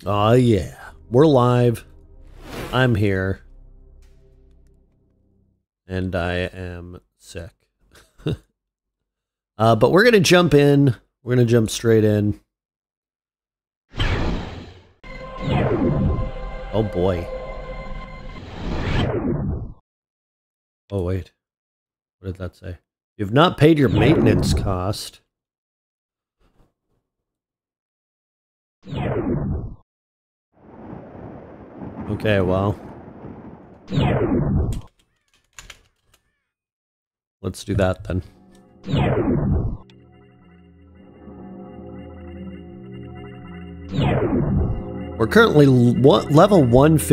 Oh yeah, we're live. I'm here. And I am sick. But we're gonna jump in. We're gonna jump straight in. Oh boy. Oh wait. What did that say? You've not paid your maintenance cost. Okay, well. Let's do that then. We're currently level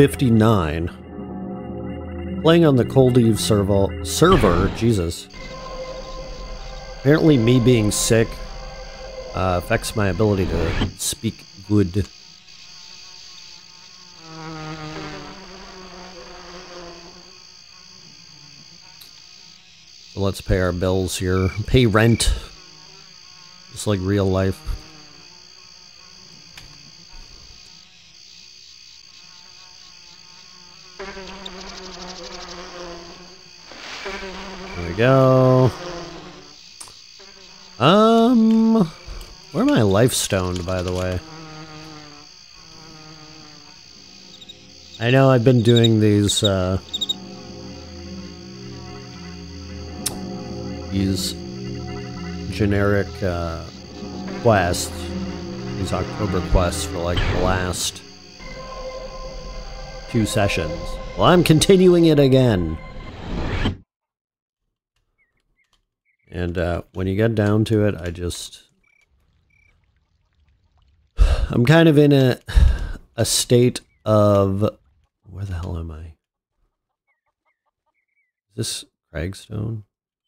159. Playing on the Cold Eve server. Jesus. Apparently me being sick affects my ability to speak good. So let's pay our bills here. Pay rent. Just like real life. There we go. Where am I life stoned, by the way? I know I've been doing these generic quests, these October quests for like the last 2 sessions. Well, I'm continuing it again. And when you get down to it, I'm kind of in a state of, where the hell am I? Is this Cragstone?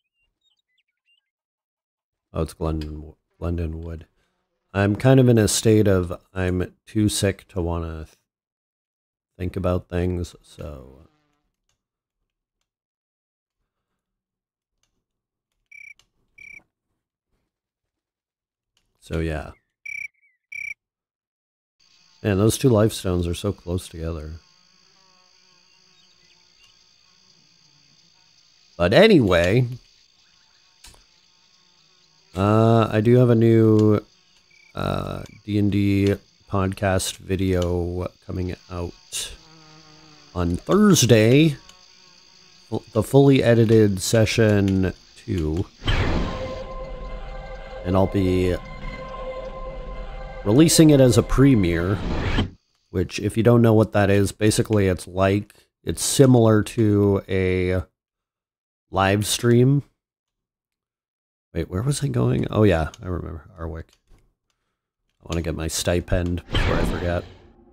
Oh, it's Glendon Wood. I'm kind of in a state of, I'm too sick to want to think about things, so... So yeah. Man, those 2 life stones are so close together. But anyway, I do have a new D&D podcast video coming out on Thursday. The fully edited session 2. And I'll be releasing it as a premiere, which, if you don't know what that is, basically it's similar to a live stream. Wait, where was I going? Oh yeah, I remember, Arwick. I want to get my stipend before I forget.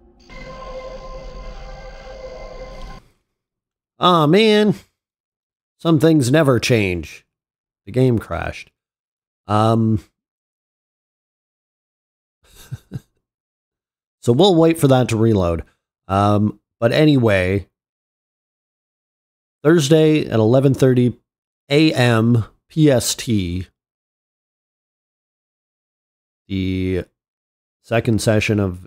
Aw, man. Some things never change. The game crashed. So we'll wait for that to reload. But anyway, Thursday at 11:30 a.m. PST, the second session of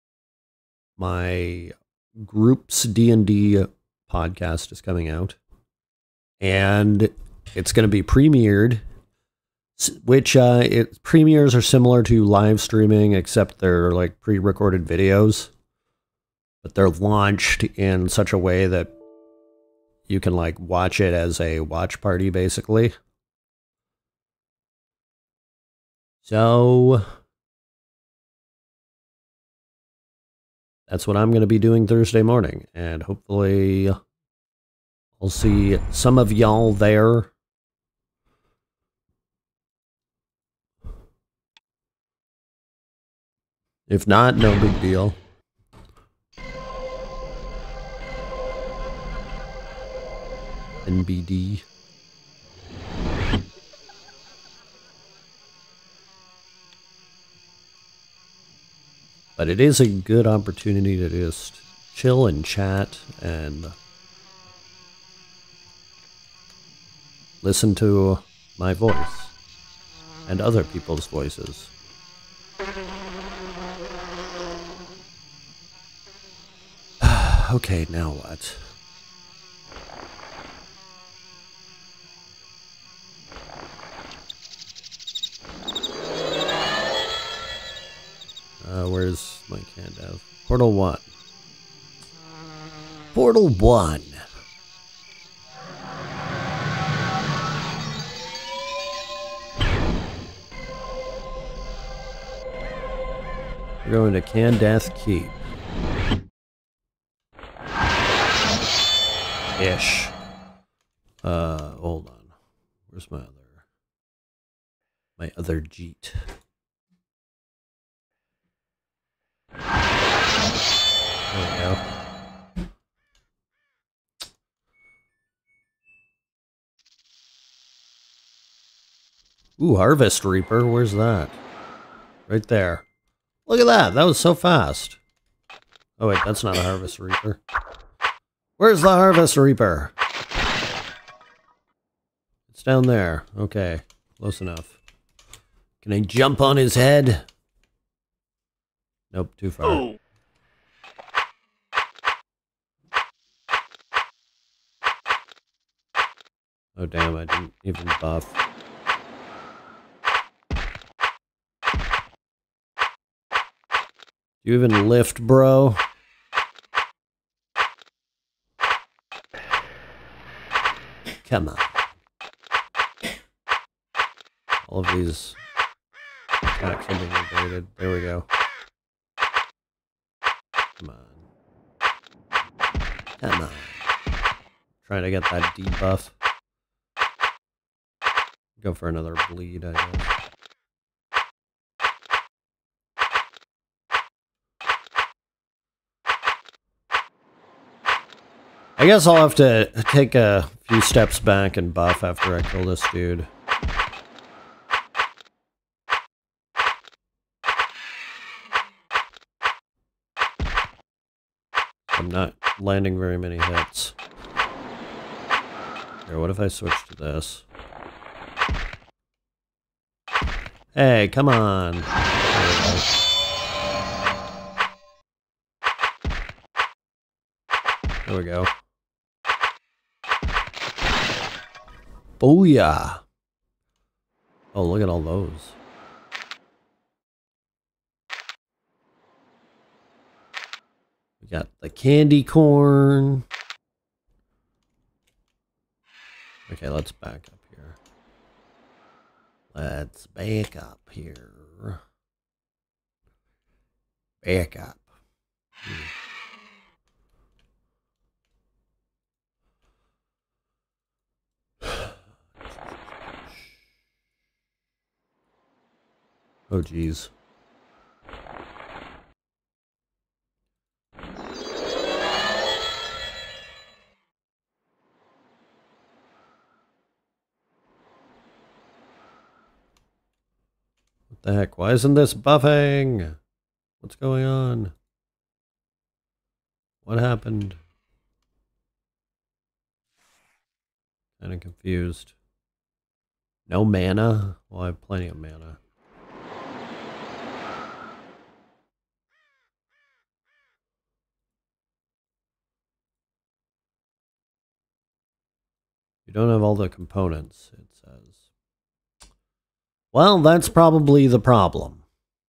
my group's D&D podcast is coming out. And it's going to be premiered, which premieres are similar to live streaming, except they're like pre-recorded videos, but they're launched in such a way that you can like watch it as a watch party, basically. So that's what I'm going to be doing Thursday morning, and hopefully I'll see some of y'all there. If not, no big deal. NBD. But it is a good opportunity to just chill and chat and listen to my voice and other people's voices. Okay, now what? Where's my Candav? Portal 1. Portal 1. We're going to Candath Keep. Ish. Hold on. Where's my other Jeet? There we go. Ooh, Harvest Reaper. Where's that? Right there. Look at that. That was so fast. Oh, wait. That's not a Harvest Reaper. Where's the Harvest Reaper? It's down there. Okay. Close enough. Can I jump on his head? Nope. Too far. Oh. Oh, damn. I didn't even buff. You even lift, bro? Come on. All of these attacks are being evaded. There we go. Come on. Come on. Trying to get that debuff. Go for another bleed, I guess. I guess I'll have to take a few steps back and buff after I kill this dude. I'm not landing very many hits. Here, what if I switch to this? Hey, come on. There we go. Booyah! Oh, look at all those. We got the candy corn. Okay, let's back up here. Let's back up here. Back up. Oh, geez. What the heck? Why isn't this buffing? What's going on? What happened? Kind of confused. No mana? Well, I have plenty of mana. You don't have all the components, it says. Well, that's probably the problem.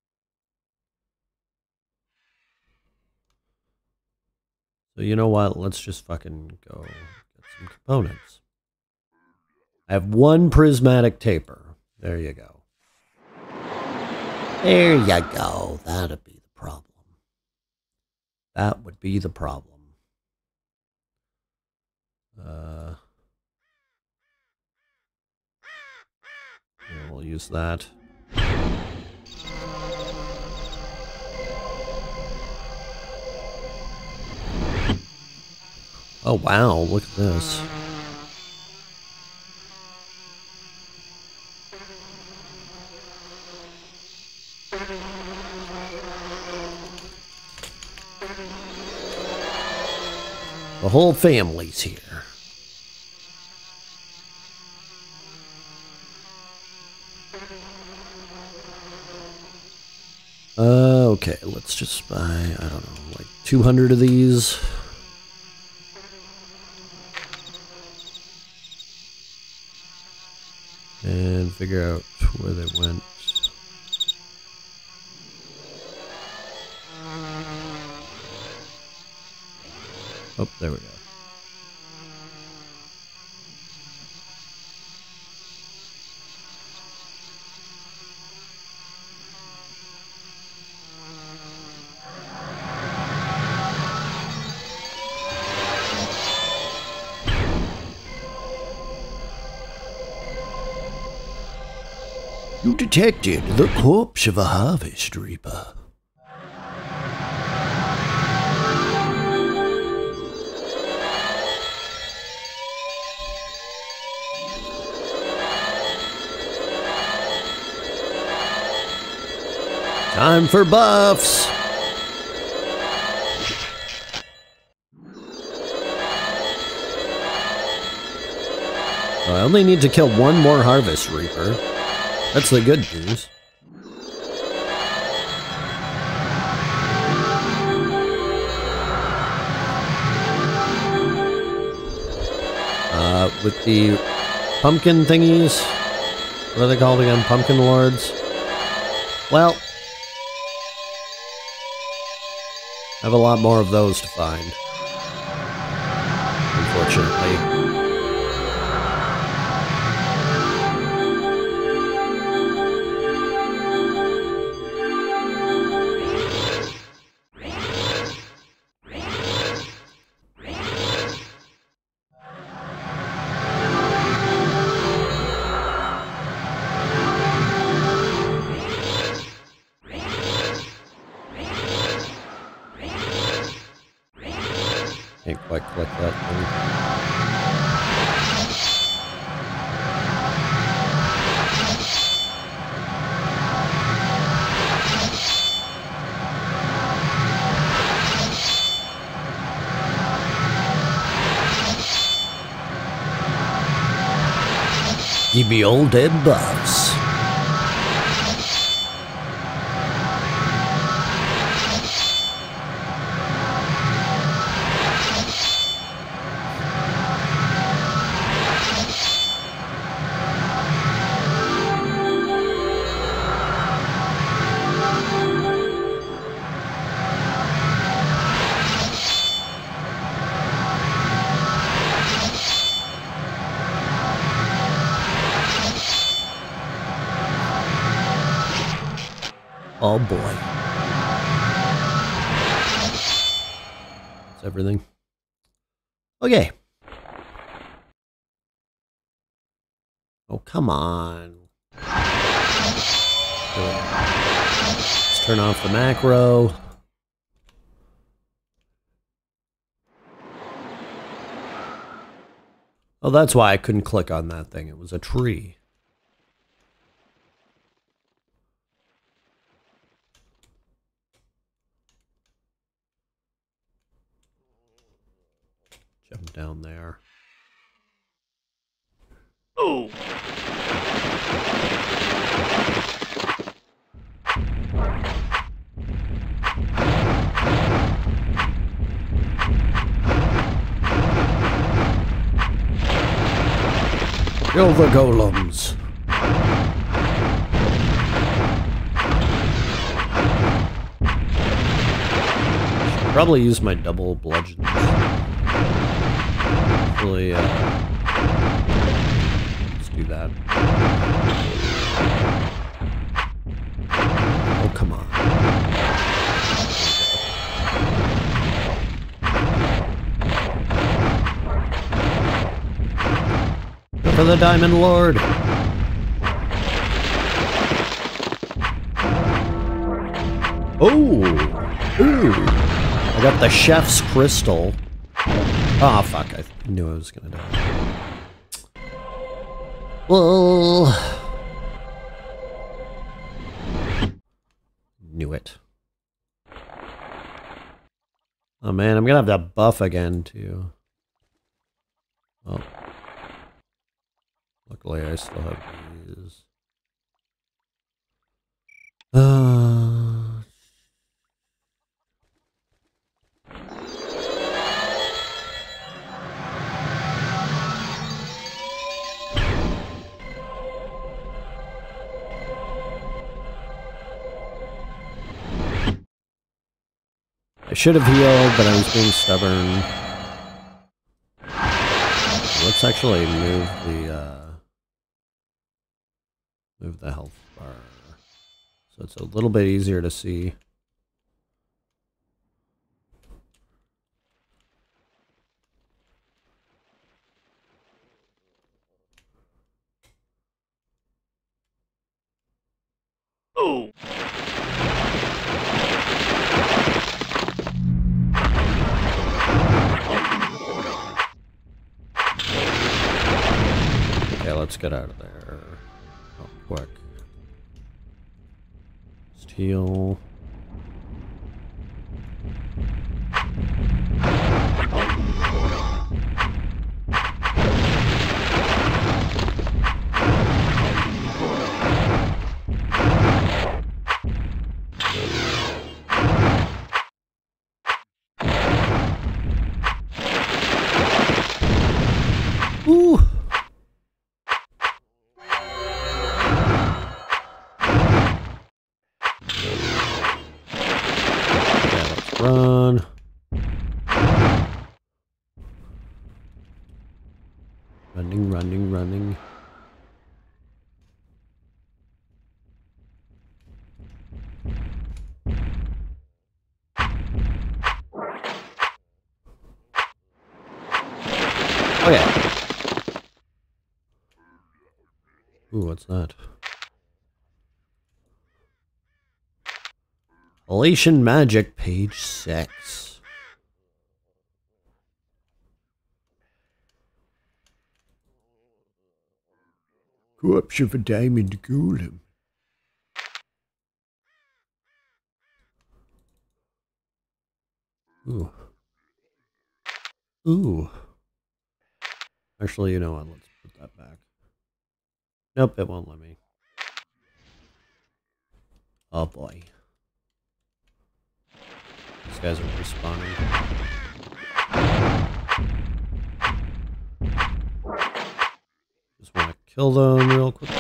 So you know what? Let's just fucking go get some components. I have one prismatic taper. There you go. There you go. That'd be the problem. That would be the problem. Yeah, we'll use that. Oh wow, look at this. The whole family's here. Okay, let's just buy, I don't know, like 200 of these. And figure out where they went. Oh, there we go. You detected the corpse of a harvest reaper. Time for buffs! I only need to kill one more harvest reaper. That's the good news. With the pumpkin thingies, what are they called again? Pumpkin lords? Well, I have a lot more of those to find, unfortunately. Can't quite click that thing. Give me all dead buffs. Oh boy. That's everything. Okay. Oh, come on. Let's turn off the macro. Oh, that's why I couldn't click on that thing. It was a tree. Jump down there. Oh! Kill the golems. Should probably use my double bludgeons. Really, let's do that. Oh, come on. Go for the Diamond Lord. Oh! Ooh! I got the Chef's Crystal. Oh, fuck. I knew I was gonna die. Well... Knew it. Oh, man. I'm gonna have that buff again, too. Oh. Luckily, I still have these. I should have healed, but I was being stubborn. Let's actually move the health bar, so it's a little bit easier to see. Oh. Okay, let's get out of there. Oh, quick. Just heal. Ooh. Run. Running, running, running. Oh yeah. Ooh, what's that? Elation Magic, page 6. Corruption for diamond golem. Ooh. Ooh. Actually, you know what? Let's put that back. Nope, it won't let me. Oh boy. These guys are respawning. Just want to kill them real quickly.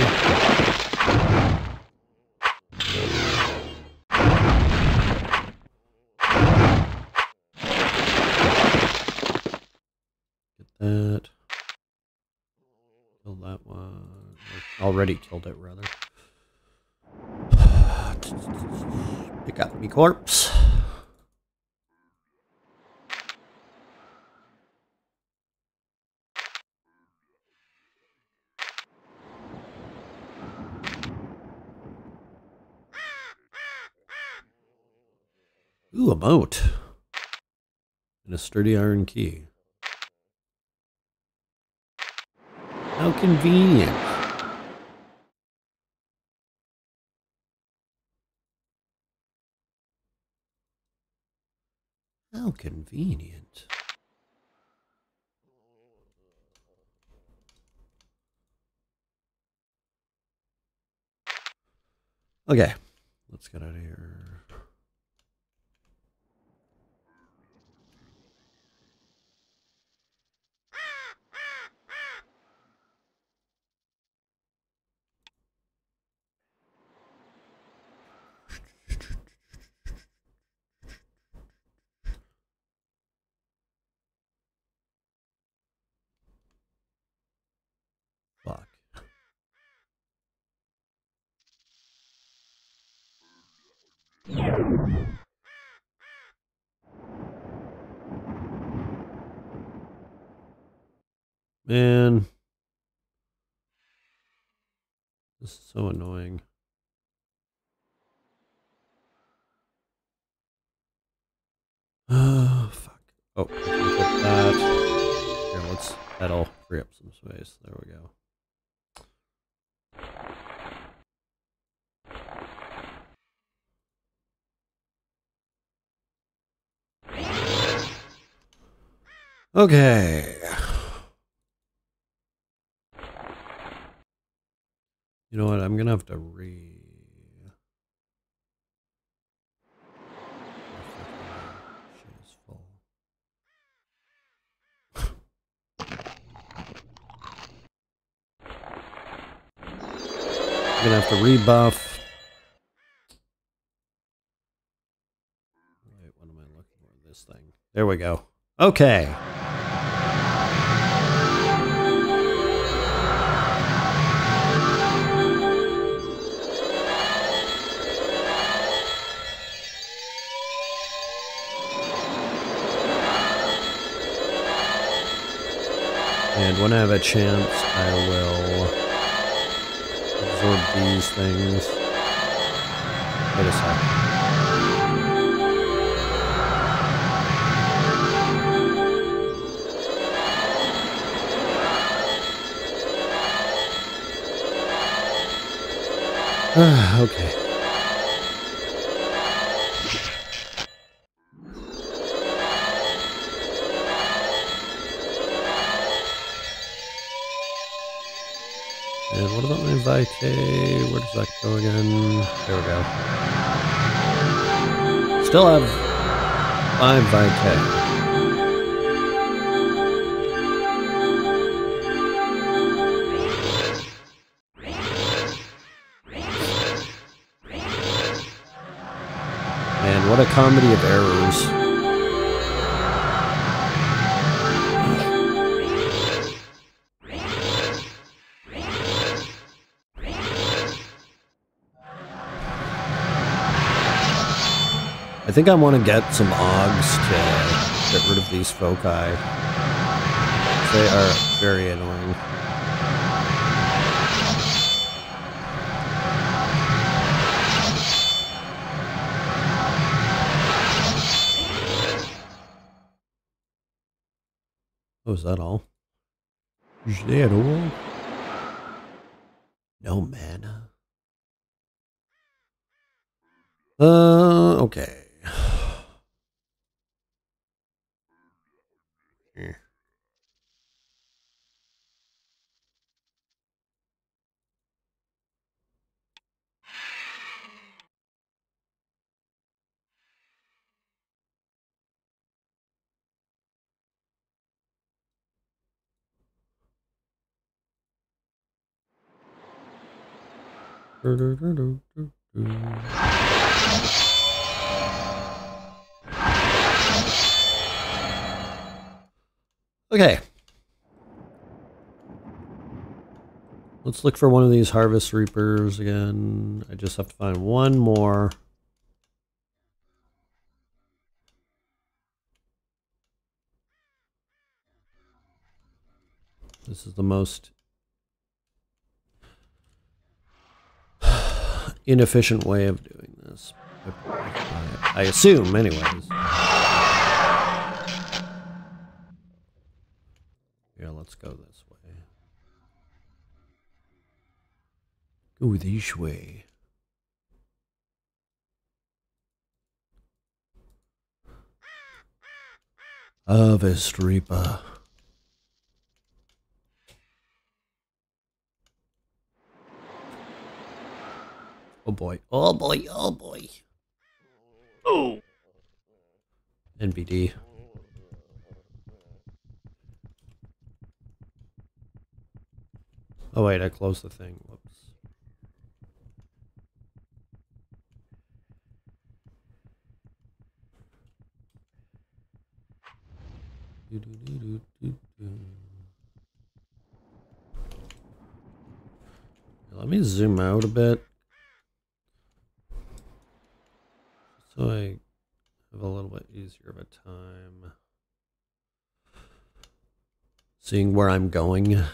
That. Kill that one. Already killed it, rather. Pick up me corpse. Ooh, a moat. And a sturdy iron key. How convenient. How convenient. Okay, let's get out of here. Fuck. Man. This is so annoying. Oh, fuck. Oh, I can put that. Here, that'll free up some space. There we go. Okay. You know what? I'm gonna have to Shit is full. I'm gonna have to rebuff. Wait, what am I There we go. Okay. And when I have a chance, I will absorb these things. Wait a sec. Okay. And what about my vitae? Where does that go again? There we go. Still have 5 vitae. Man, what a comedy of errors. I think I want to get some Augs to get rid of these foci. They are very annoying. Oh, is that all? Is that all? No mana. Okay. Here. Okay. Let's look for one of these Harvest Reapers again. I just have to find one more. This is the most inefficient way of doing this. I assume, anyways. Yeah, let's go this way. Go this way. Harvest Reaper. Oh boy. Oh boy. Oh boy. Oh. NBD. Oh wait, I closed the thing. Whoops. Let me zoom out a bit so I have a little bit easier of a time seeing where I'm going.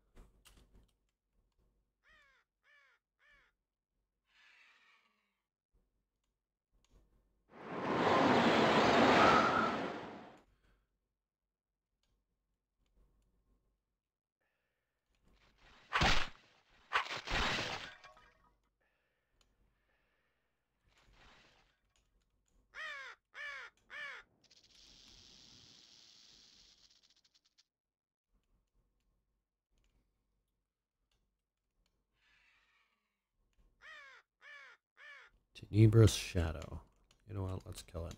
Tenebrous Shadow. You know what? Let's kill it.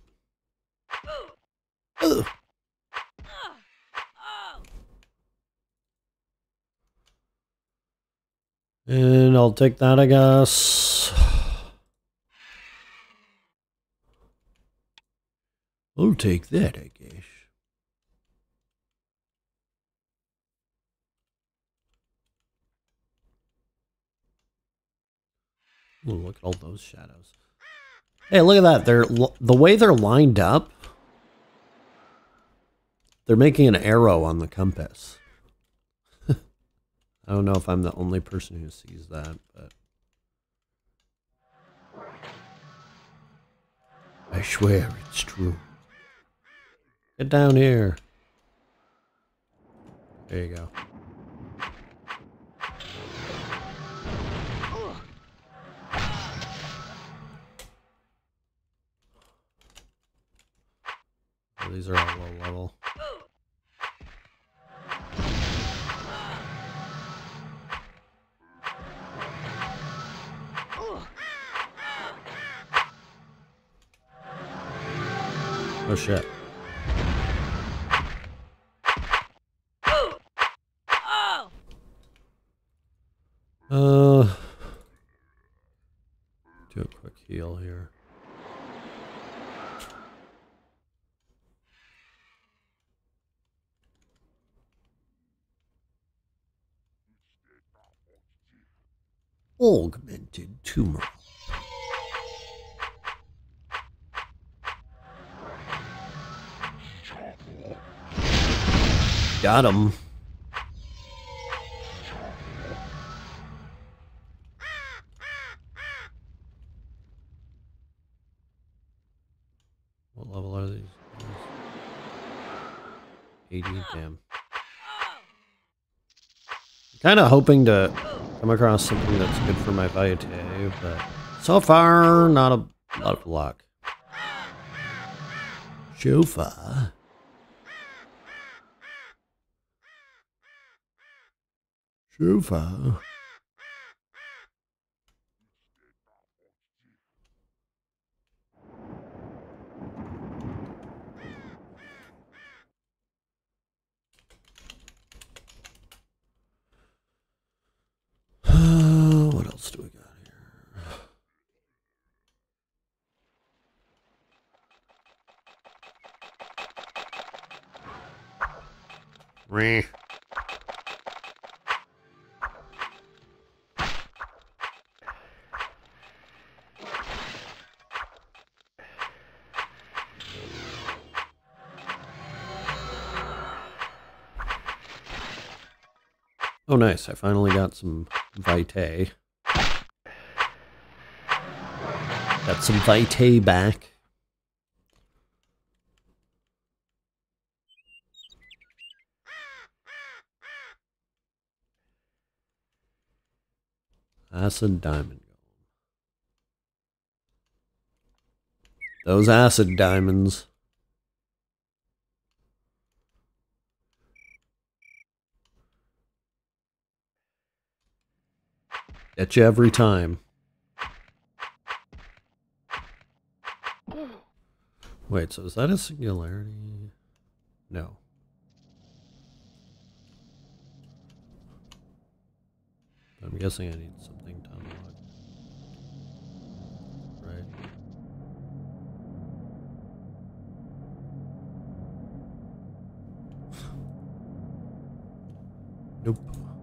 Ugh. And I'll take that, I guess. I'll take that, I guess. Ooh, look at all those shadows. Hey, look at that. The way they're lined up, they're making an arrow on the compass. I don't know if I'm the only person who sees that, but I swear it's true. Get down here. There you go. Oh, these are all low level. Oh shit. Do a quick heal here. Augmented tumor. Got him. What level are these? 80, damn. Kind of hoping to come across something that's good for my vitae, but so far, not a lot of luck. Shofar. Shofar. What else do we got here? Oh, nice. I finally got some vitae. Got some vitae back. Acid diamond. Those acid diamonds. Get you every time. Wait, so is that a singularity? No. I'm guessing I need something to unlock. Right. Nope.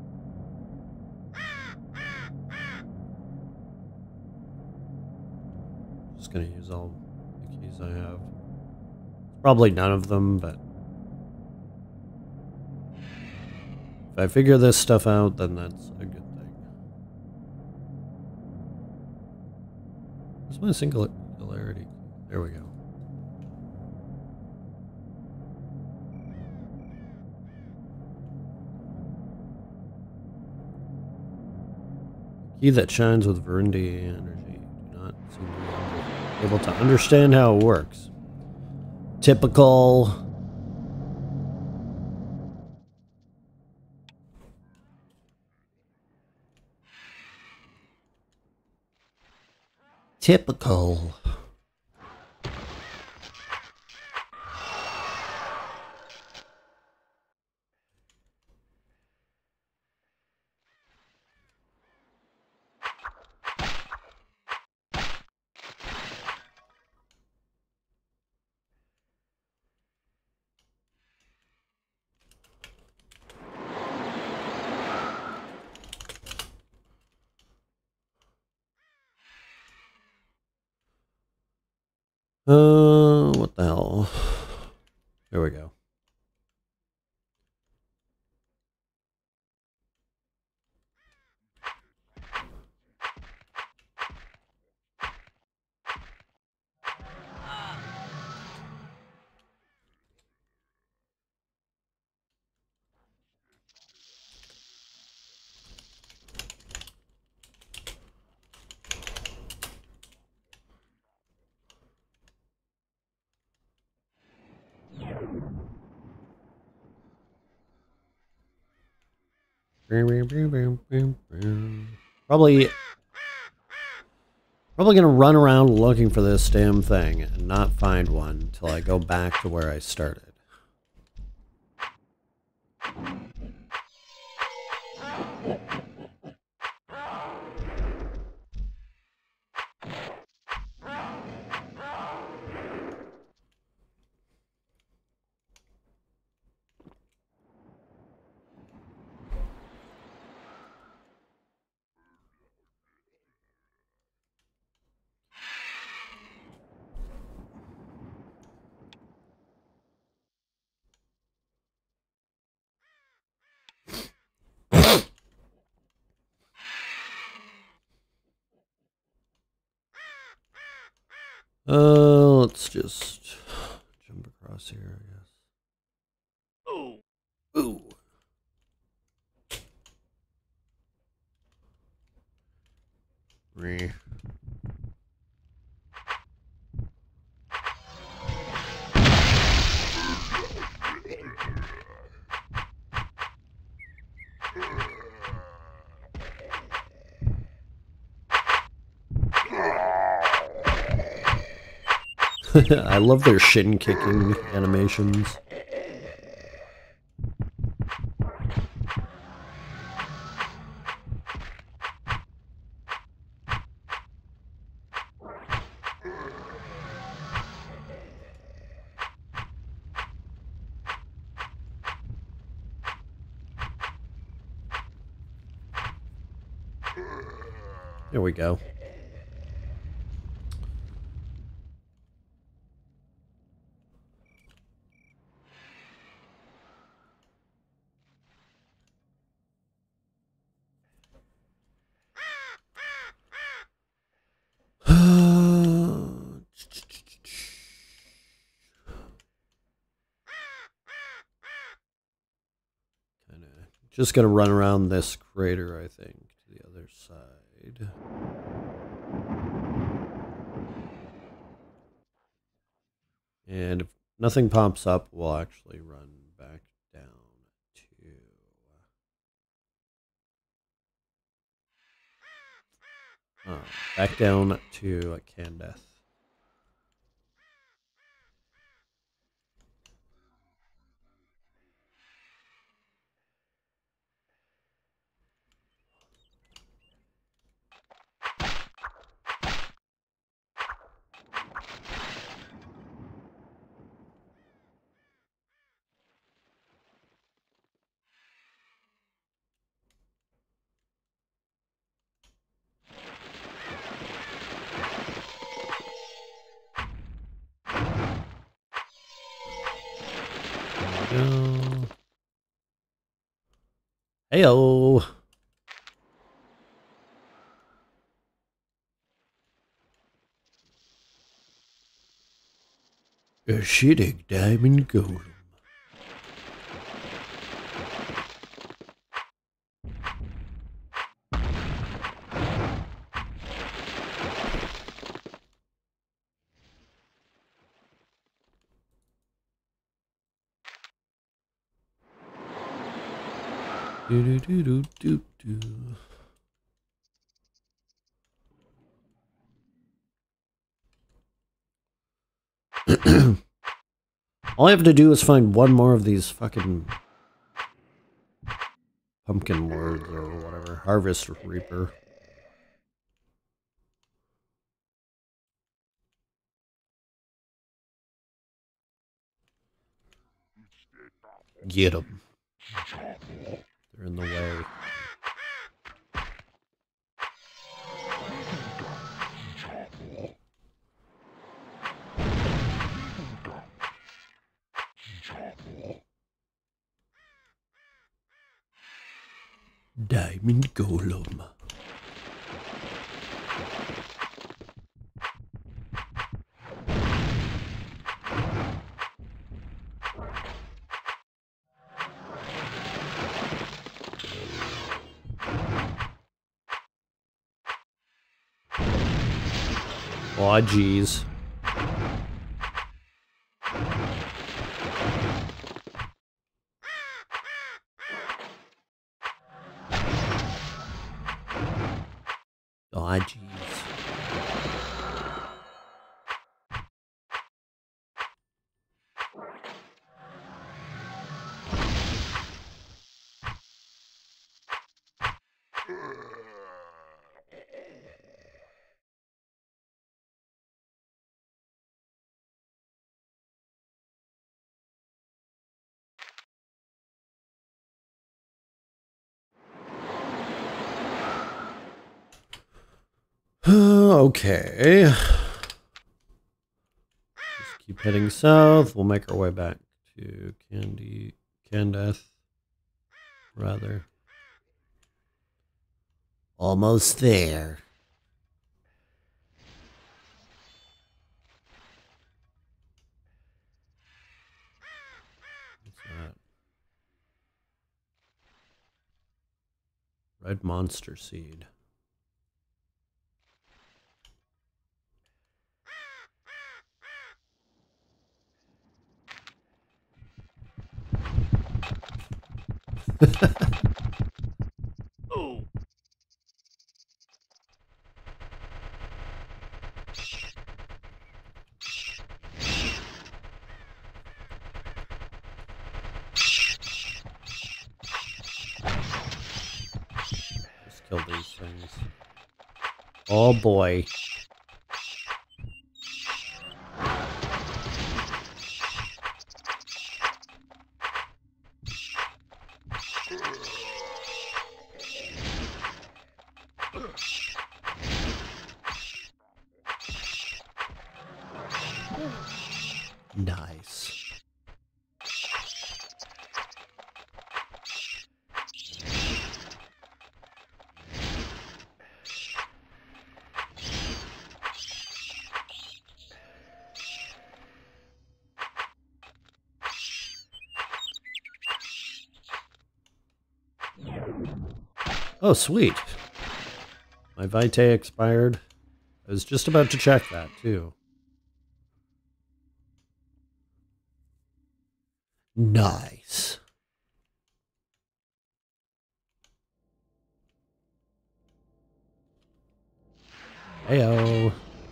Just gonna use all the keys I have. Probably none of them, but if I figure this stuff out, then that's a good thing. Where's my singularity? There we go. Key that shines with Verundi energy. Do not seem to be able to understand how it works. Typical. Typical. What the hell? There we go. Probably gonna run around looking for this damn thing and not find one until I go back to where I started. Let's just jump across here, I guess. Oh, ooh. Meh. I love their shin kicking animations. There we go. Just gonna run around this crater, I think, to the other side. And if nothing pops up, we'll actually run back down to... back down to Candace. Heyo! Acidic diamond golem. Do do do do do do. All I have to do is find one more of these fucking pumpkin lords or whatever. Harvest Reaper. Get them. They're in the way. Diamond Golem. Aw, jeez. Aw, jeez. Okay. Just keep heading south. We'll make our way back to Candath, rather. Almost there. What's that? Red monster seed. Oh. Just kill these things. Oh boy. Nice. Oh, sweet. My Vitae expired. I was just about to check that, too. Nice. Heyo.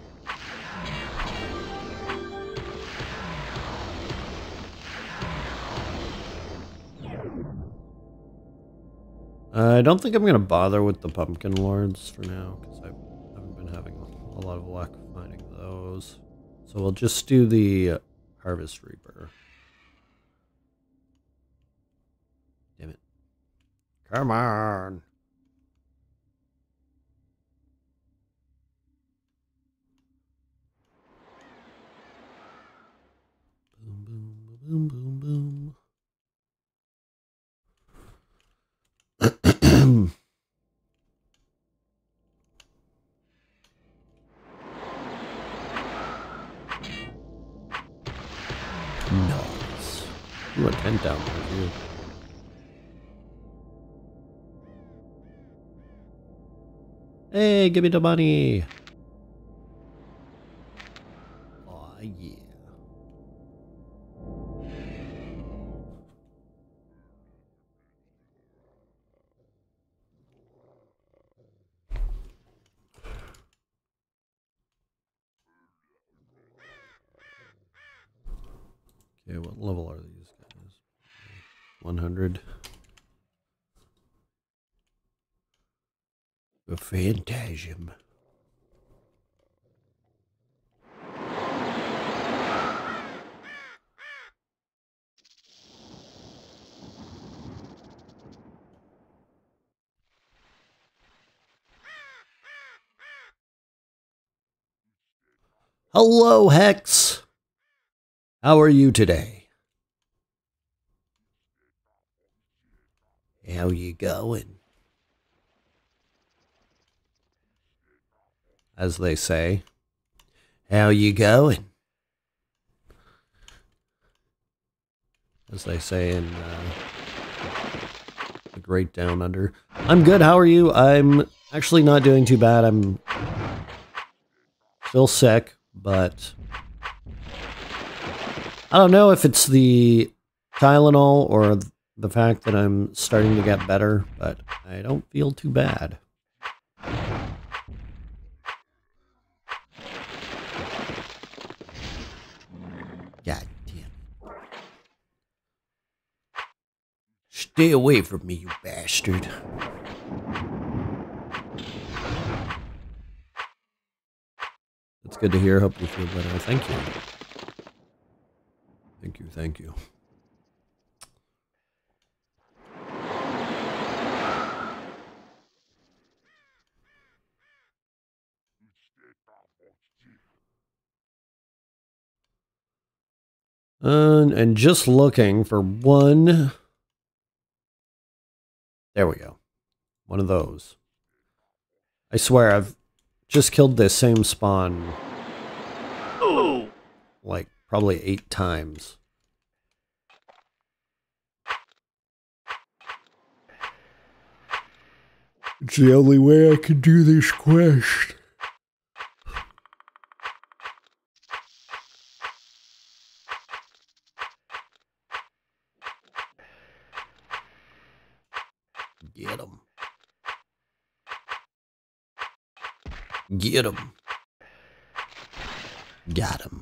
I don't think I'm going to bother with the Pumpkin Lords for now, because I haven't been having a lot of luck finding those. So we'll just do the Harvest Reaper. Damn it. Come on. Boom, boom, boom, boom, boom. Nice. Ooh, a tent down there, too. Hey, give me the money. Aw, yeah. Okay, what level are these guys? 100. A phantasm. Hello, Hex. How are you today? How you going? as they say. How you going? As they say in the Great Down Under. I'm good, how are you? I'm actually not doing too bad. I'm still sick, but I don't know if it's the Tylenol or the fact that I'm starting to get better, but I don't feel too bad. God damn. Stay away from me, you bastard. That's good to hear. Hope you feel better. Thank you. Thank you, thank you. And just looking for one. There we go. One of those. I swear, I've just killed this same spawn like probably 8 times. It's the only way I can do this quest. Get him. Get him. Got him.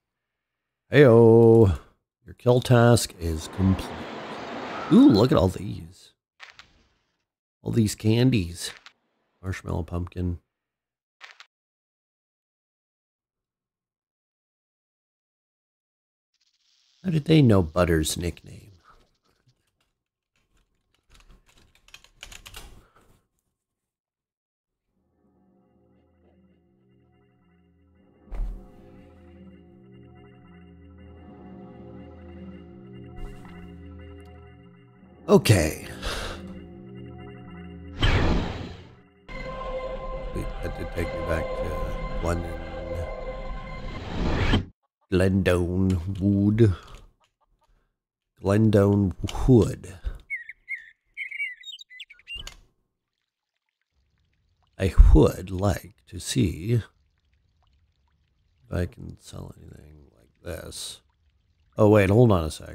Heyo. Your kill task is complete. Ooh, look at all these. All these candies. Marshmallow pumpkin. How did they know Butter's nickname? Okay. Wait, that did take me back to London. Glendone Wood. Glendone Wood. I would like to see if I can sell anything like this. Oh, wait, hold on a sec.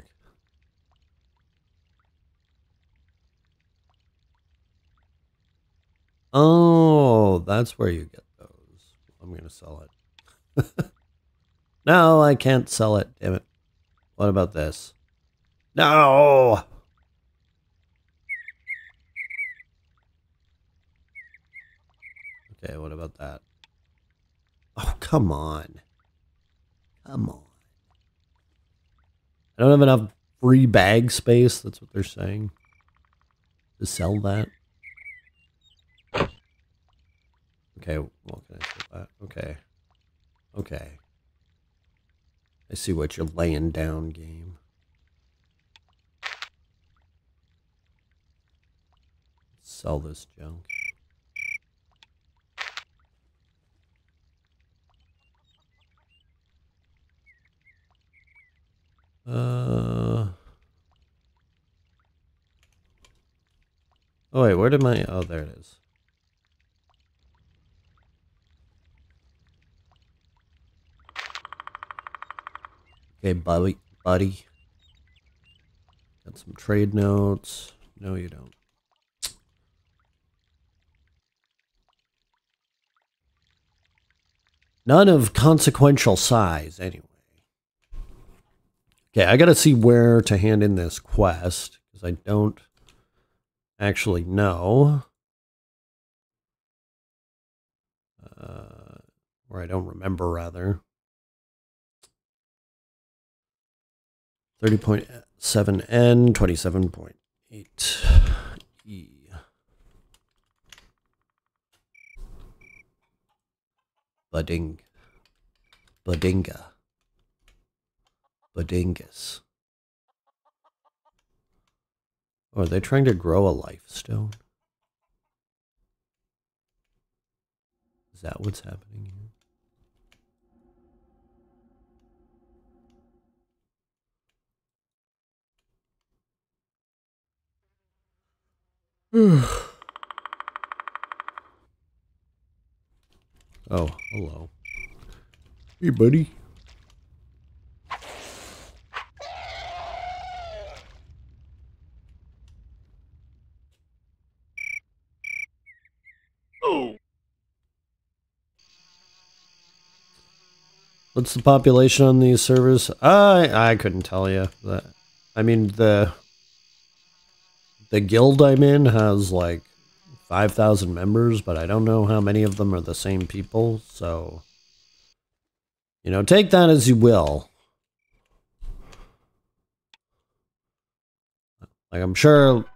Oh, that's where you get those. I'm going to sell it. No, I can't sell it. Damn it. What about this? No! Okay, what about that? Oh, come on. Come on. I don't have enough free bag space. That's what they're saying. To sell that. Okay, well, can I sell that? Okay. Okay. I see what you're laying down, game. Sell this junk. Oh wait, where did my... Oh, there it is. Okay, buddy. Got some trade notes. No, you don't. None of consequential size, anyway. Okay, I gotta see where to hand in this quest, because I don't actually know. Or I don't remember, rather. 30.7N, 27.8 E. Buddinga. Buddingus. Oh, are they trying to grow a life stone? Is that what's happening here? Oh, hello. Hey, buddy. Oh. What's the population on these servers? I couldn't tell you that. I mean, the guild I'm in has like 5,000 members, but I don't know how many of them are the same people, so you know, take that as you will. Like, I'm sure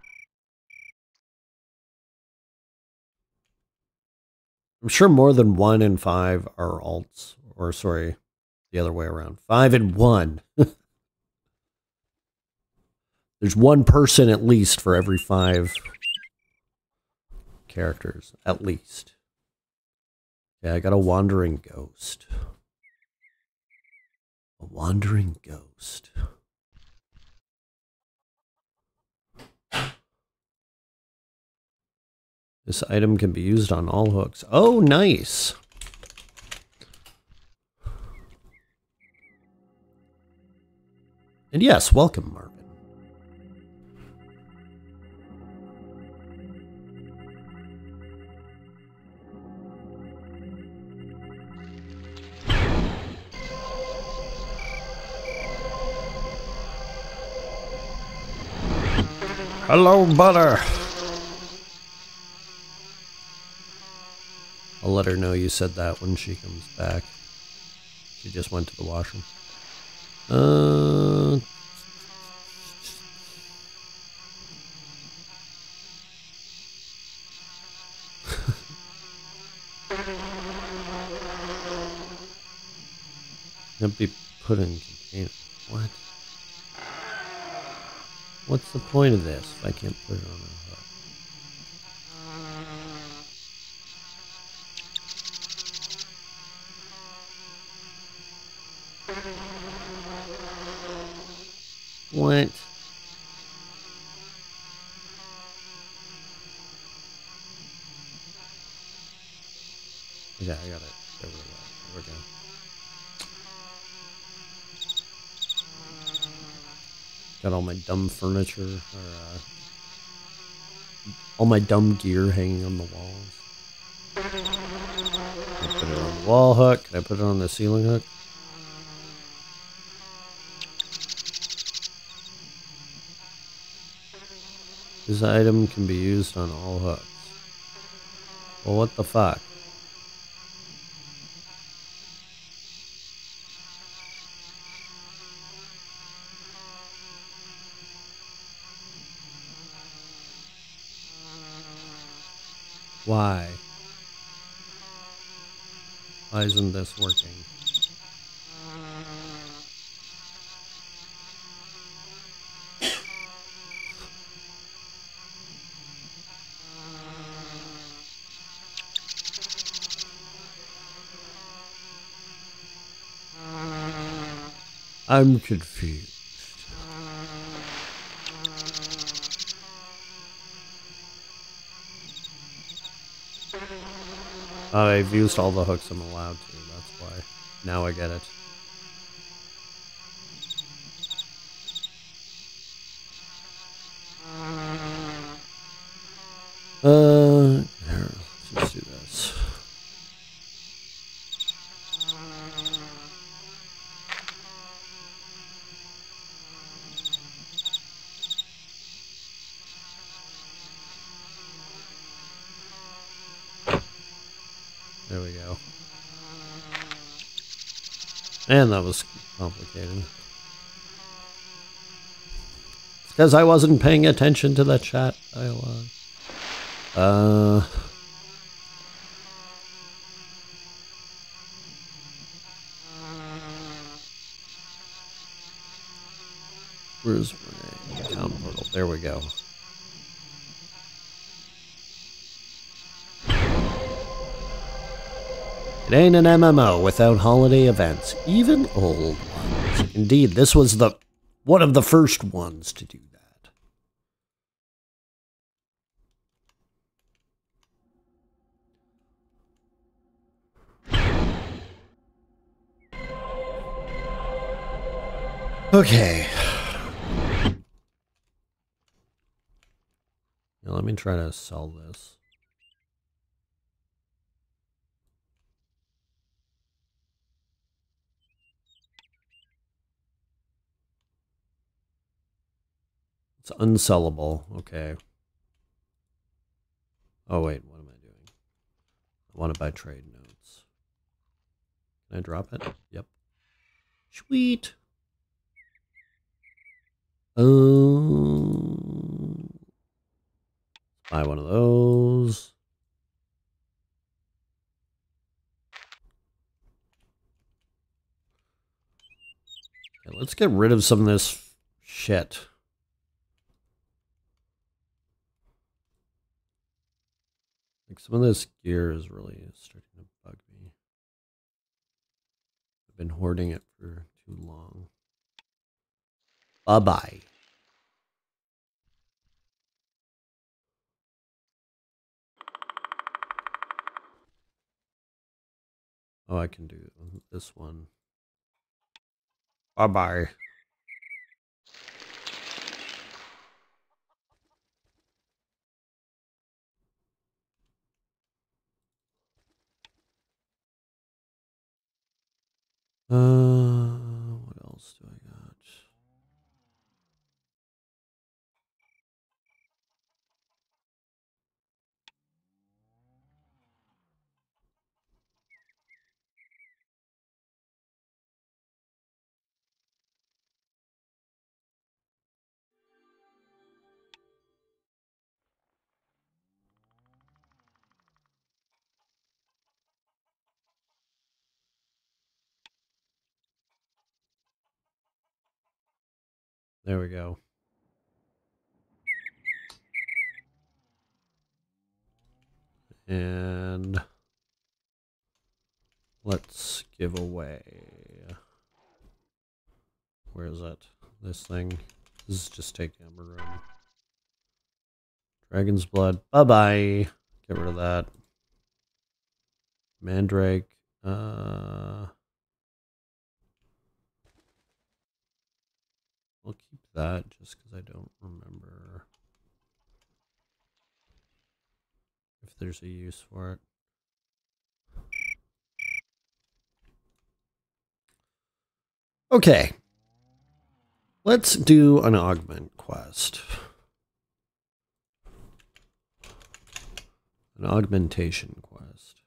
more than 1 in 5 are alts, or sorry, the other way around. 5 in 1. There's one person at least for every 5 characters, at least. Yeah, I got a wandering ghost. A wandering ghost. This item can be used on all hooks. Oh, nice. And yes, welcome, Marvin. Hello, butter. I'll let her know you said that when she comes back. She just went to the washroom. Can't be put in container. What? What's the point of this if I can't put it on a hook? What? Yeah, I got it. There we go. Got all my dumb furniture, or all my dumb gear hanging on the walls. Can I put it on the wall hook? Can I put it on the ceiling hook? This item can be used on all hooks. Well, what the fuck? Why? Why isn't this working? I'm confused. I've used all the hooks I'm allowed to, that's why. Now I get it. Here, let's do this. There we go. And that was complicated. It's because I wasn't paying attention to the chat dialogue. Where's my account portal? There we go. It ain't an MMO without holiday events, even old ones. Indeed, this was one of the first ones to do that. Okay. Now let me try to sell this. It's unsellable. Okay. Oh, wait. What am I doing? I want to buy trade notes. Can I drop it? Yep. Sweet. Buy one of those. Okay, let's get rid of some of this shit. Like some of this gear is really starting to bug me. I've been hoarding it for too long. Bye-bye. Oh, I can do this one. Bye-bye. What else do I got? There we go. And let's give away. Where is it? This thing. This is just take amber room. Dragon's blood. Bye-bye. Get rid of that. Mandrake. I'll keep that just because I don't remember if there's a use for it. Okay. Let's do an augment quest. An augmentation quest.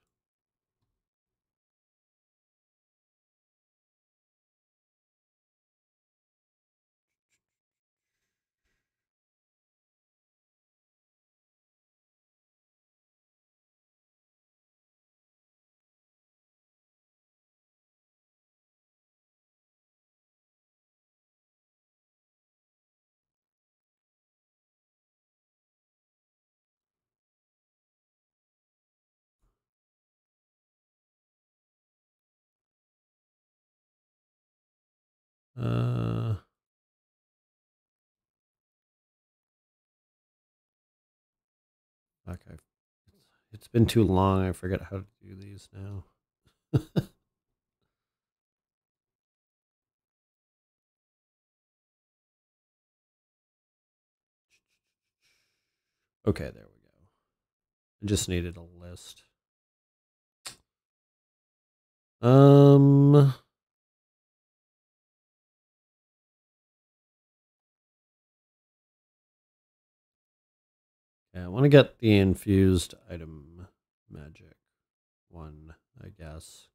Okay. It's been too long. I forget how to do these now. Okay, there we go. I just needed a list. Yeah, I want to get the infused item magic one, I guess.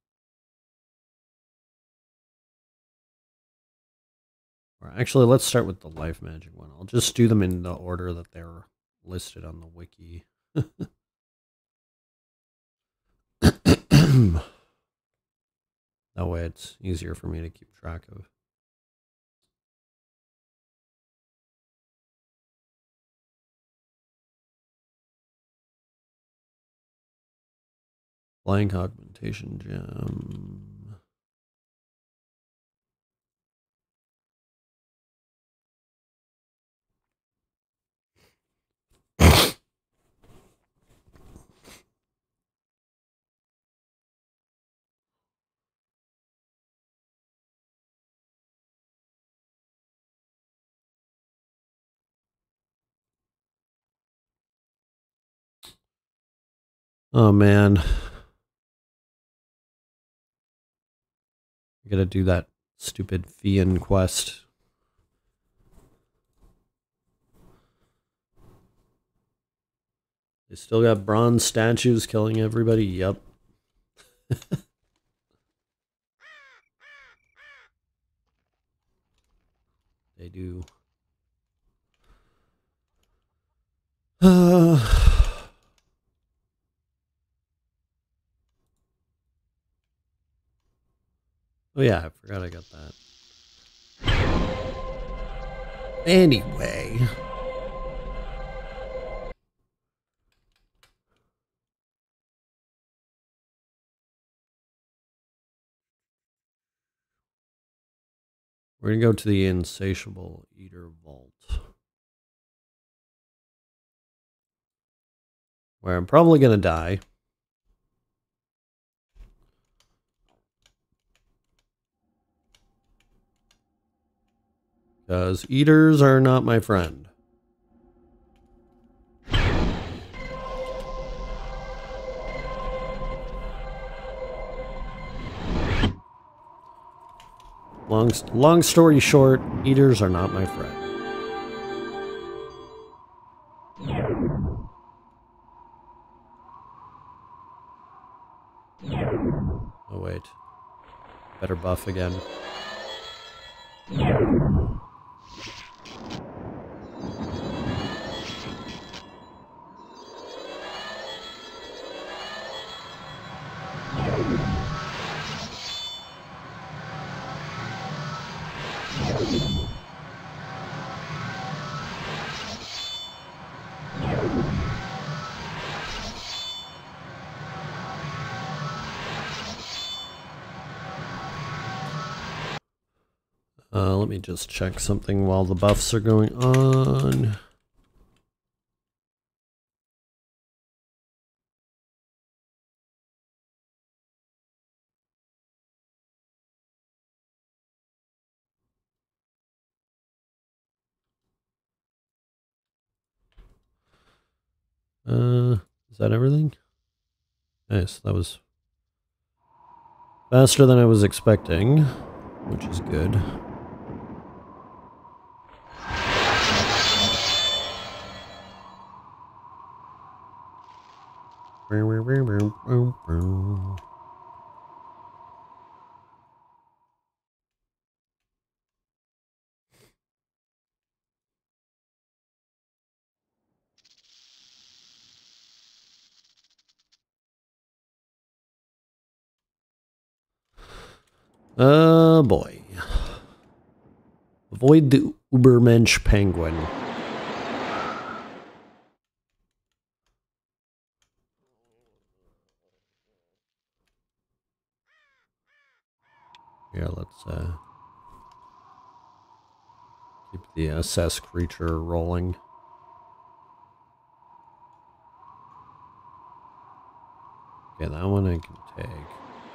Or actually, let's start with the life magic one. I'll just do them in the order that they're listed on the wiki. That way it's easier for me to keep track of. Blank augmentation gem. Oh man. I gotta do that stupid Fian quest. They still got bronze statues killing everybody? Yep. They do. Oh yeah, I forgot I got that. Anyway. We're gonna go to the Insatiable Eater Vault. Where I'm probably gonna die. Because eaters are not my friend. Long story short, eaters are not my friend. Oh wait. Better buff again. Let me just check something while the buffs are going on. Is that everything? Nice, that was faster than I was expecting, which is good. Oh boy. Avoid the Ubermensch penguin. Here, let's keep the SS creature rolling. Okay, that one I can take.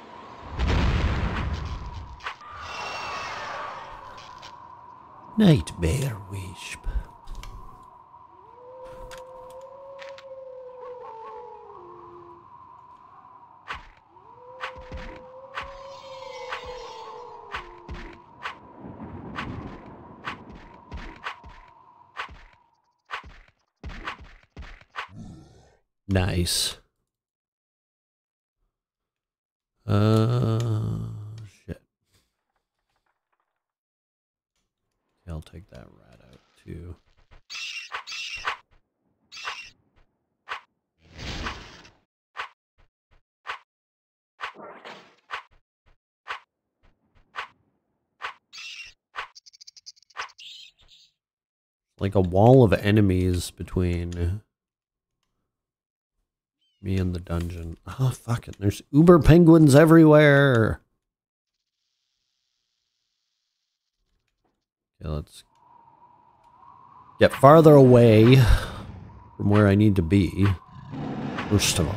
Nightmare Wisp. Nice. Shit. I'll take that rat out too. Like a wall of enemies between Me in the dungeon. Oh, fuck it. There's uber penguins everywhere. Okay, let's get farther away from where I need to be. First of all.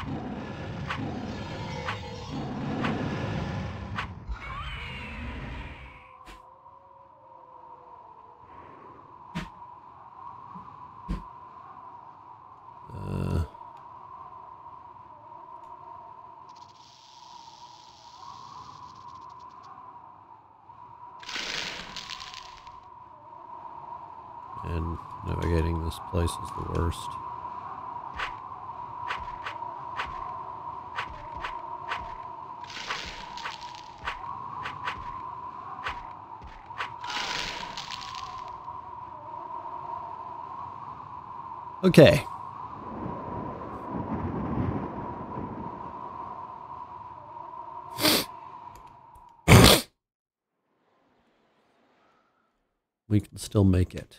And navigating this place is the worst. Okay. We can still make it.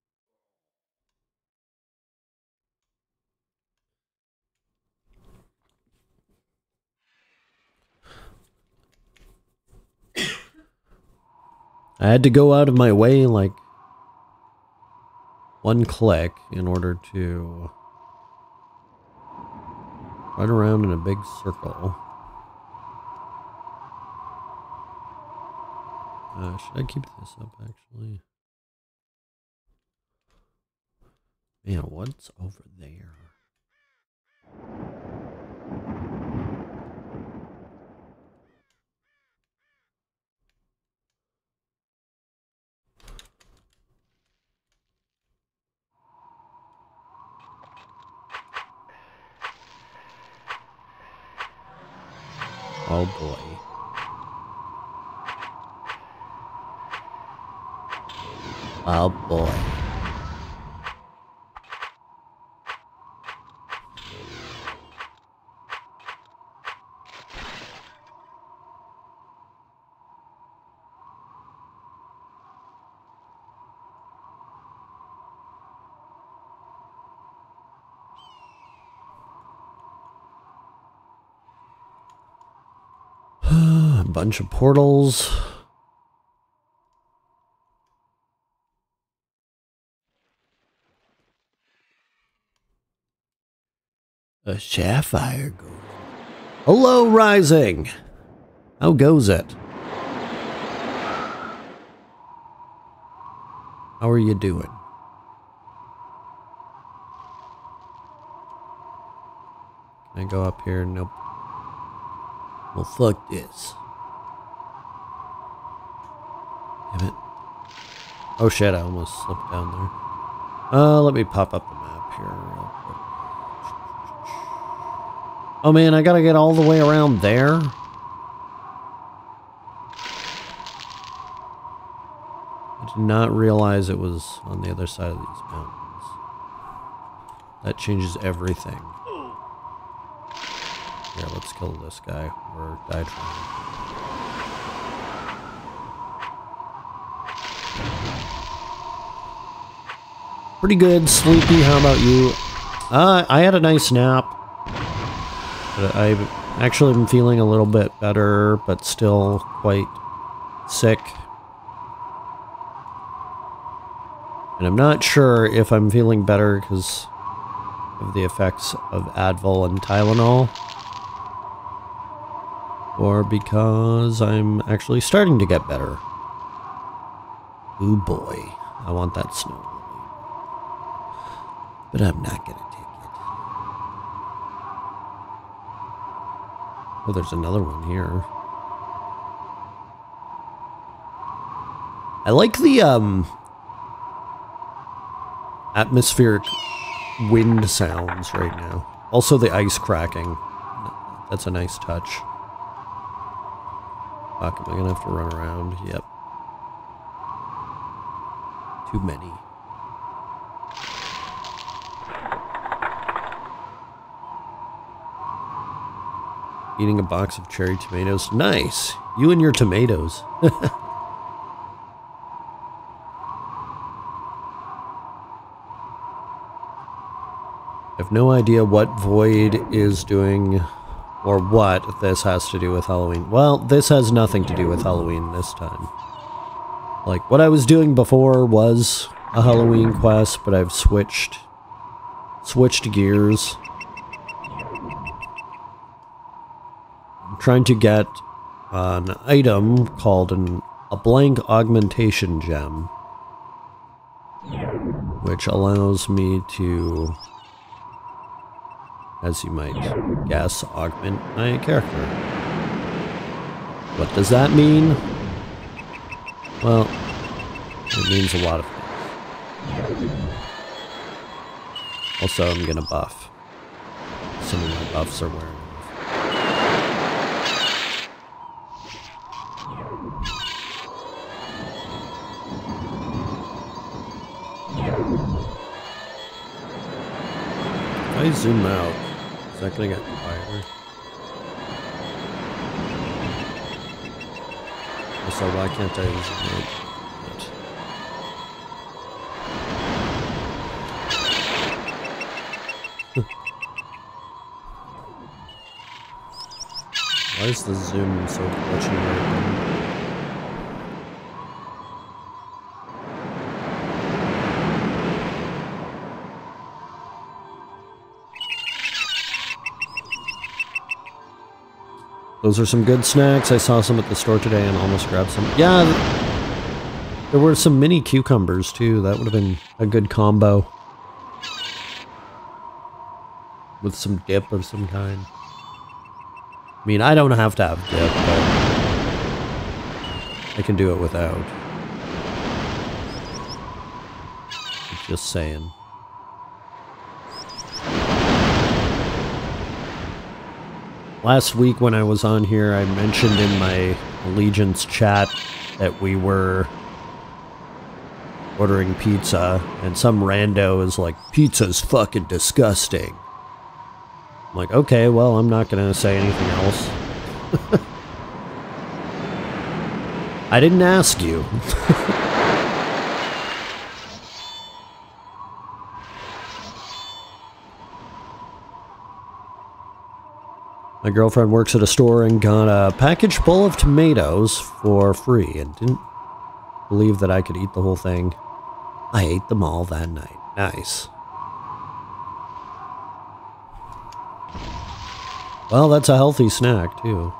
I had to go out of my way like one click in order to run around in a big circle. Should I keep this up actually? Man, what's over there? Oh boy. Oh boy. A bunch of portals. A sapphire golem. Hello, Rising. How goes it? How are you doing? Can I go up here? Nope. Well, fuck this. Damn it. Oh shit, I almost slipped down there. Let me pop up the map here real quick. Oh man, I gotta get all the way around there? I did not realize it was on the other side of these mountains. That changes everything. Here, let's kill this guy, or die trying. Pretty good, sleepy. How about you? I had a nice nap. But I've actually been feeling a little bit better, but still quite sick. And I'm not sure if I'm feeling better because of the effects of Advil and Tylenol, or because I'm actually starting to get better. Ooh boy, I want that snow. But I'm not gonna take it. Oh, there's another one here. I like the atmospheric wind sounds right now. Also the ice cracking. That's a nice touch. Fuck, am I gonna have to run around? Yep. Too many. Eating a box of cherry tomatoes. Nice. You and your tomatoes. I have no idea what Void is doing or what this has to do with Halloween. Well, this has nothing to do with Halloween this time. Like, what I was doing before was a Halloween quest, but I've switched gears. I'm trying to get an item called a blank augmentation gem, which allows me to, as you might guess, augment my character. What does that mean? Well, it means a lot of things. Also, I'm gonna buff. Some of my buffs are wearing off. If I zoom out, is that gonna get quieter? So why can't I zoom out? Why is the zoom so glitchy right now? Those are some good snacks. I saw some at the store today and almost grabbed some. Yeah, there were some mini cucumbers too. That would have been a good combo. With some dip of some kind. I mean, I don't have to have dip, but I can do it without. Just saying. Last week when I was on here, I mentioned in my Allegiance chat that we were ordering pizza, and some rando is like, "Pizza's fucking disgusting." I'm like, okay, well, I'm not gonna say anything else. I didn't ask you. My girlfriend works at a store and got a package full of tomatoes for free and didn't believe that I could eat the whole thing. I ate them all that night. Nice. Well, that's a healthy snack, too.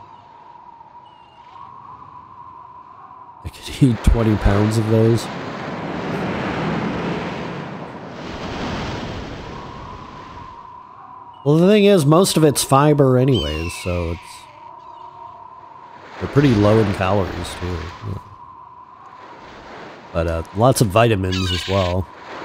I could eat 20 pounds of those. Well, the thing is, most of it's fiber anyways, so they're pretty low in calories, too. Yeah. But lots of vitamins as well.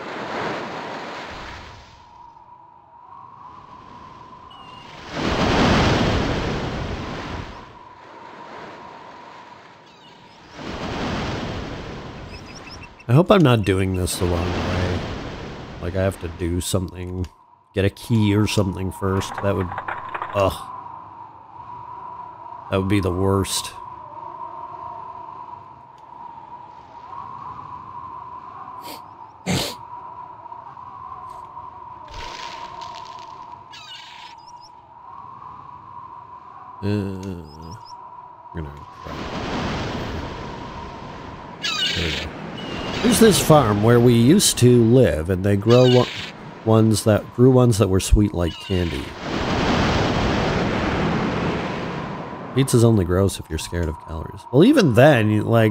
I hope I'm not doing this the wrong way. Like I have to do something, get a key or something first. That would, ugh. That would be the worst. There we go. Here's this farm where we used to live, and they grow ones that were sweet like candy. Pizza's only gross if you're scared of calories. Well, even then,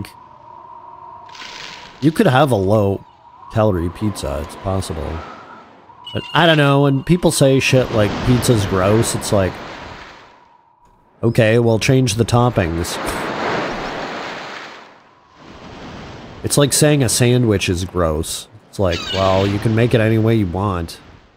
you could have a low-calorie pizza. It's possible. But I don't know, when people say shit like pizza's gross, it's like, okay, well, change the toppings. It's like saying a sandwich is gross. It's like, well, you can make it any way you want.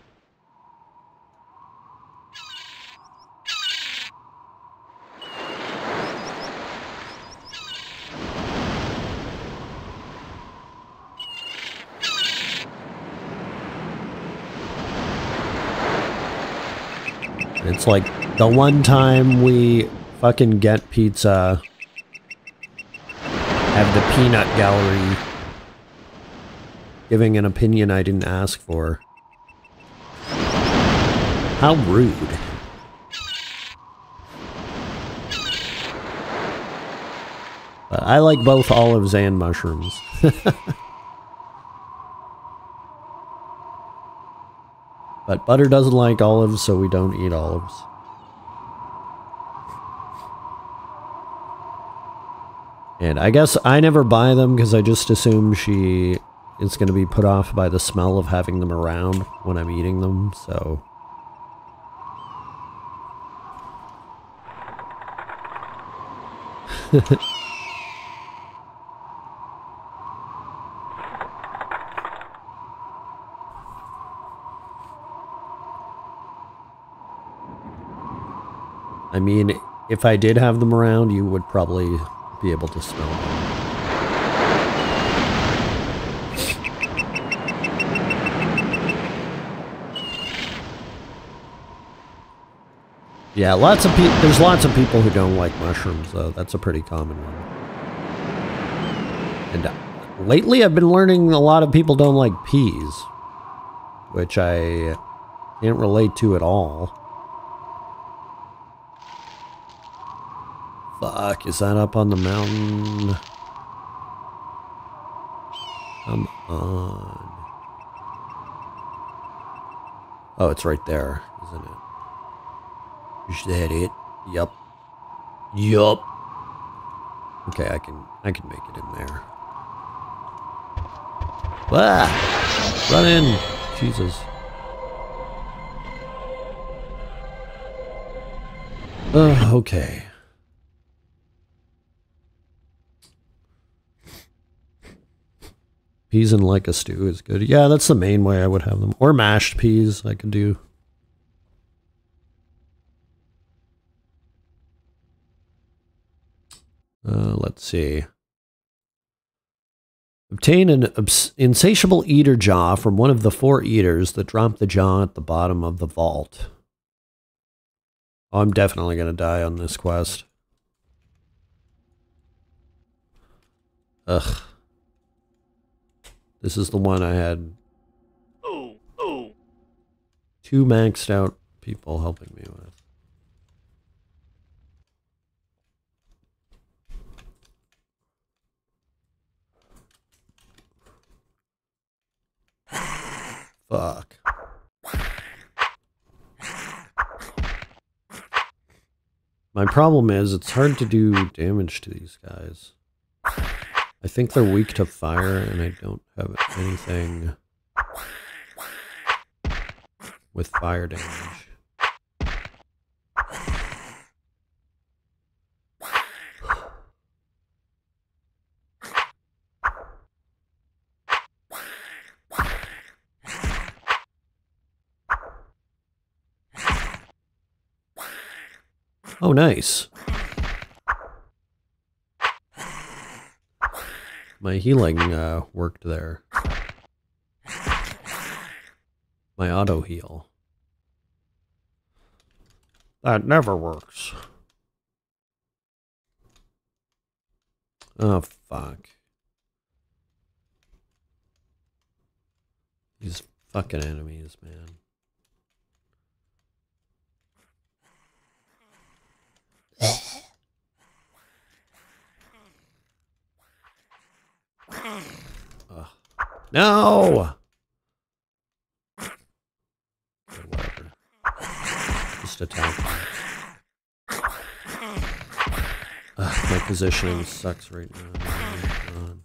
It's like the one time we fucking get pizza, have the peanut gallery giving an opinion I didn't ask for. How rude. But I like both olives and mushrooms. But Butter doesn't like olives, so we don't eat olives. And I guess I never buy them because I just assume she is going to be put off by the smell of having them around when I'm eating them, so... I mean, if I did have them around, you would probably be able to smell them. Yeah, there's lots of people who don't like mushrooms, though. That's a pretty common one. And lately I've been learning a lot of people don't like peas, which I can't relate to at all. Fuck, is that up on the mountain? Come on. Oh, it's right there, isn't it? Is that it? Yup. Yup. Okay, I can make it in there. Ah! Run in! Jesus. Okay. Peas in like a stew is good. Yeah, that's the main way I would have them. Or mashed peas I could do. Let's see. Obtain an insatiable eater jaw from one of the 4 eaters that drop the jaw at the bottom of the vault. Oh, I'm definitely going to die on this quest. Ugh. This is the one I had 2 maxed out people helping me with. Fuck. My problem is it's hard to do damage to these guys. I think they're weak to fire and I don't have anything with fire damage. Oh, nice. My healing worked there. My auto heal. That never works. Oh, fuck. These fucking enemies, man. No! Okay, whatever. Just attack me. My positioning sucks right now.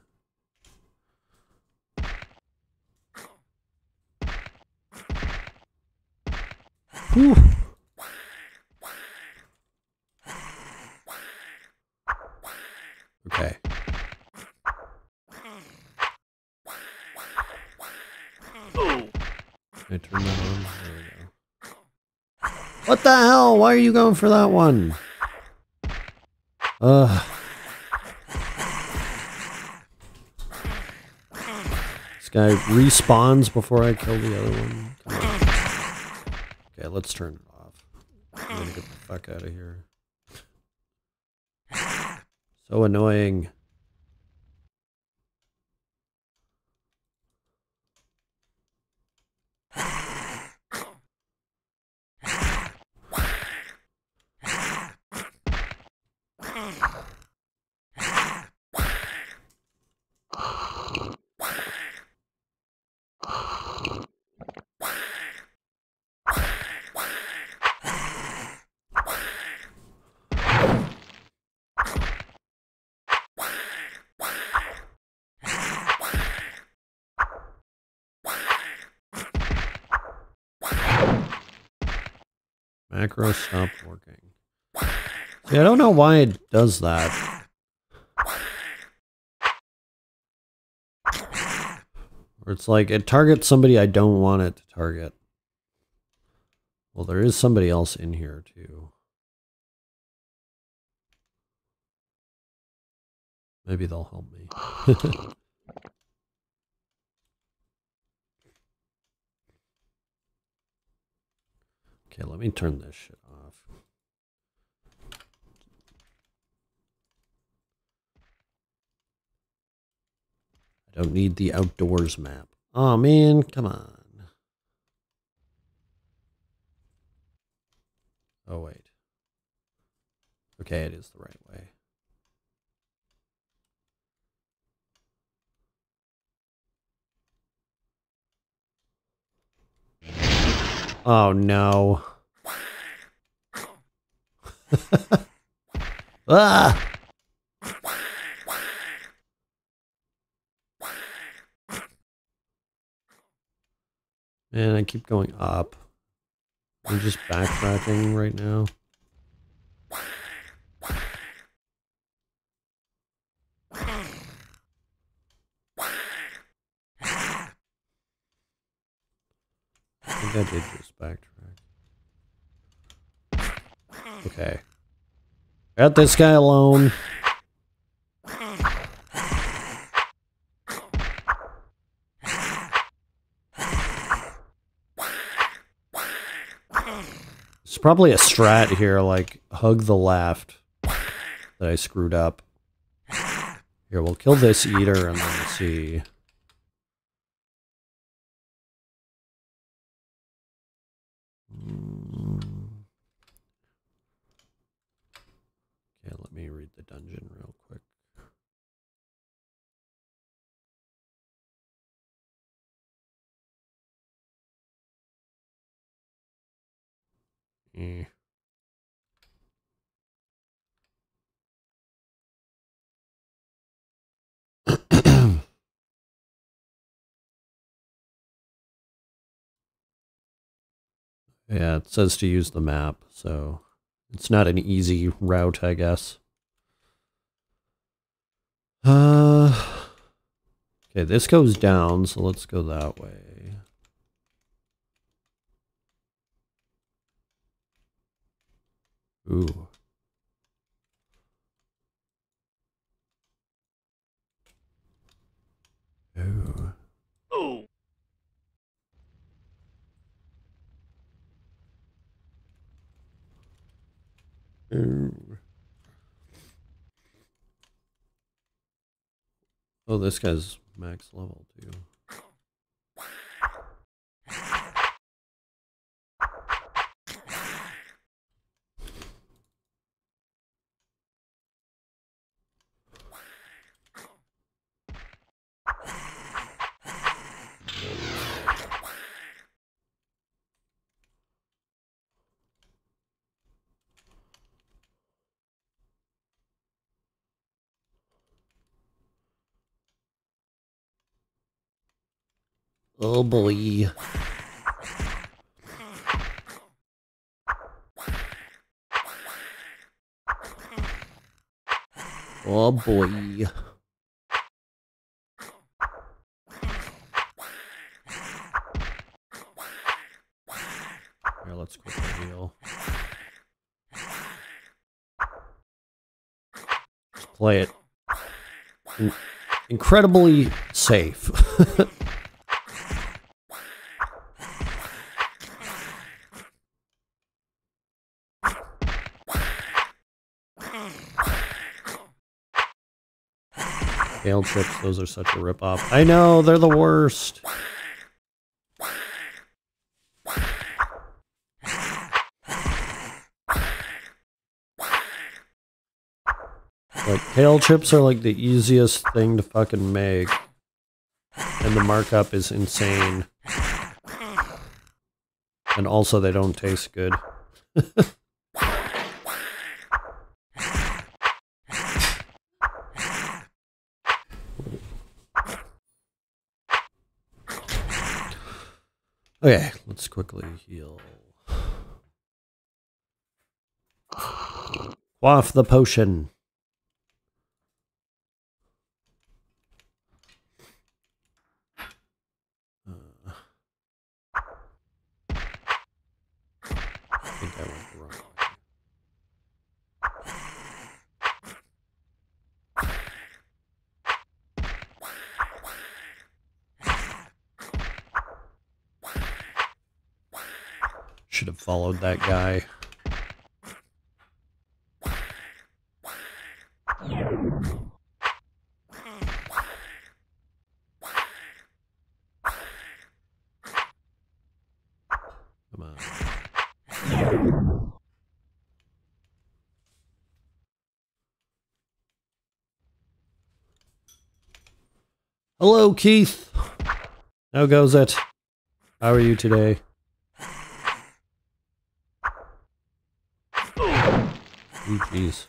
Whew. Okay. Can I turn that on? There we go. What the hell? Why are you going for that one? This guy respawns before I kill the other one. Okay, let's turn it off. I'm gonna get the fuck out of here. So annoying. Macro stopped working. See, I don't know why it does that. Or it's like it targets somebody I don't want it to target. Well, there is somebody else in here too. Maybe they'll help me. Okay, let me turn this shit off. I don't need the outdoors map. Oh man, come on. Oh wait. Okay, it is the right way. Oh no. Ah! Man, I keep going up. I'm just backtracking right now. I think I did just backtrack. Okay. Got this guy alone. It's probably a strat here, like hug the left that I screwed up. Here, we'll kill this eater and then see. Okay, let me read the dungeon real quick. Eh. Yeah, it says to use the map, so it's not an easy route, I guess. Okay, this goes down, so let's go that way. Ooh. Ooh. Oh. Ooh. Oh, this guy's max level too. Oh boy. Oh boy. Here, let's quickly heal. Just play it. Incredibly safe. Kale chips, those are such a ripoff. I know, they're the worst. Like, kale chips are like the easiest thing to fucking make. And the markup is insane. And also they don't taste good. Okay, let's quickly heal. Quaff the potion. I think I went the wrong way. Should have followed that guy. Come on. Hello, Keith. How goes it? How are you today? Ooh, jeez.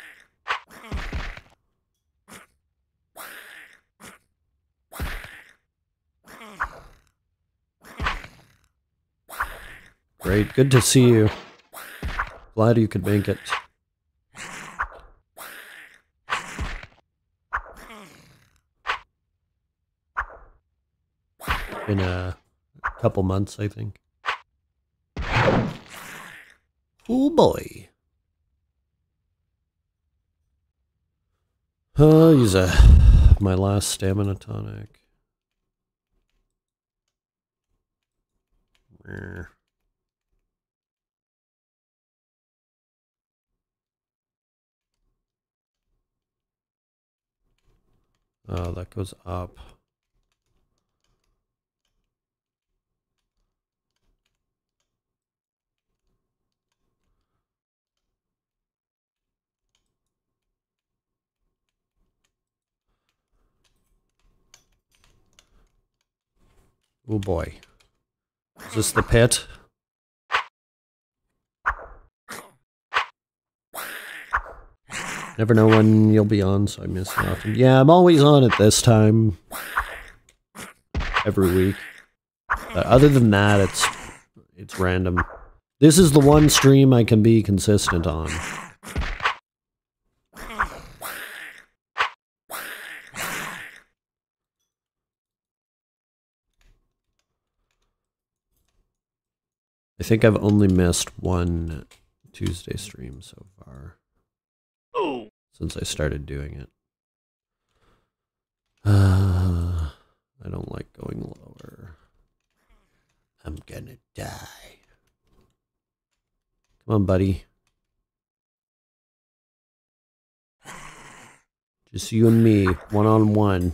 Great, good to see you. Glad you could make it. Been a couple months, I think. Oh boy. Use my last stamina tonic. Oh, that goes up. Oh boy. Is this the pit? Never know when you'll be on, so I miss it often. Yeah, I'm always on at this time. Every week. Other than that, it's random. This is the one stream I can be consistent on. I think I've only missed one Tuesday stream so far. Since I started doing it. I don't like going lower. I'm gonna die. Come on, buddy. Just you and me, one-on-one.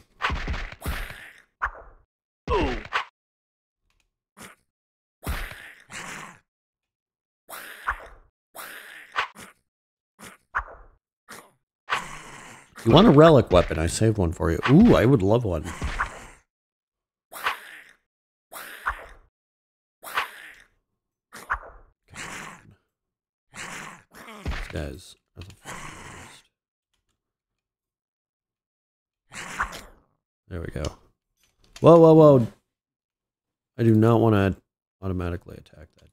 You want a relic weapon? I saved one for you. Ooh, I would love one. These guys are the fucking worst. There we go. Whoa, whoa, whoa. I do not want to automatically attack that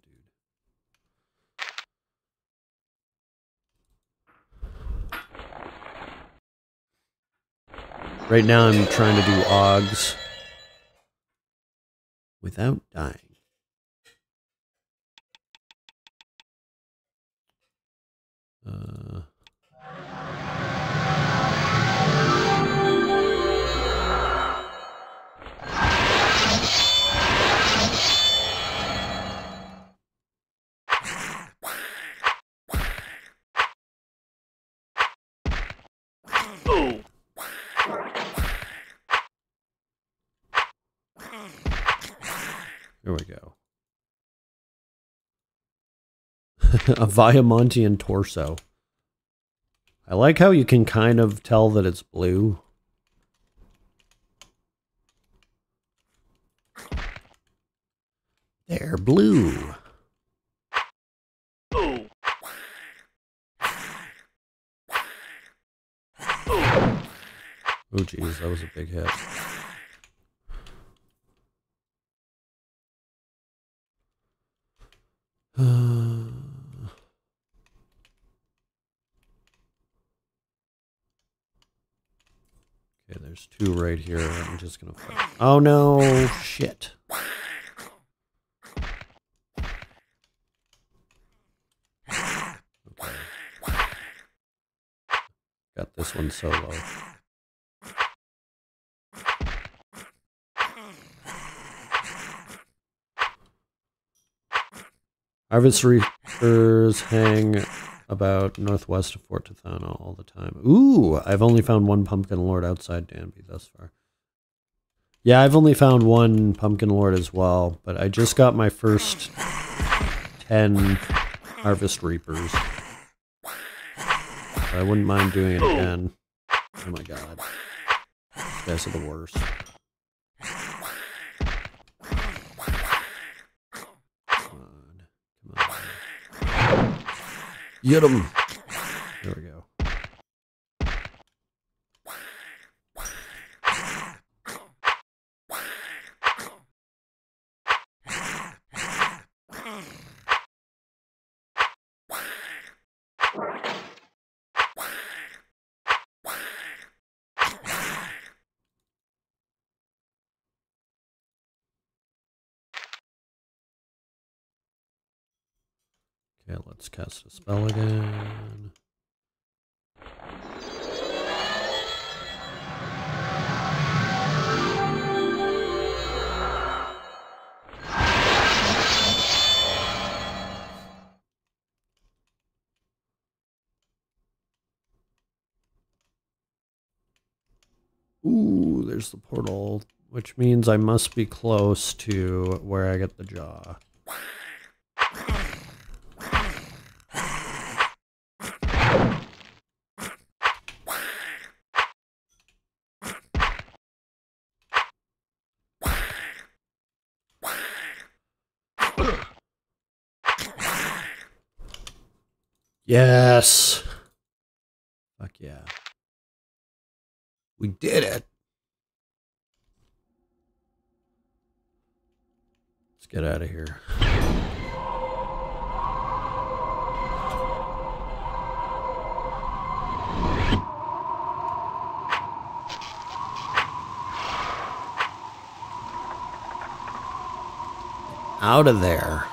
dude. Right now I'm trying to do Augs without dying. Here we go. A Viamontian torso. I like how you can kind of tell that it's blue. They're blue. Oh geez, that was a big hit. Okay, there's two right here. I'm just gonna. Oh no! Shit. Okay. Got this one solo. Harvest reapers hang about northwest of Fort Tithano all the time. Ooh, I've only found one pumpkin lord outside Danby thus far. Yeah, I've only found one pumpkin lord as well, but I just got my first 10 harvest reapers. I wouldn't mind doing it again. Oh my god. These guys are the worst. Come on. Get him! There we go. Okay, let's cast a spell again. Ooh, there's the portal, which means I must be close to where I get the jaw. Yes! Fuck yeah. We did it! Let's get out of here. Out of there.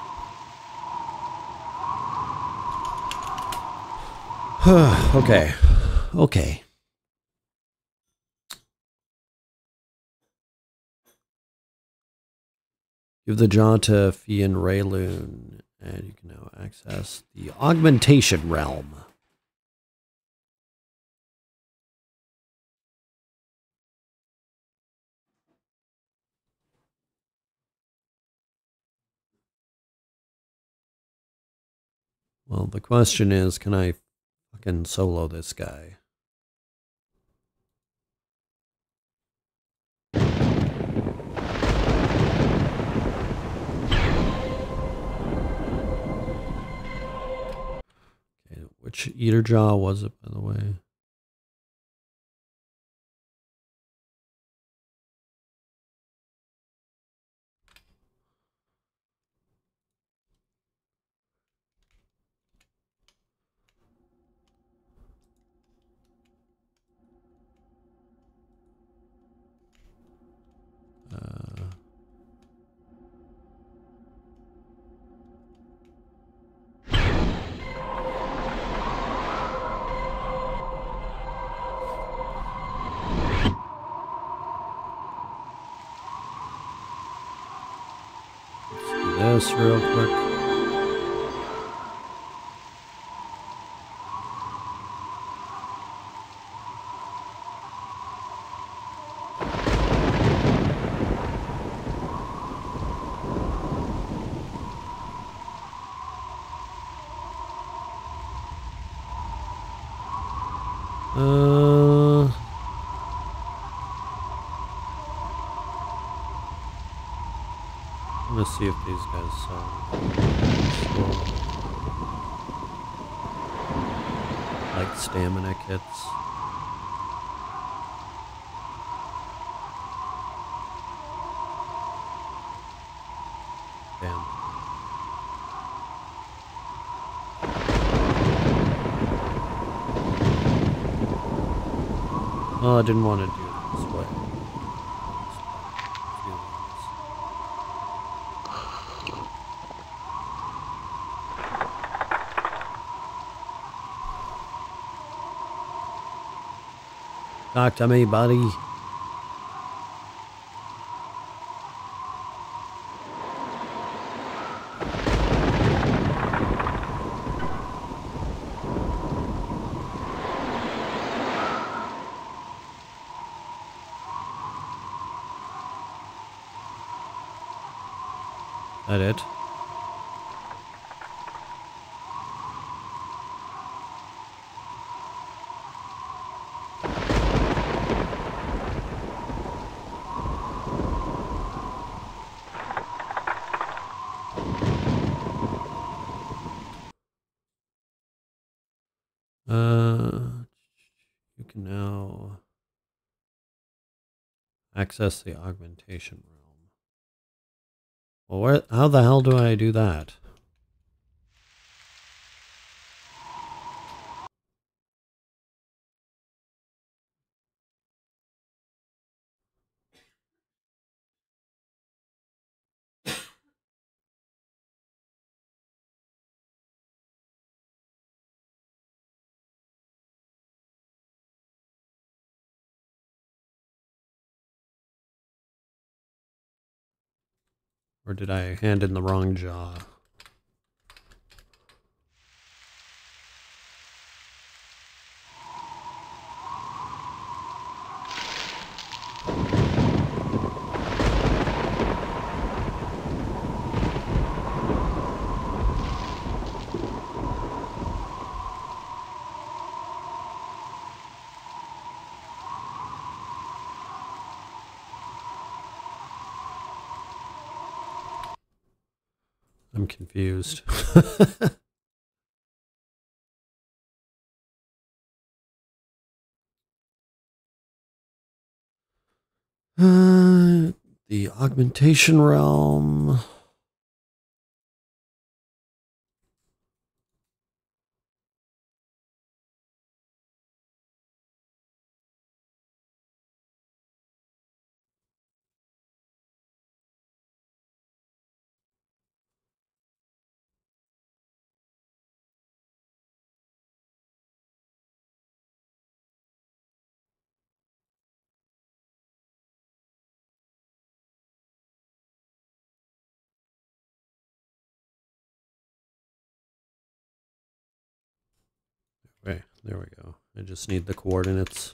Okay. Okay. Give the jaw to Fian Rayloon, and you can now access the Augmentation Realm. Well, the question is, can I fucking solo this guy? Okay, which Eater Jaw was it, by the way? Let's do this real quick. Let's see if these guys like stamina kits. Damn. Oh, I didn't want to do it this way. Talk to me, buddy. That it? You can now access the augmentation realm. Well, how the hell do I do that? Or did I hand in the wrong jaw? I'm confused. The augmentation realm. Okay, there we go. I just need the coordinates,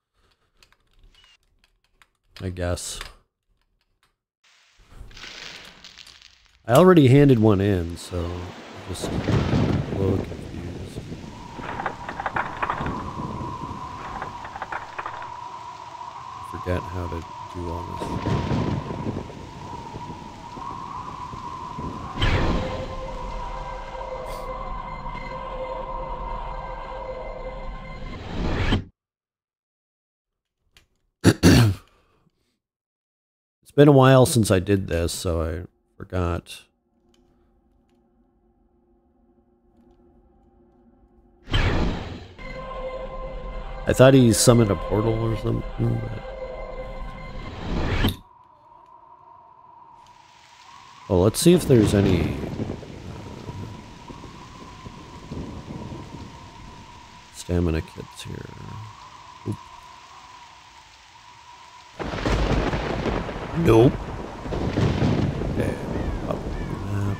I guess. I already handed one in, so I'm just a little confused. I forget how to do all this. It's been a while since I did this, so I forgot. I thought he summoned a portal or something, but... Well, let's see if there's any... stamina kits here. Oop. Nope. Okay. Up the map.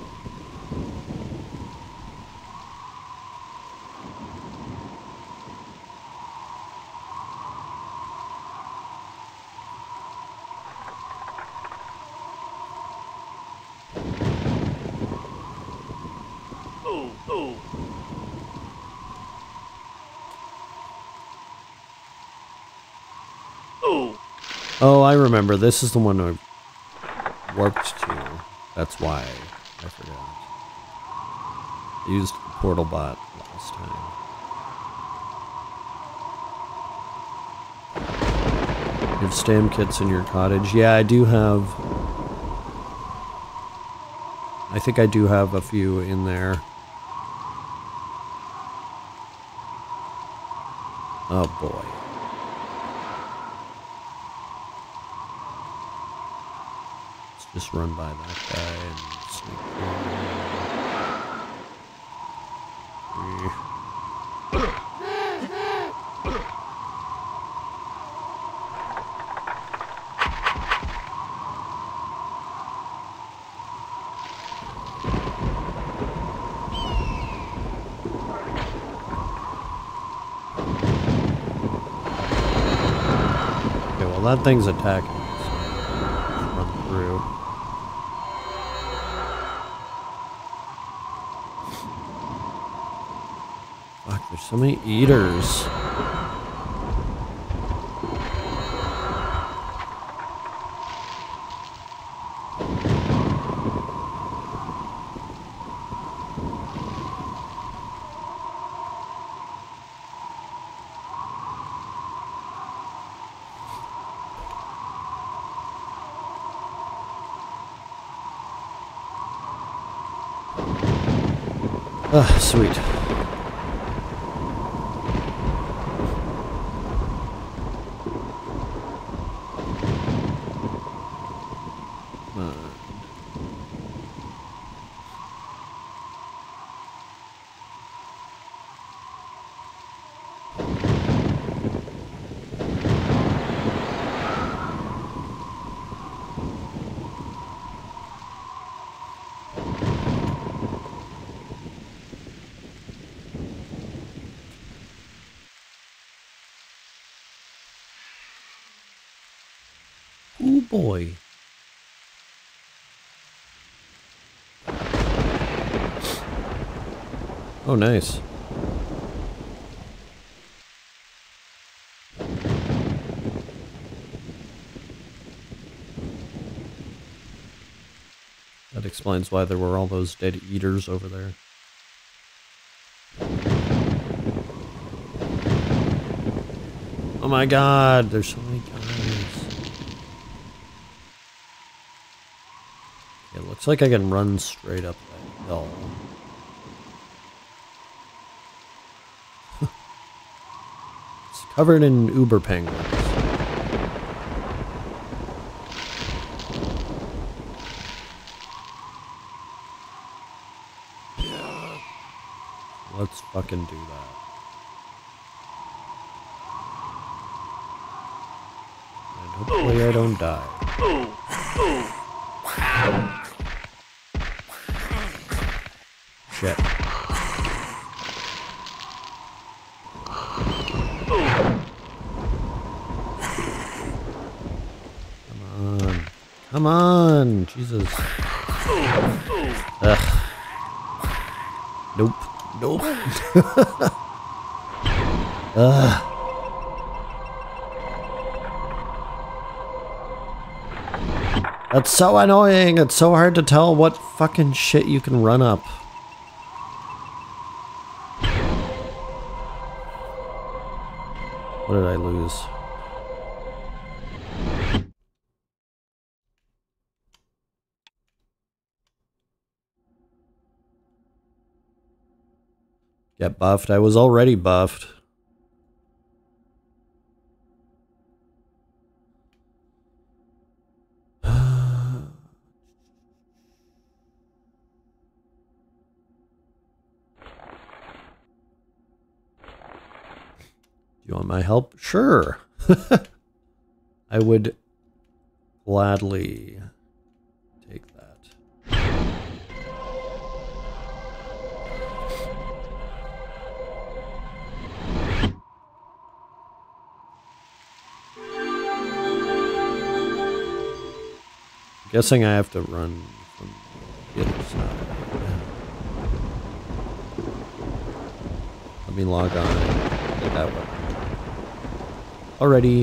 Oh, I remember. This is the one I warped to. That's why I forgot. I used the portal bot last time. You have stam kits in your cottage. Yeah, I do have... I think I do have a few in there. Oh boy. Just run by that guy and sneak Okay, well that thing's attacking. Let's run through. Fuck, there's so many eaters. Ah, sweet. Oh boy. Oh, nice. That explains why there were all those dead eaters over there. Oh my god, there's so many guys. It looks like I can run straight up that hill. It's covered in uber penguins. Let's fucking do that. And hopefully I don't die. Shit. Come on. Come on! Jesus. Ugh. Nope. Nope. Ugh. That's so annoying. It's so hard to tell what fucking shit you can run up. What did I lose? Get buffed. I was already buffed. You want my help? Sure. I would gladly take that. Guessing I have to run from the other side. Let me log on and get that weapon. Alrighty.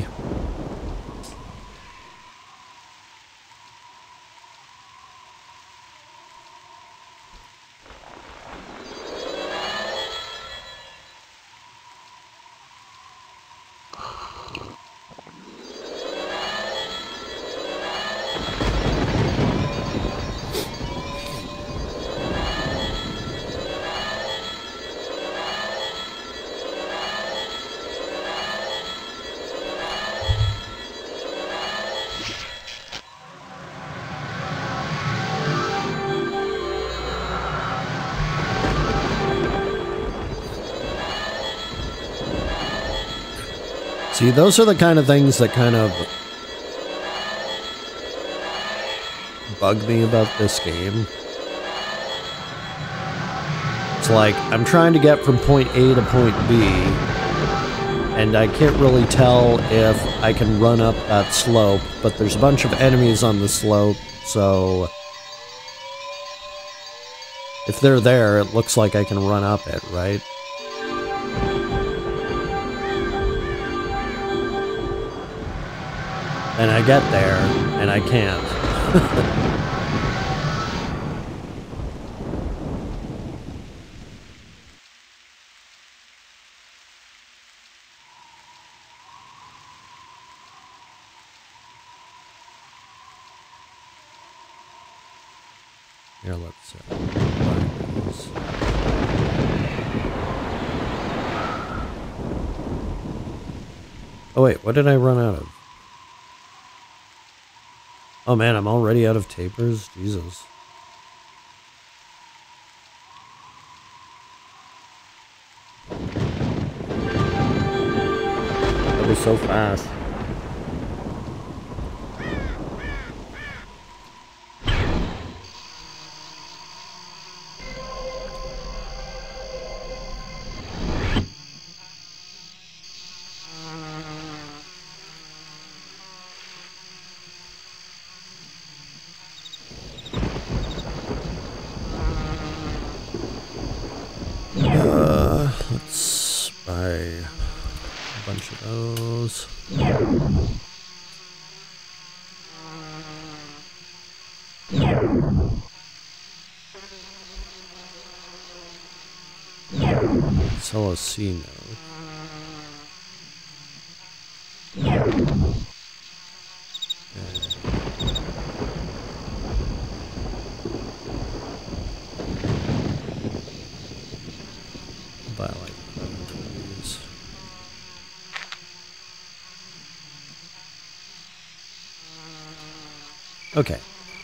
See, those are the kind of things that kind of bug me about this game. It's like, I'm trying to get from point A to point B, and I can't really tell if I can run up that slope, but there's a bunch of enemies on the slope, so if they're there, it looks like I can run up it, right? And I get there, and I can't. Here, let's find these. Oh wait, what did I run out of? Oh man, I'm already out of tapers? Jesus. That was so fast. Let's buy a bunch of those. Sell a C node. Buy like 20s. Okay.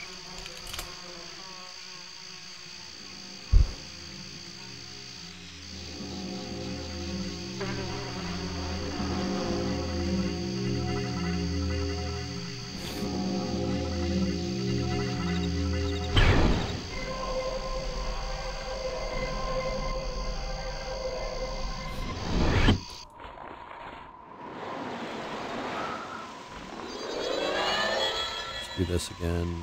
Do this again.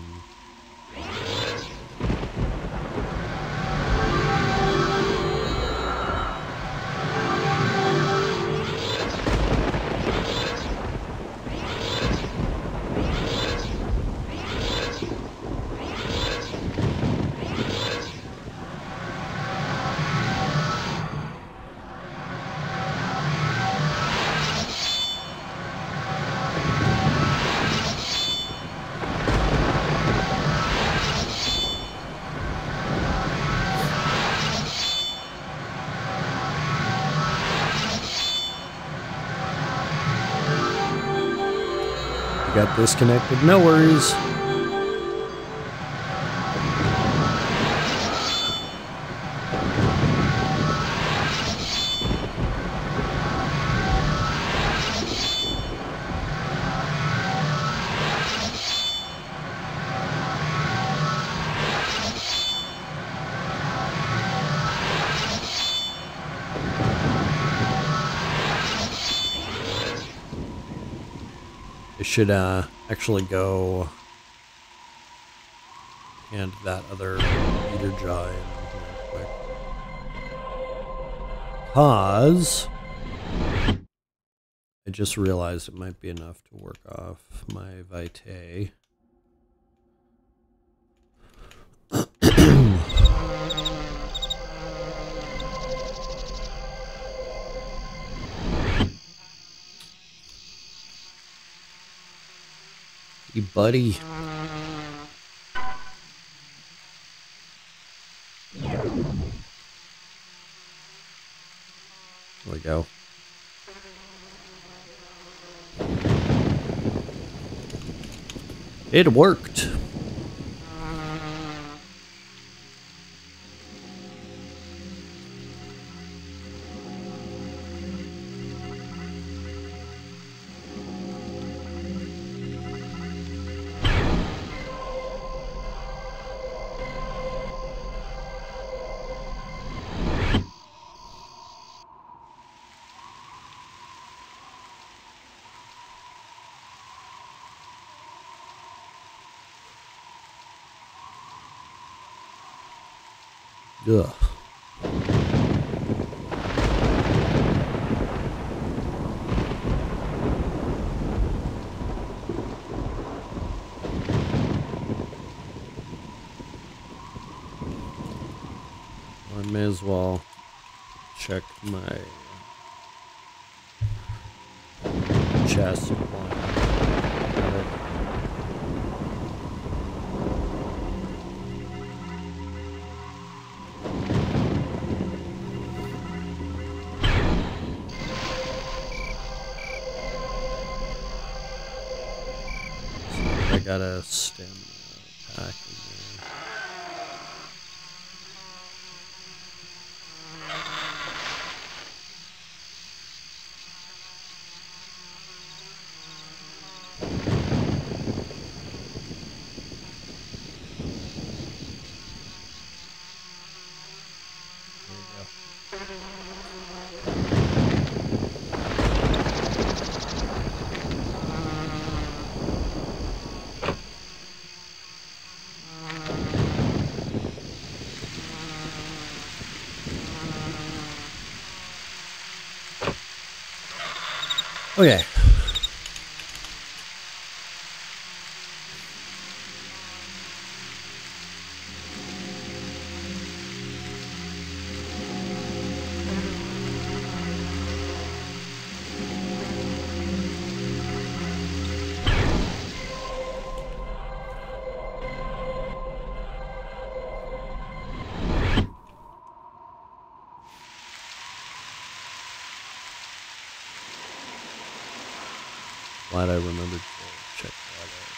Got disconnected, no worries. It should actually go and that other eater jaw in real quick. Cause I just realized it might be enough to work off my vitae. Hey, buddy. There we go. It worked. Ugh. I may as well check my chest. I got a stamina pack in there. Okay. Glad I remembered to check that out.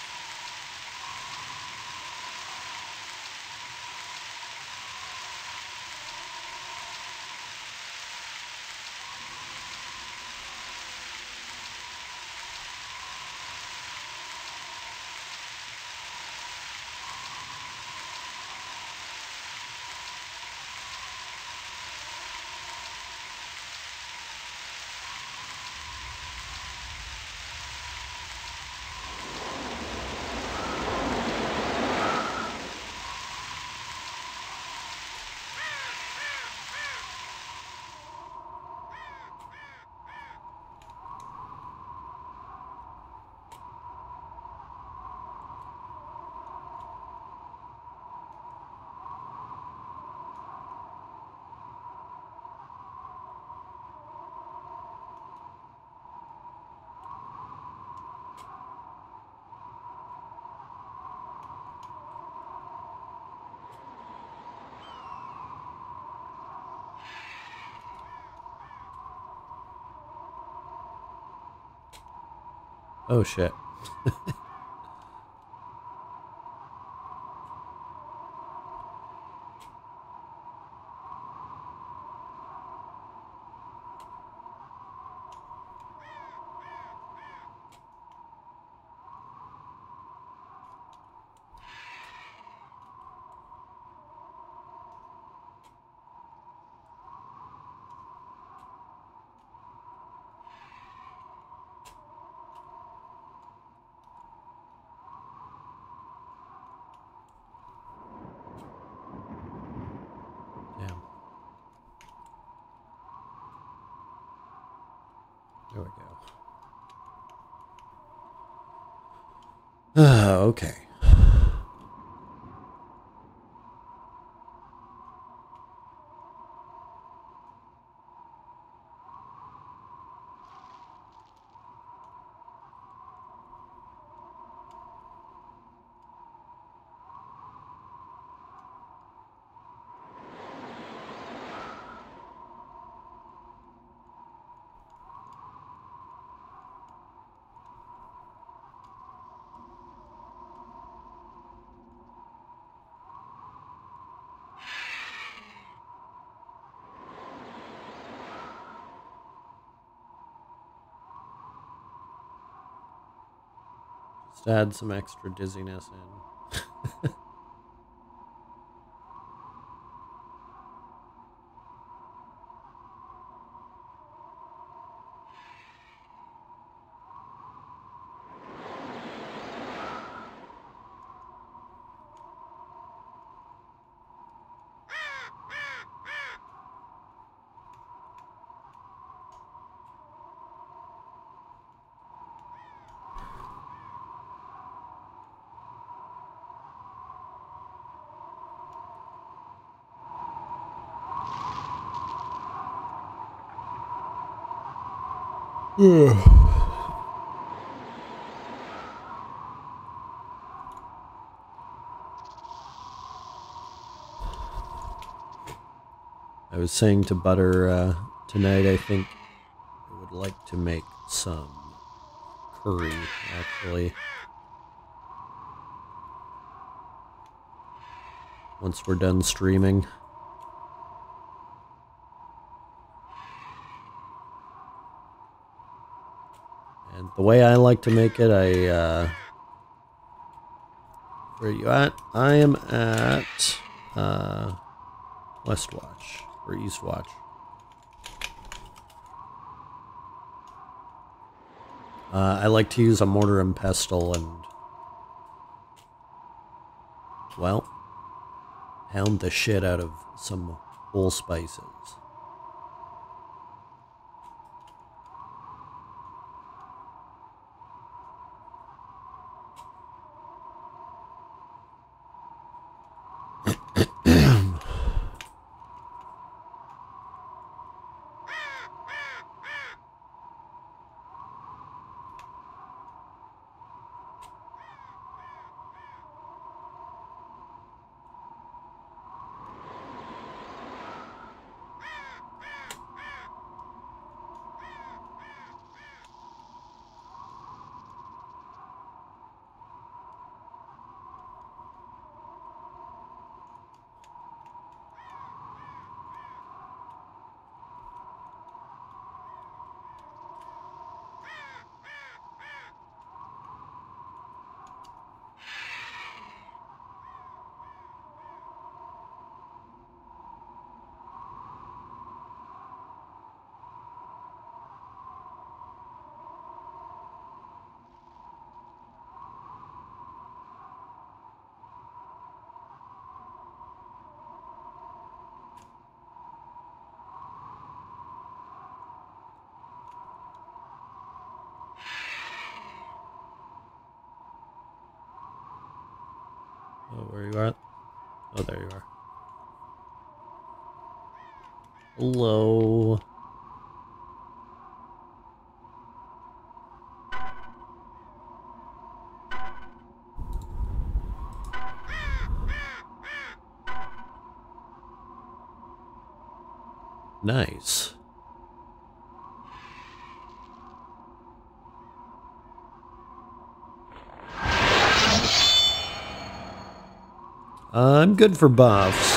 Oh shit. Damn. There we go. Okay. Just add some extra dizziness in. I was saying to Butter tonight, I think I would like to make some curry, actually. Once we're done streaming. And the way I like to make it, where are you at? I am at, West Watch, or East Watch. I like to use a mortar and pestle and, well, pound the shit out of some whole spices. Oh, where you at? Oh, there you are. Hello. Nice. I'm good for buffs.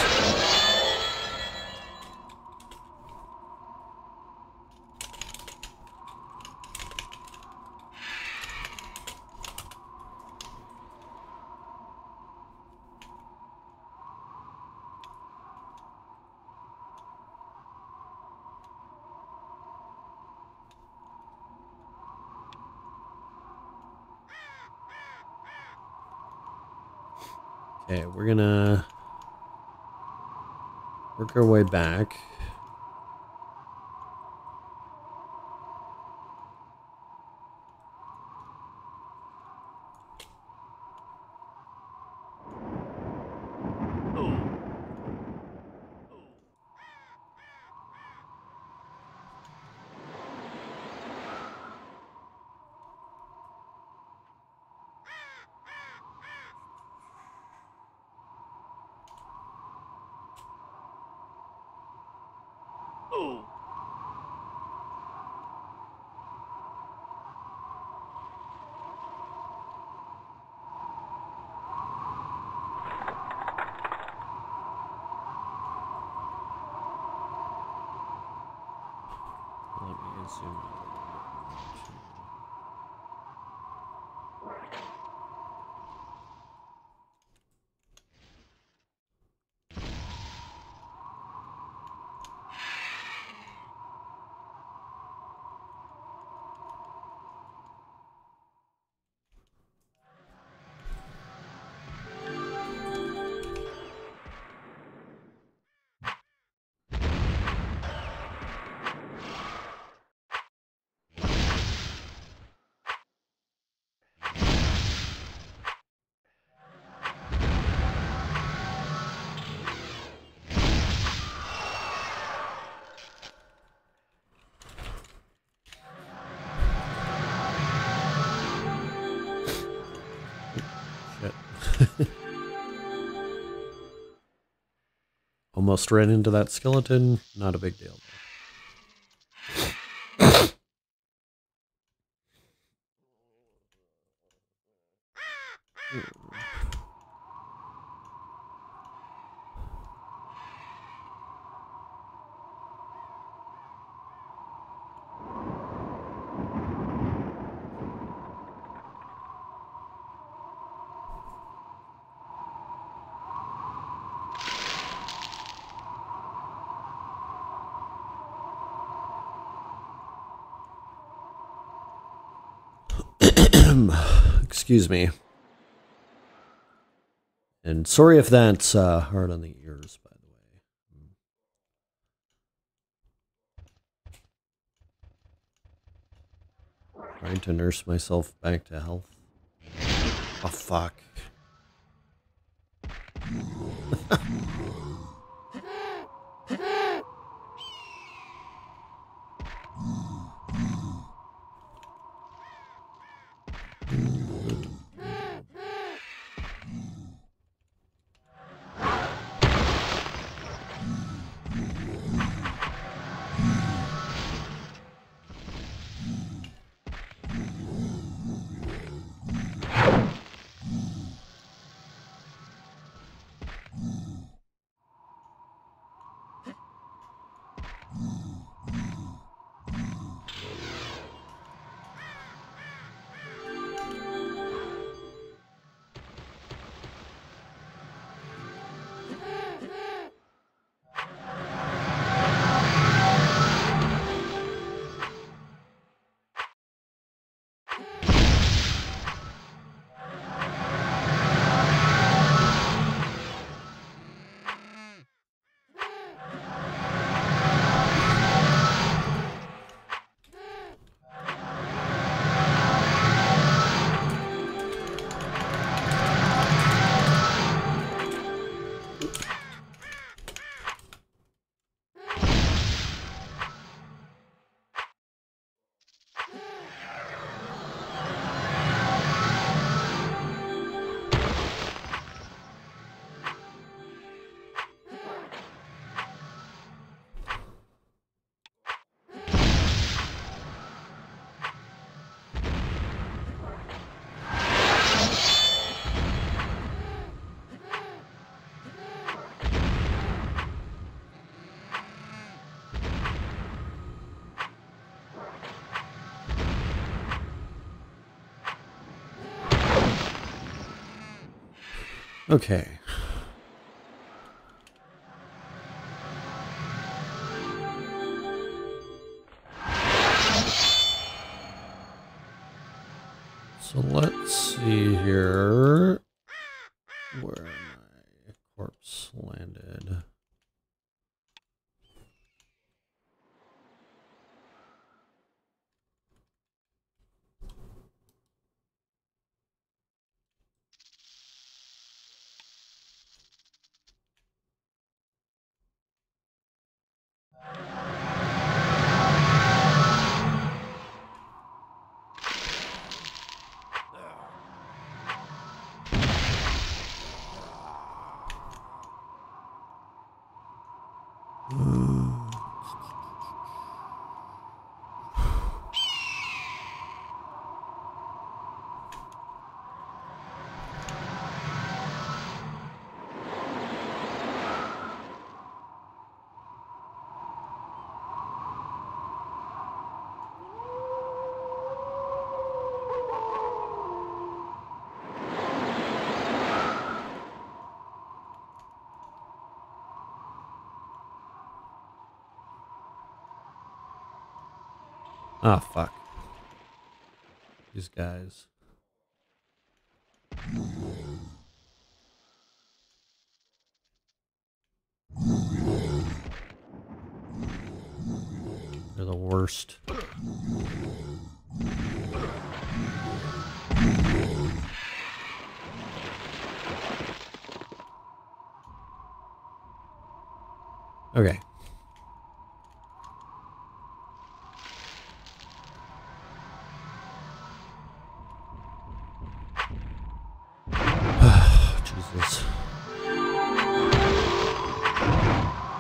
Okay, we're gonna work our way back. Oh. Let me zoom out. almost ran into that skeleton. Not a big deal. Excuse me. And sorry if that's hard on the ears, by the way. Trying to nurse myself back to health. Oh, fuck. Okay. So let's see here. Where my corpse landed. Ah, fuck. These guys. They're the worst. Okay. Jesus.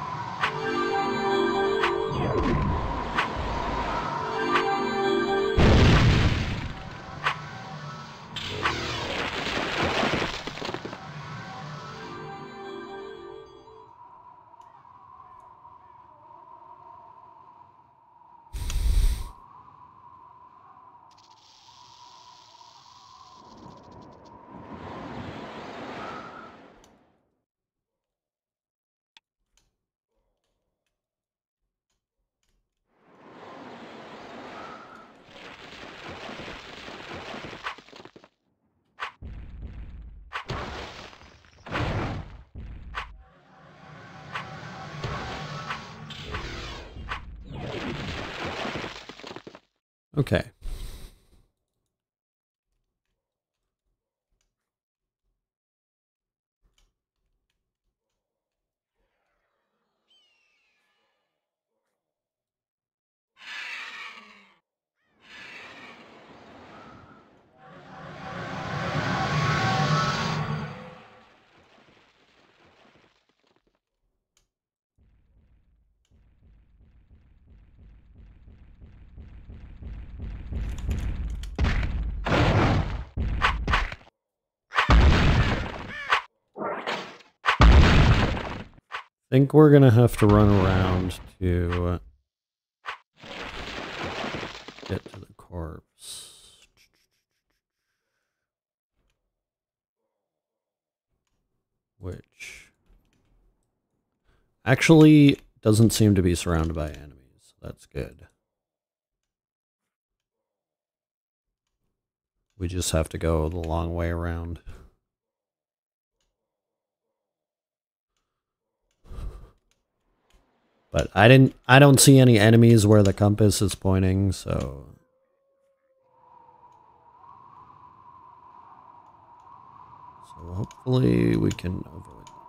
Okay. I think we're gonna have to run around to get to the corpse. Which actually doesn't seem to be surrounded by enemies. That's good. We just have to go the long way around. But I don't see any enemies where the compass is pointing, so hopefully we can avoid them.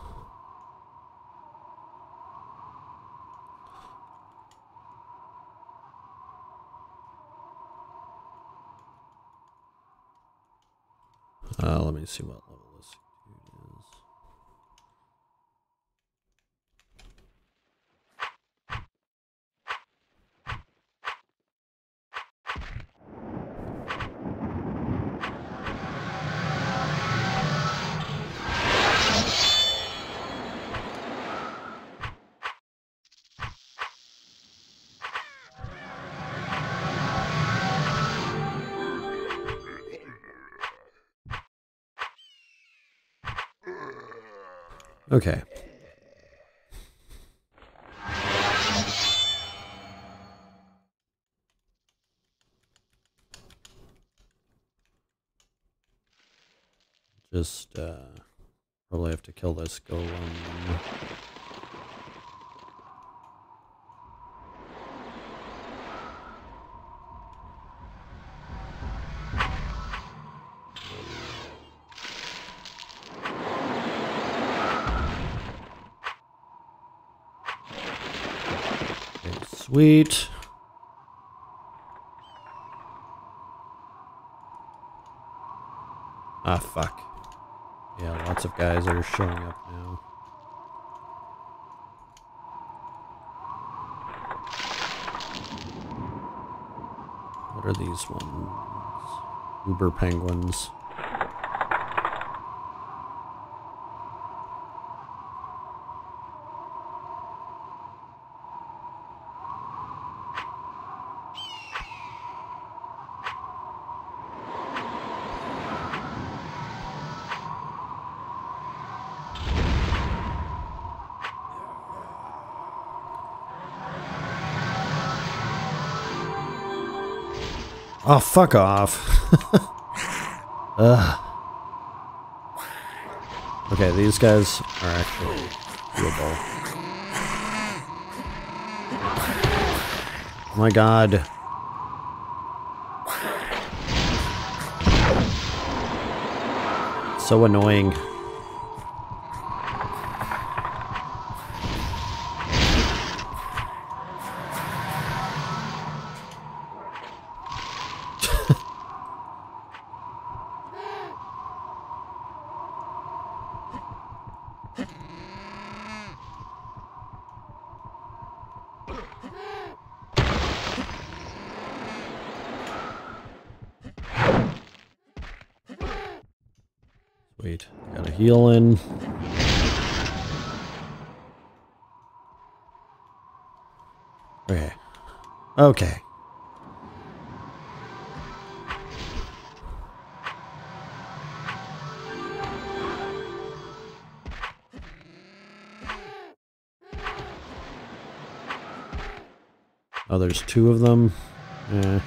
Let me see what level this dude is. Okay. Just probably have to kill this golem. Okay, sweet. Ah, fuck. Yeah, lots of guys are showing up now. What are these ones? Uber penguins. Oh, fuck off. Ugh. Okay, these guys are actually doable. Oh my god. So annoying. Sweet. Got a heal in. Okay. Okay. Oh, there's two of them. Yeah.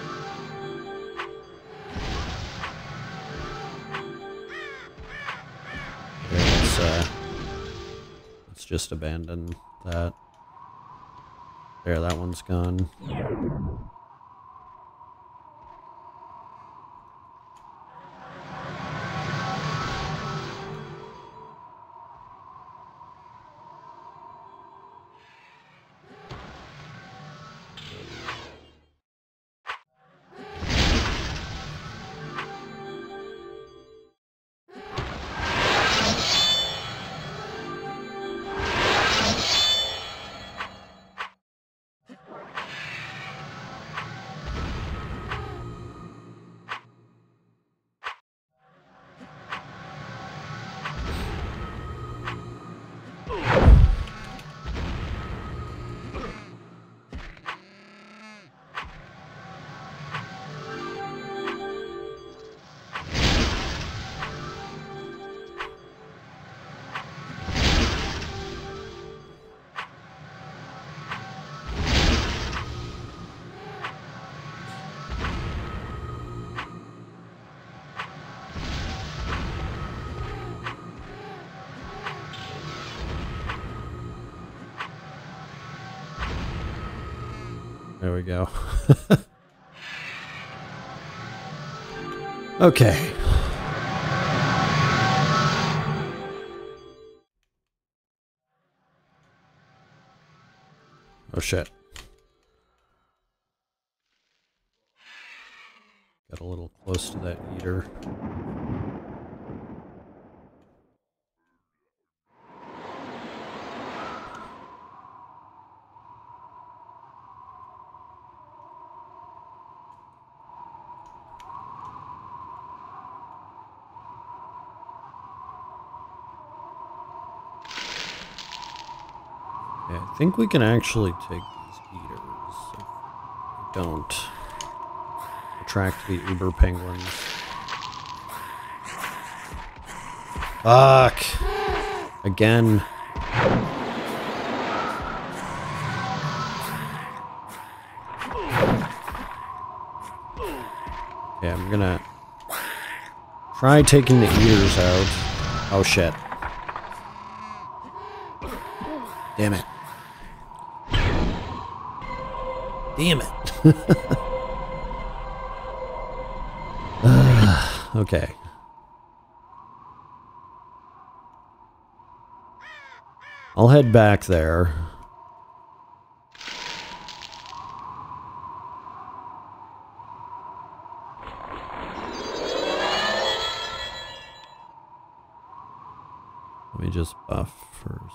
Let's just abandon that. There, that one's gone. There we go. Okay. Oh shit. Got a little close to that eater. Yeah, I think we can actually take these eaters if we don't attract the uber penguins. Fuck! Again. Yeah, I'm gonna try taking the eaters out. Oh shit. Damn it. Damn it. Okay. I'll head back there. Let me just buff first.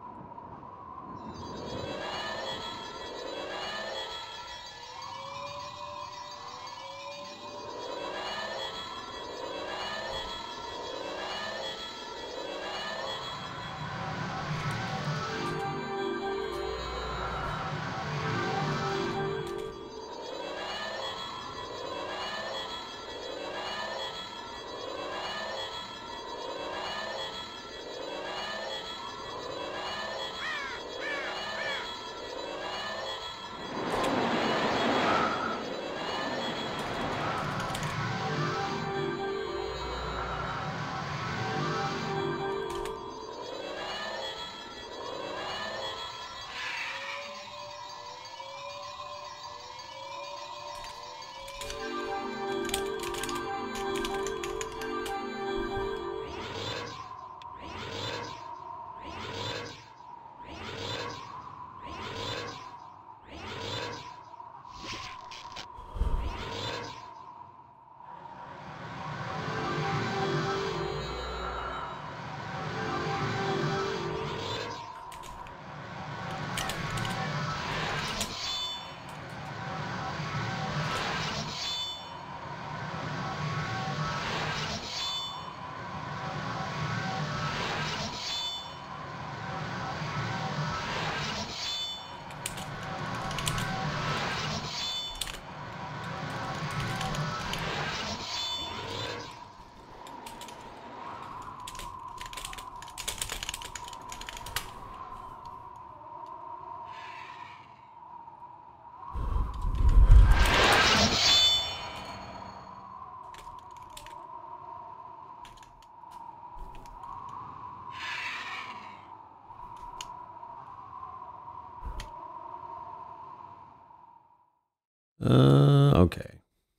Okay.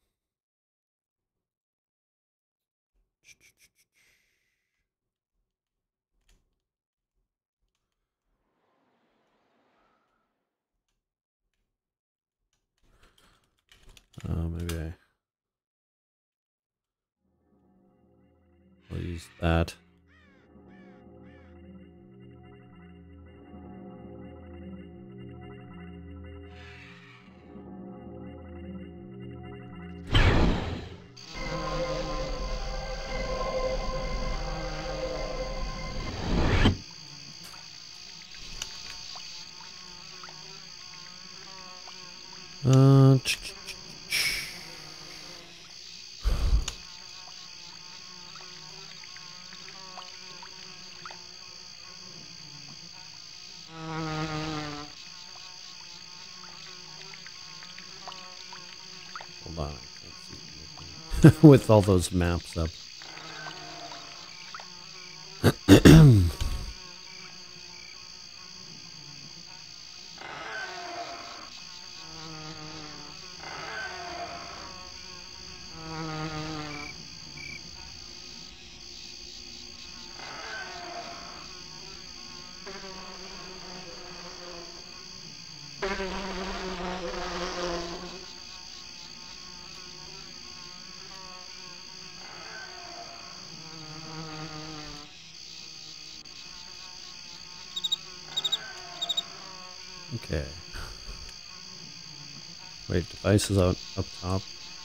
Maybe I'll use that. Hold on, I can't see anything with all those maps up. Okay. Wait, devices out up top.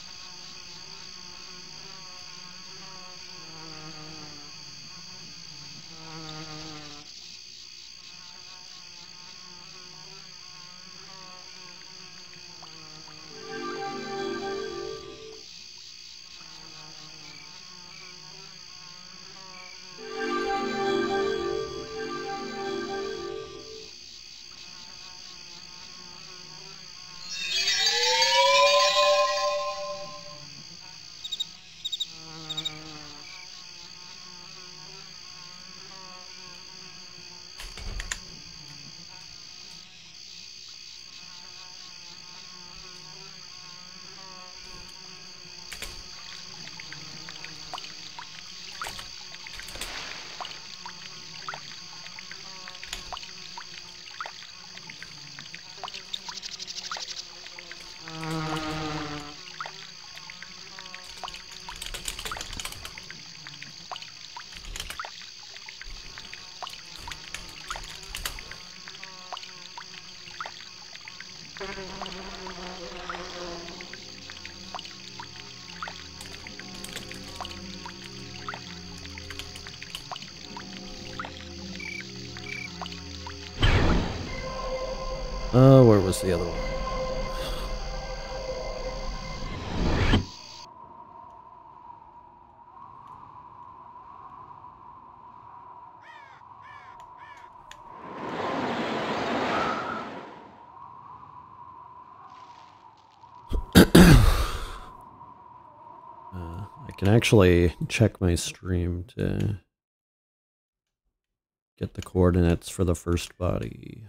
Oh, where was the other one? I can actually check my stream to get the coordinates for the first body.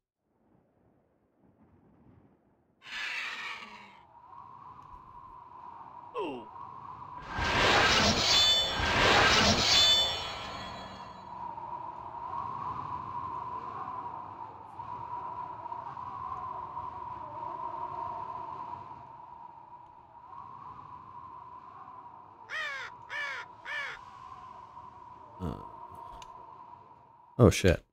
Oh shit.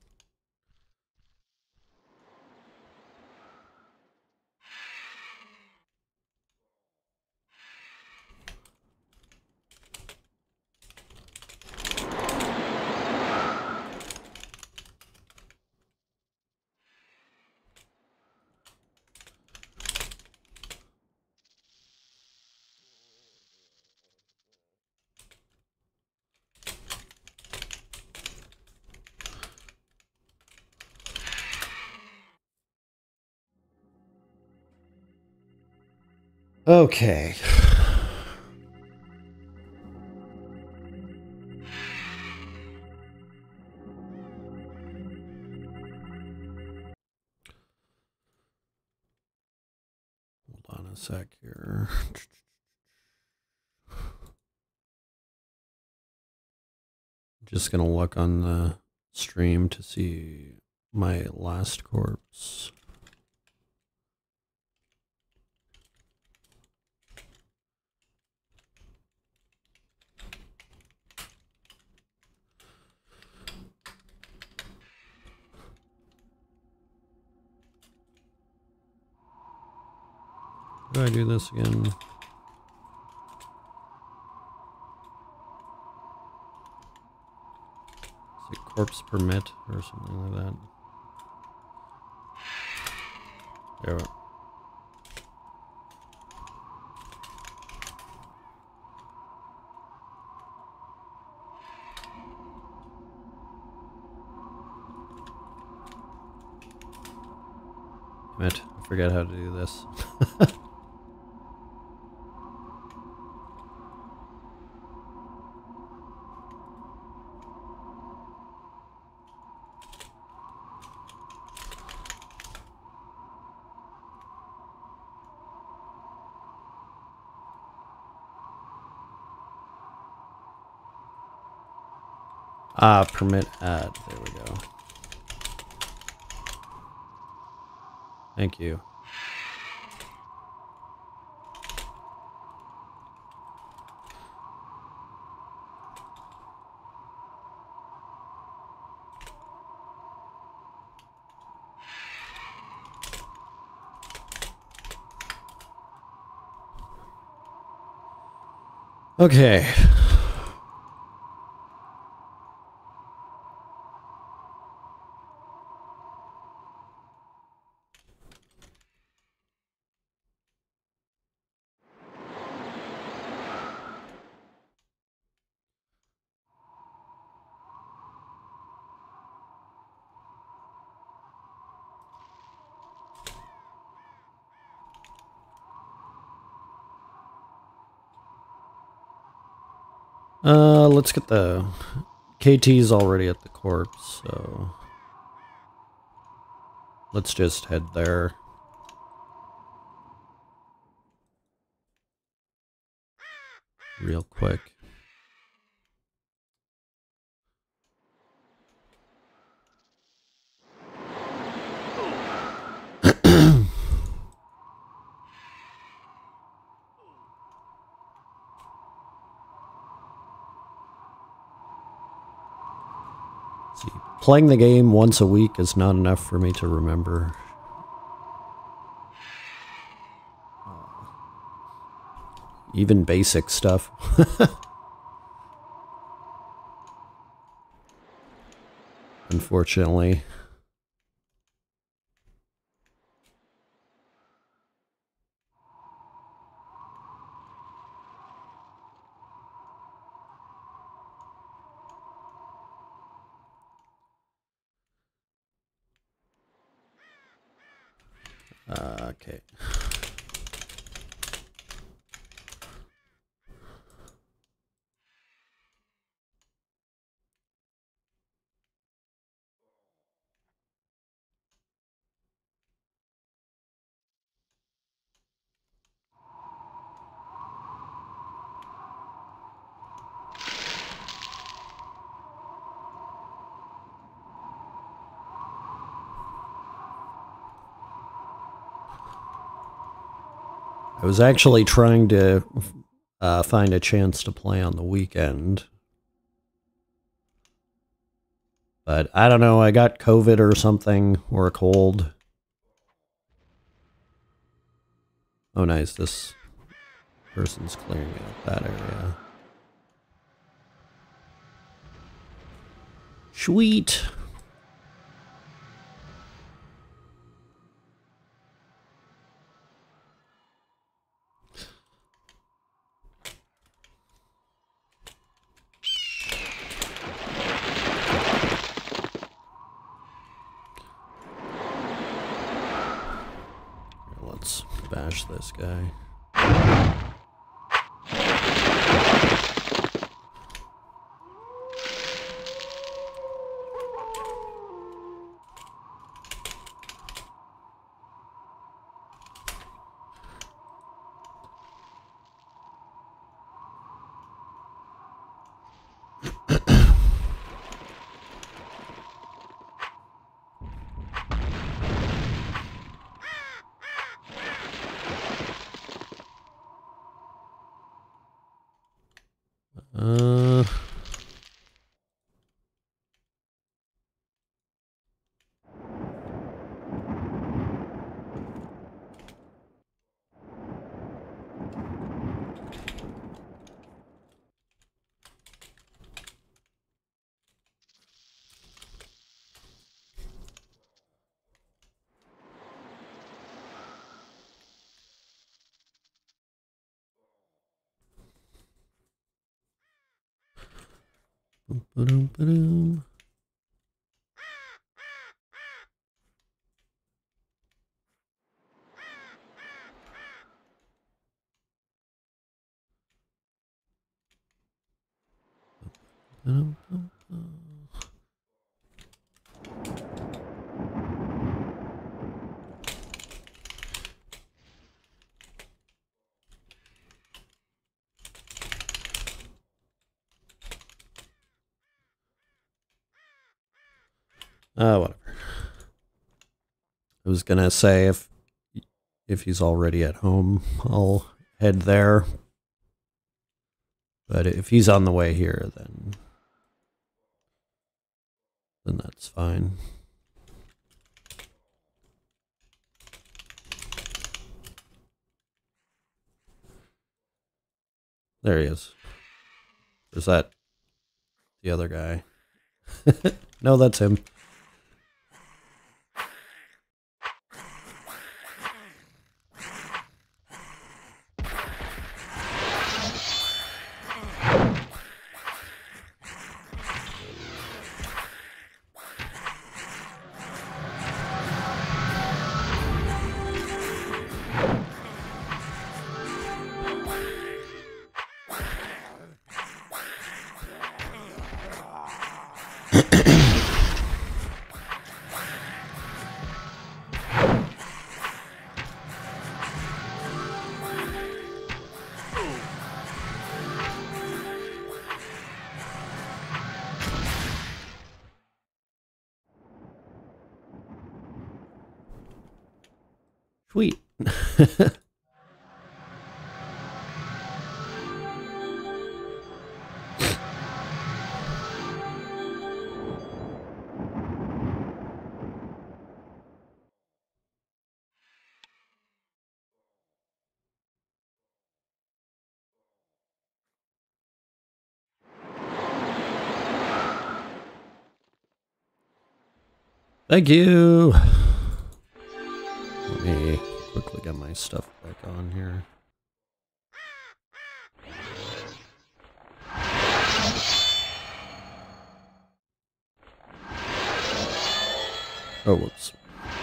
Okay. Hold on a sec here. Just gonna look on the stream to see my last corpse. How do I do this again? Is it corpse permit or something like that? There we go. Damn it, I forget how to do this. Permit add. There we go. Thank you. Okay. Let's get the KT's already at the corpse, so let's just head there. Real quick. See, playing the game once a week is not enough for me to remember. Even basic stuff. Unfortunately. Okay. I was actually trying to find a chance to play on the weekend. But I don't know, I got COVID or something, or a cold. Oh nice, this person's clearing out that area. Sweet! Let's bash this guy. Ba-dum. Whatever. was gonna say if he's already at home, I'll head there. But if he's on the way here, then that's fine. There he is. Is that the other guy? No, that's him. Sweet. Thank you. Let me quickly get my stuff back on here. Oh, whoops.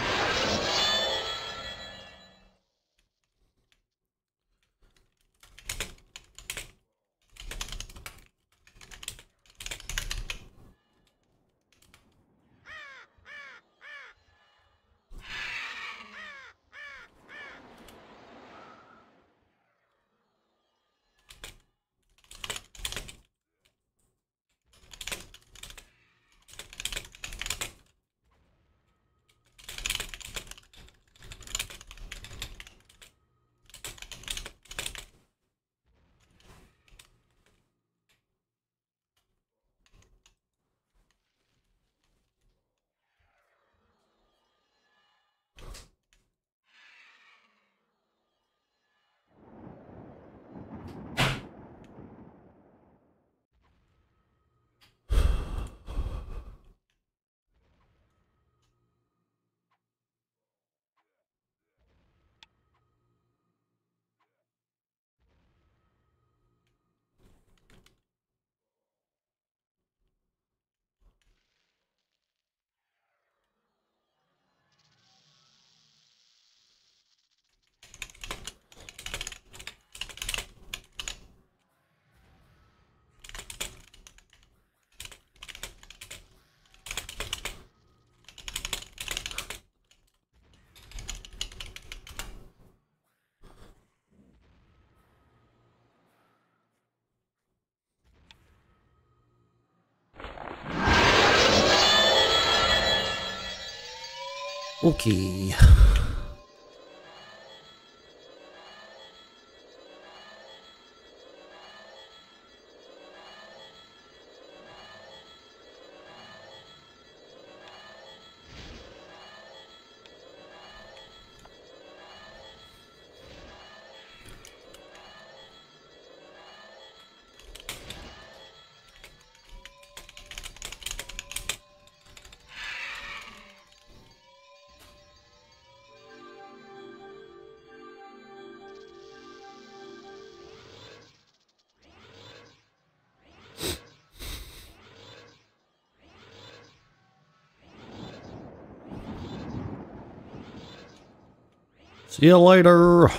Okay. See you later.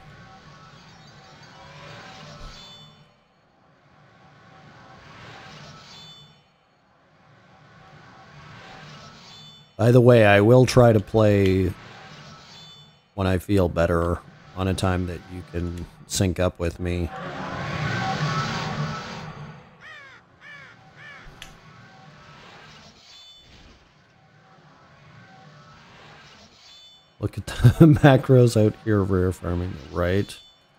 By the way, I will try to play when I feel better on a time that you can sync up with me. Look at the macros out here rear farming the right.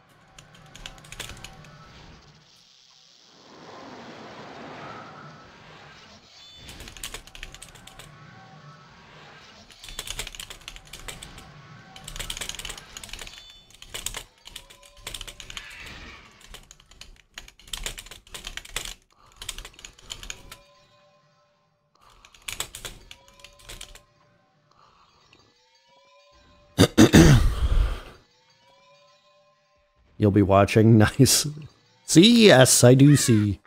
You'll be watching. Nice. See? Yes, I do see.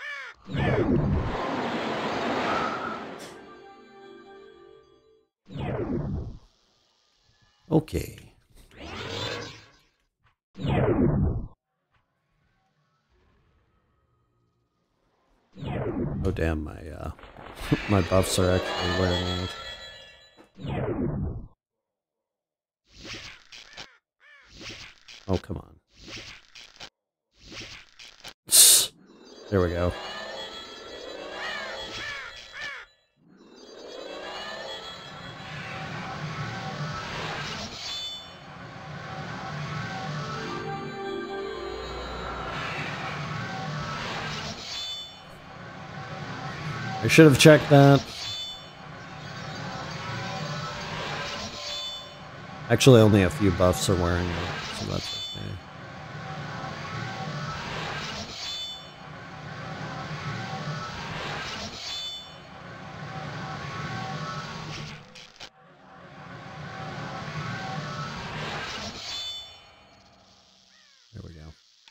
Okay. Oh damn, my my buffs are actually wearing out. Oh, come on. There we go. I should have checked that. Actually, only a few buffs are wearing out, so that's okay. There we go.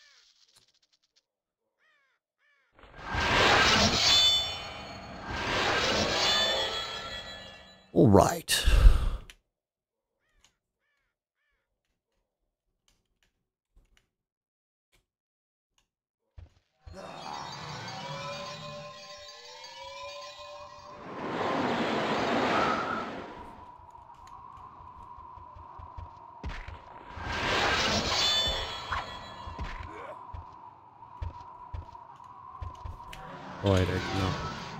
All right. Oh, I didn't know.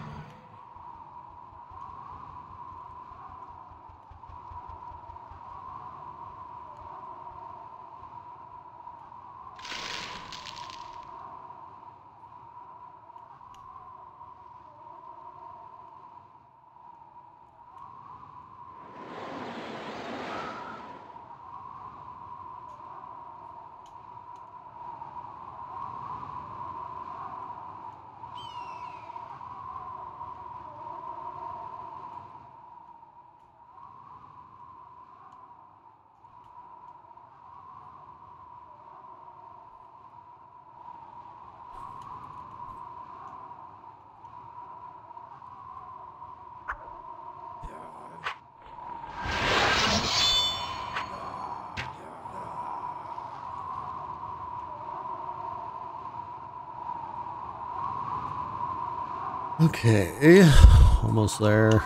Okay, almost there.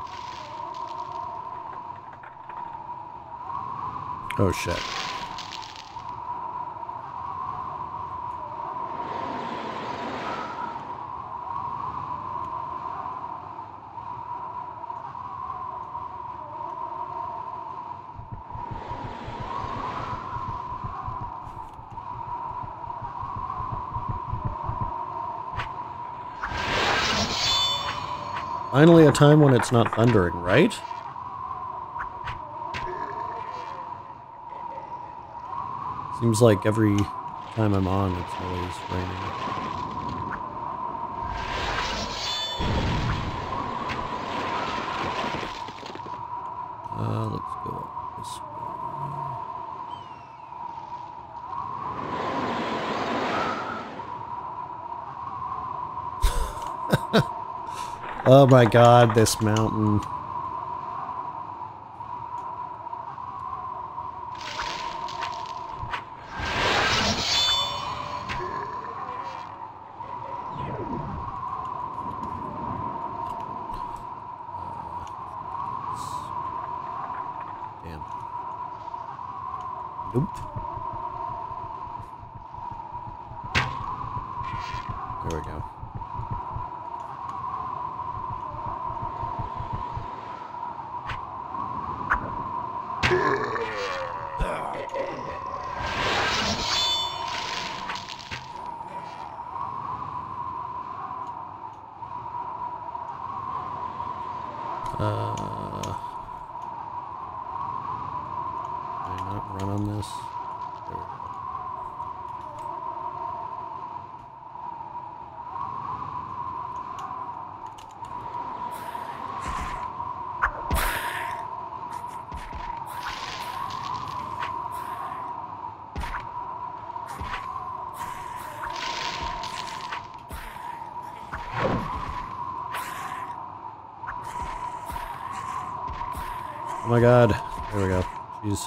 Oh shit. Finally a time when it's not thundering, right? Seems like every time I'm on, it's always raining. Let's go up this way. Oh my god, this mountain. Damn. Nope. There we go. Can I not run on this? There we go. Oh my god. There we go. Jeez.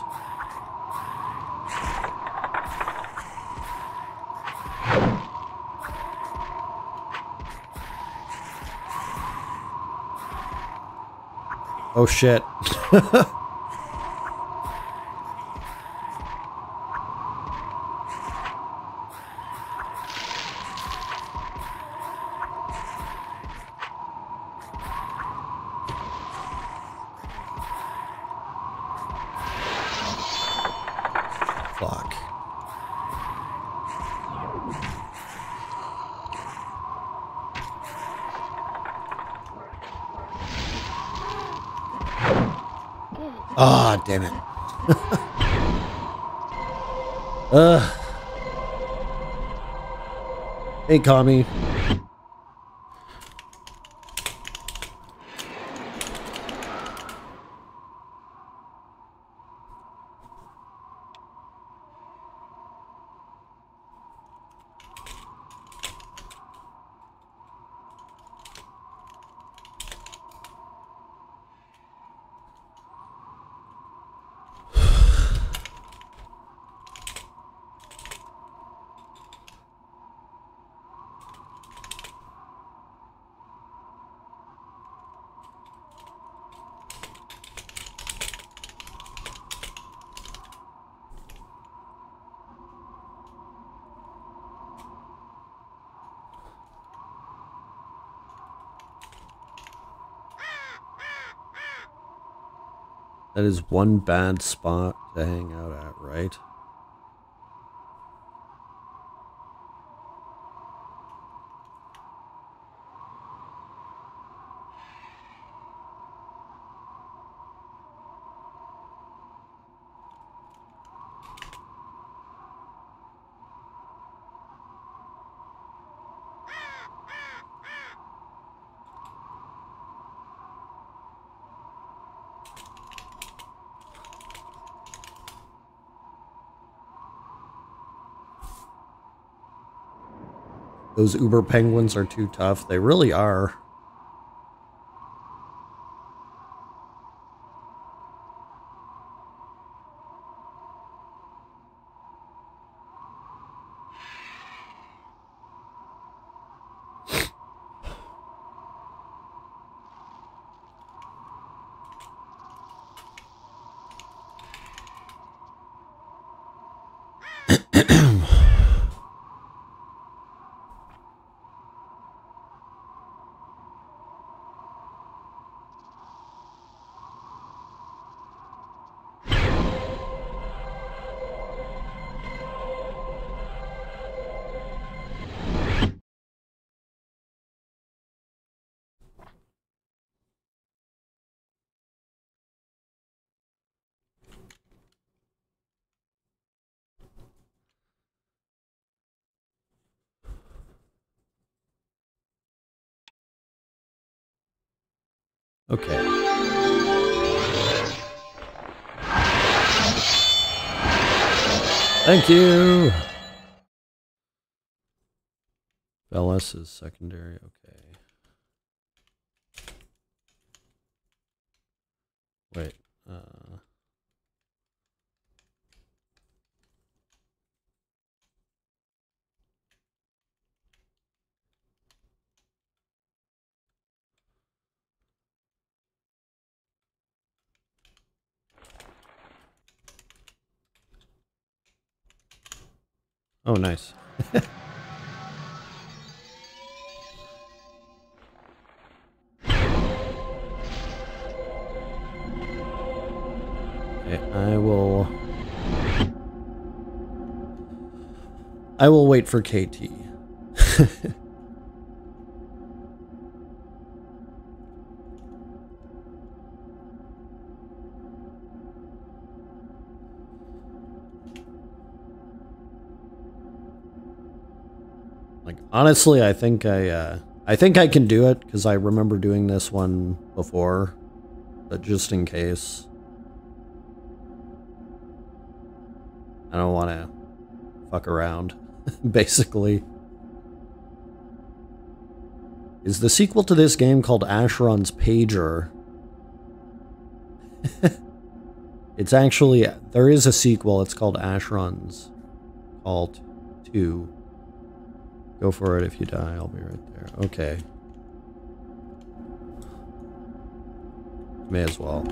Oh shit. Fuck. Ah, damn it. Hey, Kami. That is one bad spot to hang out at, right? Those Uber penguins are too tough. They really are. Okay. Thank you. LS is secondary. Okay. Wait. Oh, nice. Okay, I will wait for KT. Like, honestly, I think I can do it, because I remember doing this one before, but just in case. I don't want to fuck around, basically. Is the sequel to this game called Asheron's Pager? It's actually, there is a sequel, it's called Asheron's Alt 2. Go for it if you die, I'll be right there. Okay. May as well.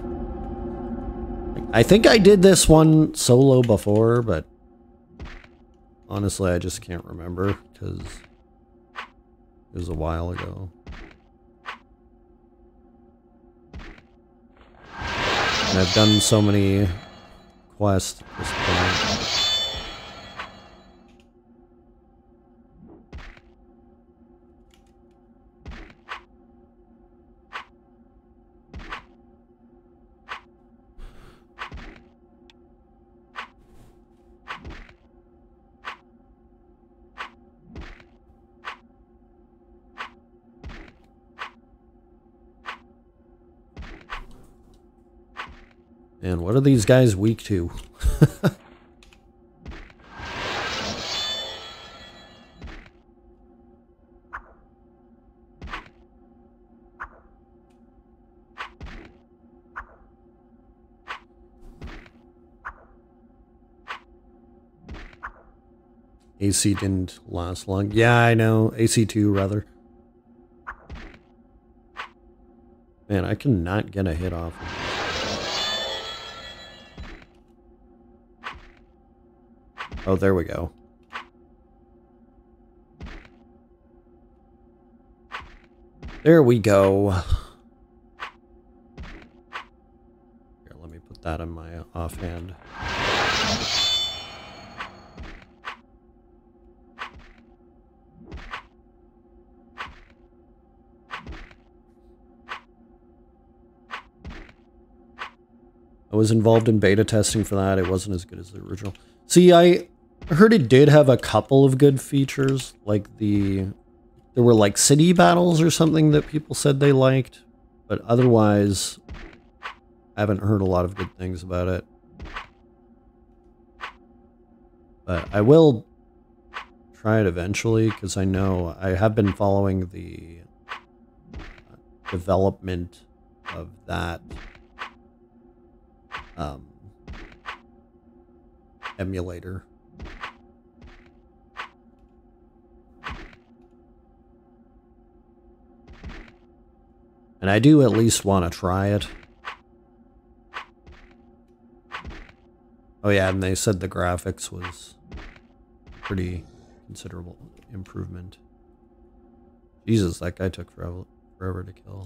I think I did this one solo before, but honestly I just can't remember, because it was a while ago. And I've done so many quests at this point. And what are these guys weak to? AC didn't last long. Yeah, I know. AC2, rather. Man, I cannot get a hit off. Oh, there we go. There we go. Here, let me put that in my offhand. I was involved in beta testing for that. It wasn't as good as the original. See, I heard it did have a couple of good features, like there were like city battles or something that people said they liked, but otherwise I haven't heard a lot of good things about it. But I will try it eventually, because I know I have been following the development of that emulator. And I do at least want to try it. Oh yeah, and they said the graphics was pretty considerable improvement. Jesus, that guy took forever to kill.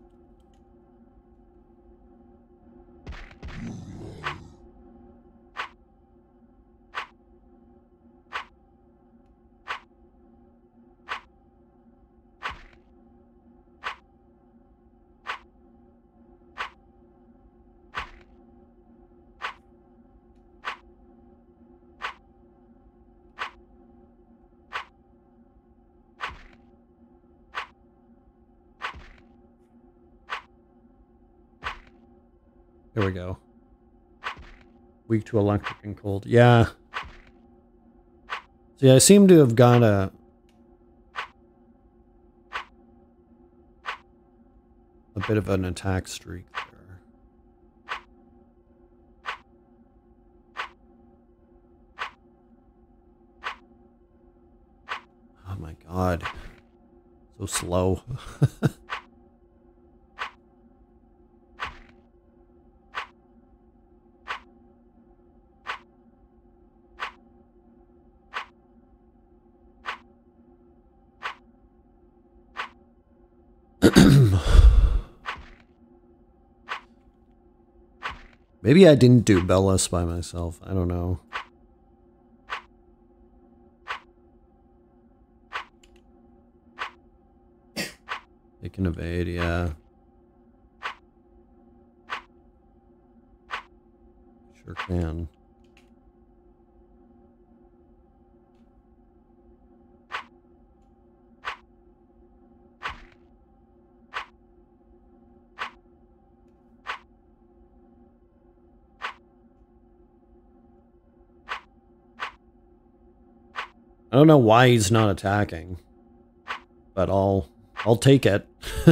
There we go. Weak to electric and cold. Yeah. See, I seem to have got a bit of an attack streak there. Oh my god. So slow. Maybe I didn't do Bellis by myself. I don't know. They can evade, yeah. Sure can. I don't know why he's not attacking, but I'll take it.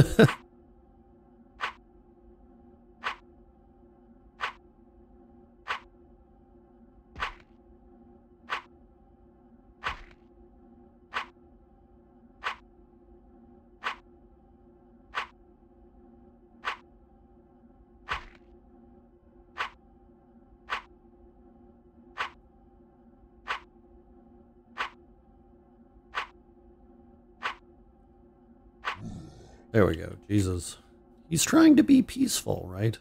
There we go. Jesus. He's trying to be peaceful, right?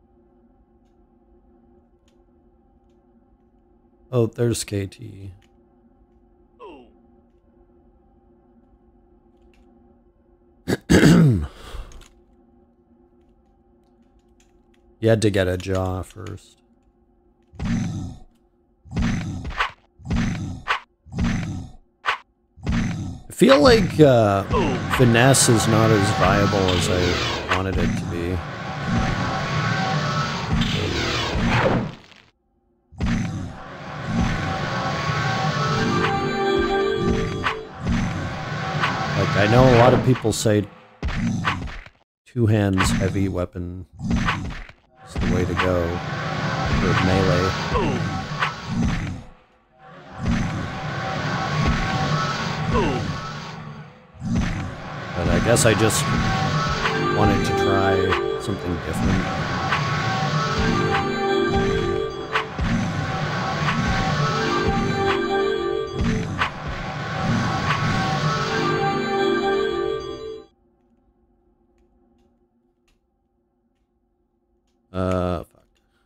Oh, there's KT. You had to get a jaw first. I feel like finesse is not as viable as I wanted it to be. Like, I know a lot of people say two hands heavy weapon is the way to go for melee. But I guess I just wanted to try something different. Fuck.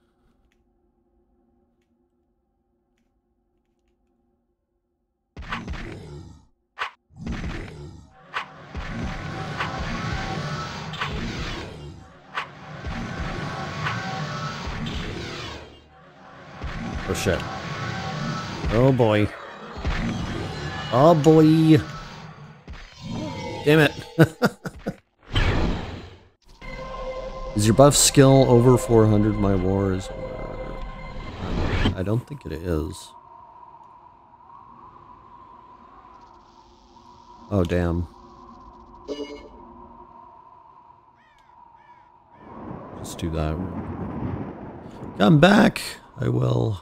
Oh shit. Oh boy. Oh boy. Damn it. Is your buff skill over 400 my wars? Or... I don't think it is. Oh damn. Let's do that. Come back! I will.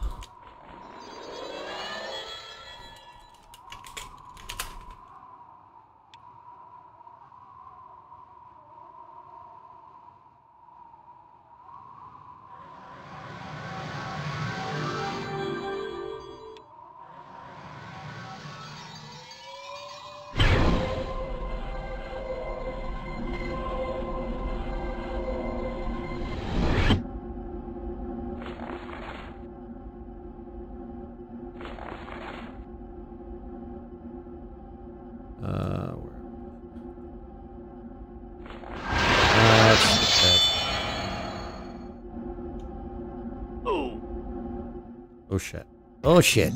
Oh shit. Oh shit.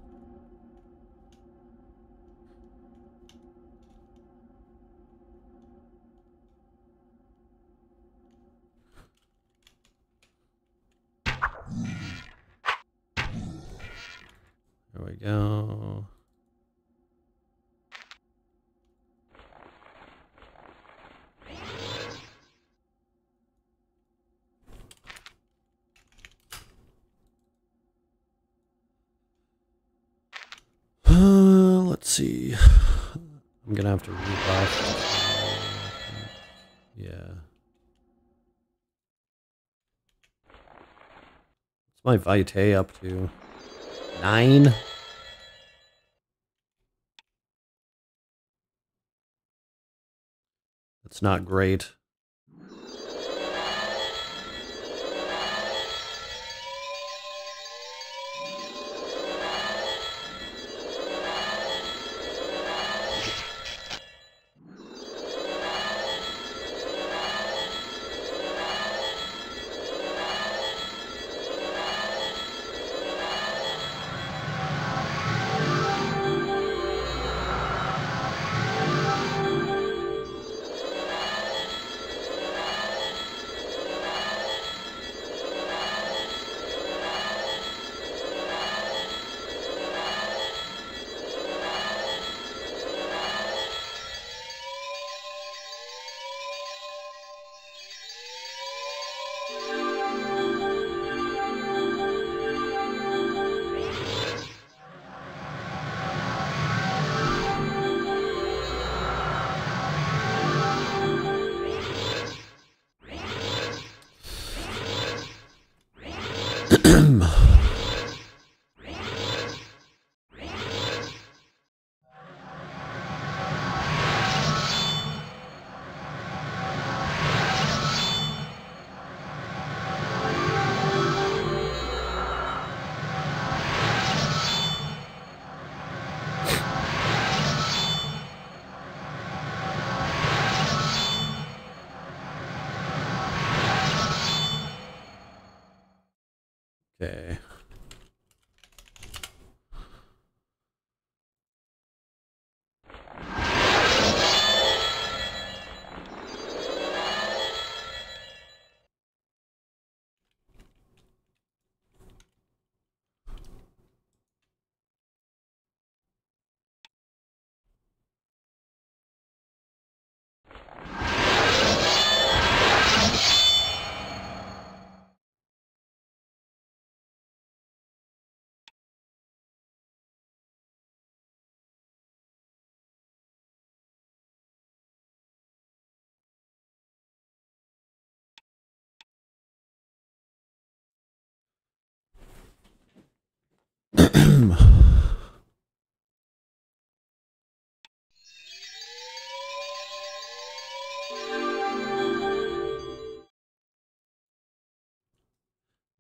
There we go. Let's see. I'm gonna have to rebuff. Yeah. What's my vitae up to? 9? That's not great.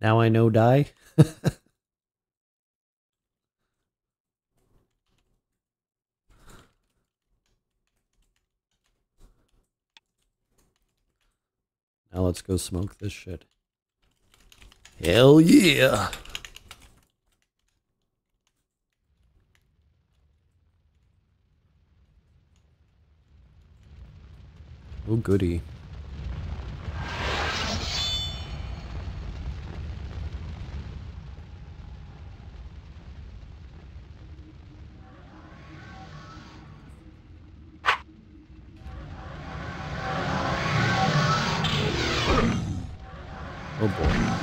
Now I know die. Now let's go smoke this shit. Hell yeah! Oh goody. Oh boy.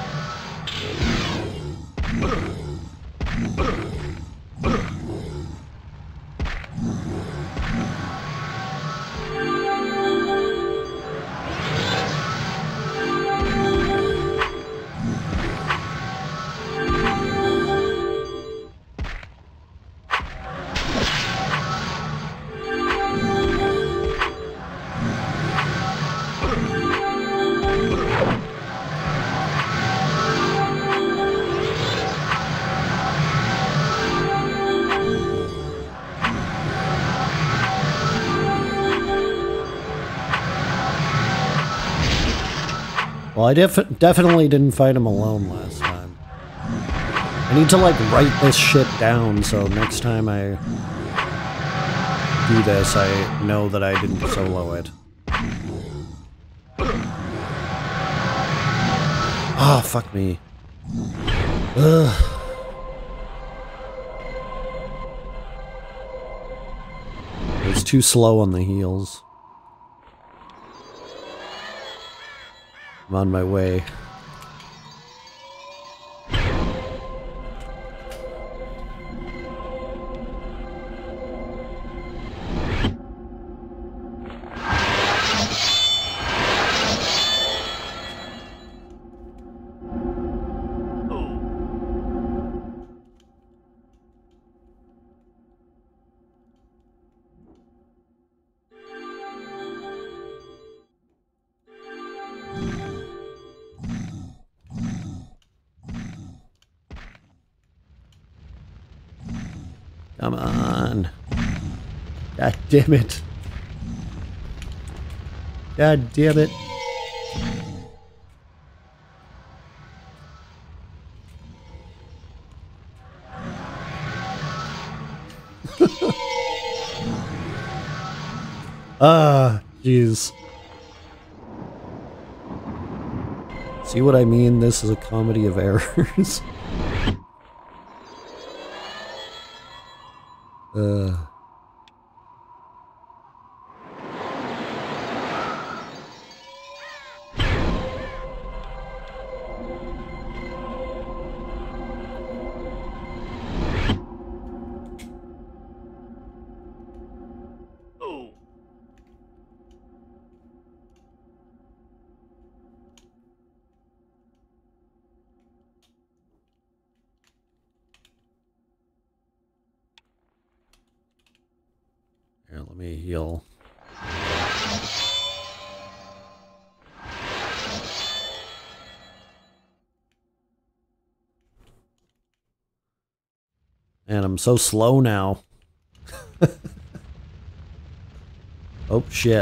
Well, I definitely didn't fight him alone last time. I need to, like, write this shit down so next time I do this, I know that I didn't solo it. Ah, oh, fuck me. Ugh. It's too slow on the heels. I'm on my way. Come on. God damn it. God damn it. Ah, jeez. See what I mean? This is a comedy of errors. Here, let me heal. Man, I'm so slow now. Oh, shit.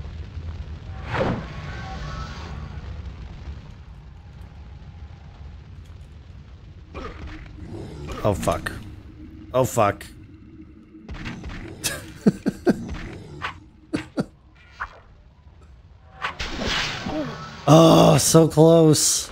Oh, fuck. Oh, fuck. Oh, so close.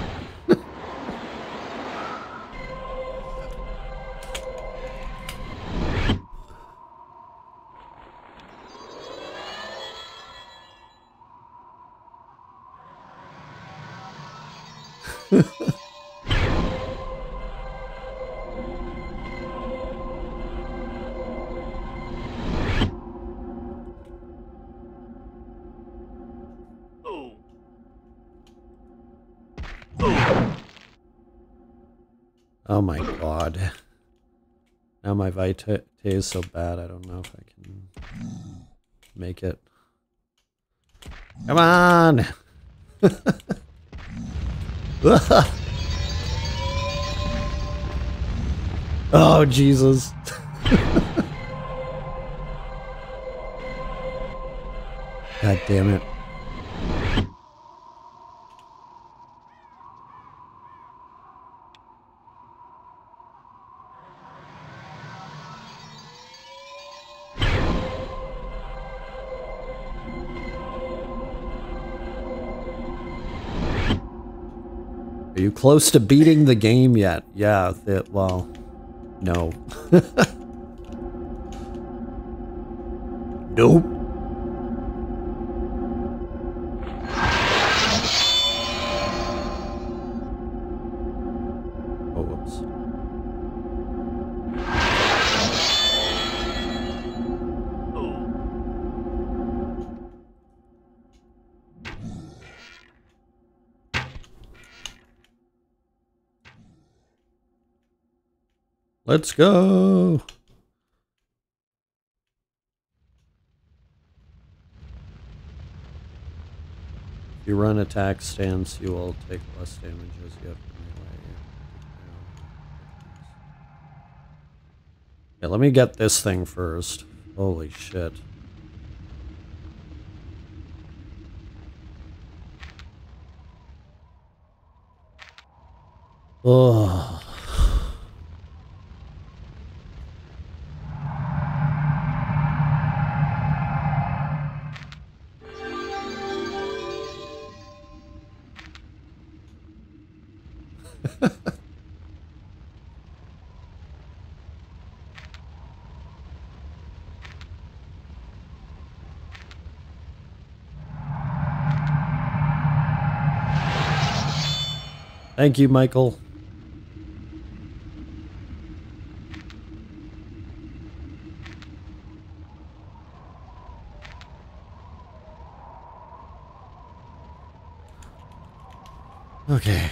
Oh my god. Now my vitae is so bad, I don't know if I can make it. Come on! Oh, Jesus. God damn it. Are you close to beating the game yet? Yeah, well, no. Nope. Oh, whoops. Let's go. If you run attack stance, you will take less damage as you have melee. Yeah, let me get this thing first. Holy shit. Oh. Thank you, Michael. Okay.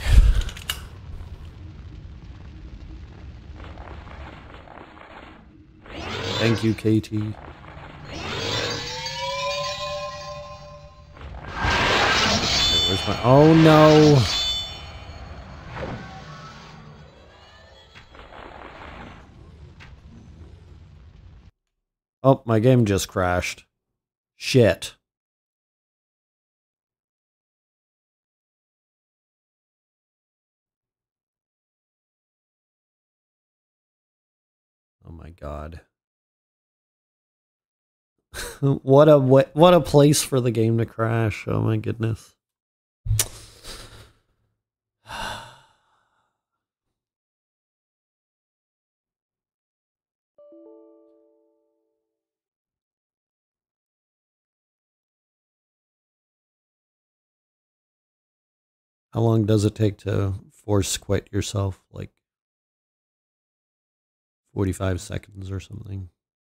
Thank you, KT. Where's my... Oh, no. Oh, my game just crashed. Shit. Oh my god. what a place for the game to crash. Oh my goodness. How long does it take to force quit yourself? Like 45 seconds or something.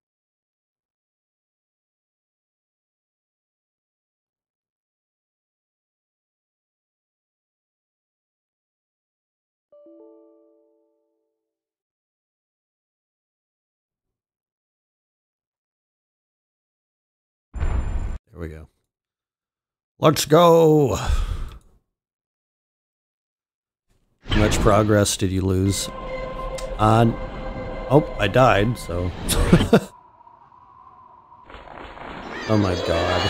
There we go. Let's go. How much progress did you lose? Oh, I died, so. Oh my god.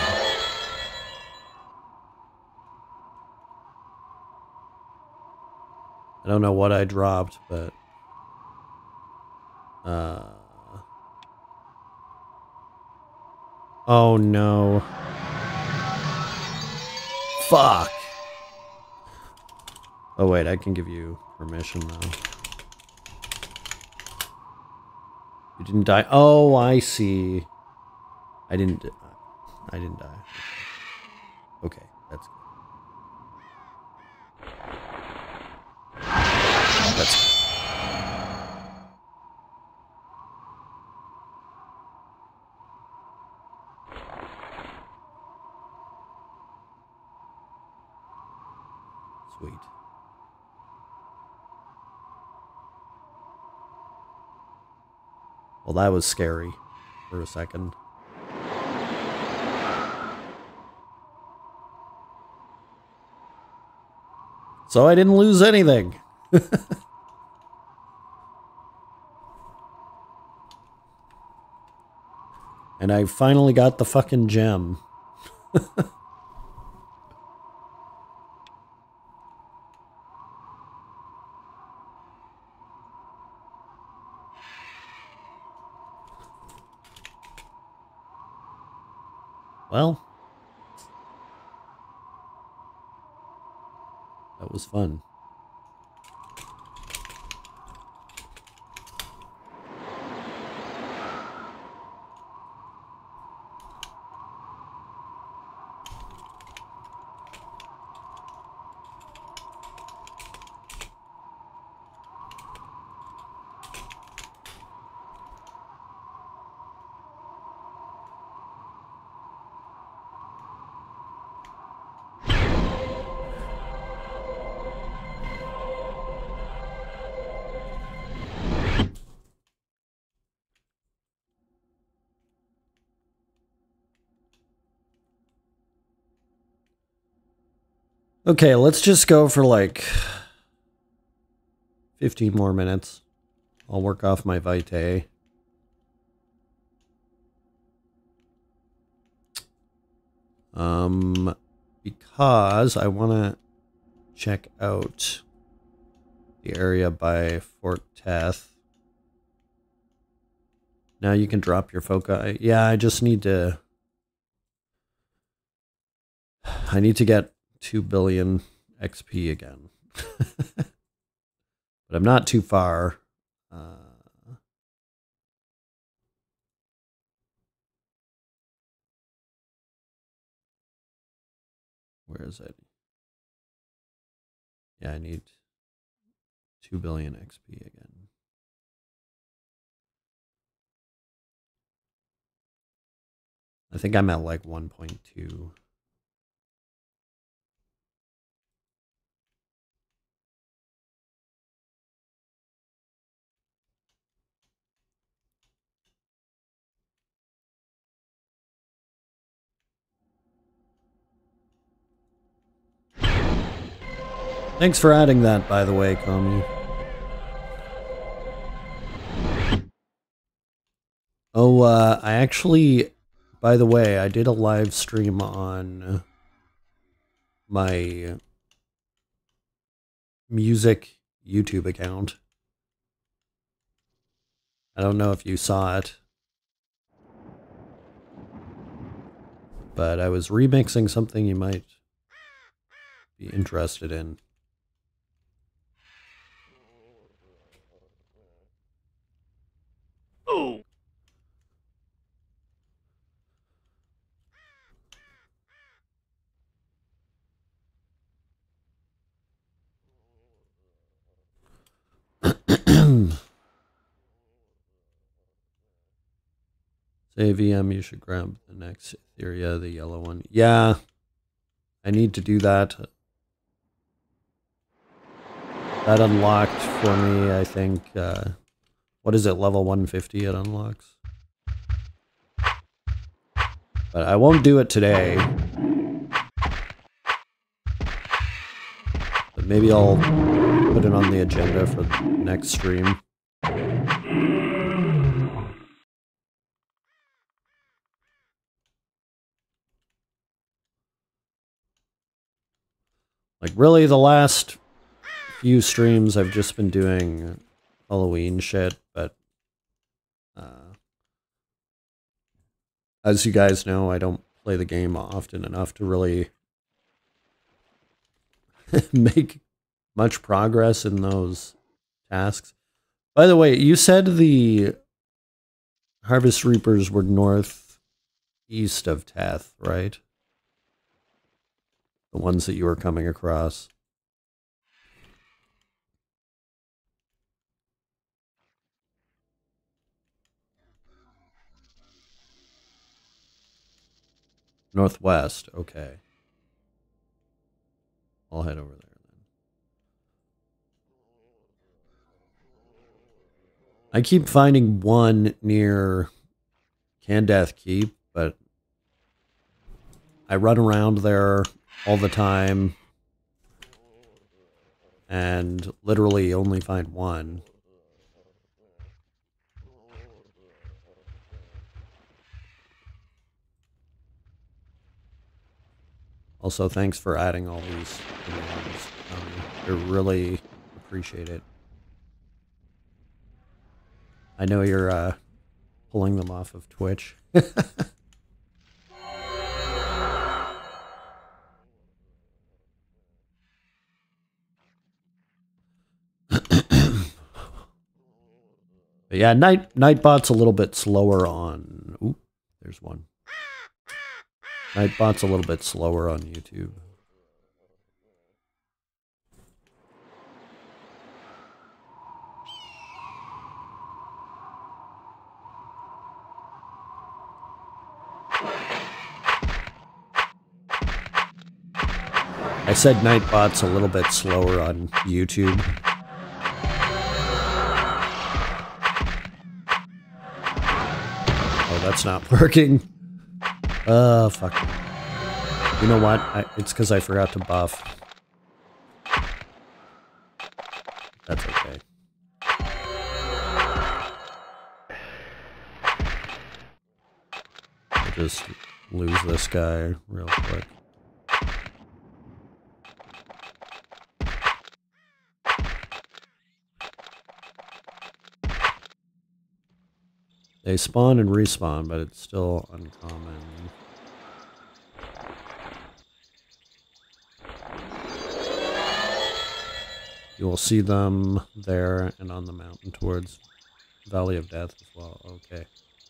I don't know what I dropped, but... Oh no. Fuck. Oh wait, I can give you permission now. You didn't die. Oh, I see. I didn't die. Okay, that's good. That's good. Sweet. Well, that was scary for a second. So I didn't lose anything. And I finally got the fucking gem. Well, that was fun. Okay, let's just go for like 15 more minutes. I'll work off my vitae. Because I want to check out the area by Fort Teth. Now you can drop your foci. Yeah, I just need to... I need to get 2 billion XP again. But I'm not too far. Where is it? Yeah, I need 2 billion XP again. I think I'm at like 1.2. Thanks for adding that, by the way, Commu. Oh, I actually, by the way, I did a live stream on my music YouTube account. I don't know if you saw it, but I was remixing something you might be interested in. Oh. Say VM, you should grab the next Etheria, the yellow one. Yeah, I need to do that. That unlocked for me, I think, what is it, level 150 it unlocks? But I won't do it today. But maybe I'll put it on the agenda for the next stream. Like, really, the last few streams I've just been doing Halloween shit, but as you guys know, I don't play the game often enough to really make much progress in those tasks. By the way, you said the Harvest Reapers were northeast of Teth, right? The ones that you were coming across. Northwest, okay. I'll head over there then. I keep finding one near Candeth Keep, but I run around there all the time. and literally only find one. Also, thanks for adding all these videos. I really appreciate it. I know you're pulling them off of Twitch. But yeah, Nightbot's a little bit slower on... Ooh, there's one. Nightbot's a little bit slower on YouTube. I said Nightbot's a little bit slower on YouTube. Oh, that's not working. Fuck. You know what? It's because I forgot to buff. That's okay. I'll just lose this guy real quick. They spawn and respawn, but it's still uncommon. You will see them there and on the mountain towards Valley of Death as well. Okay.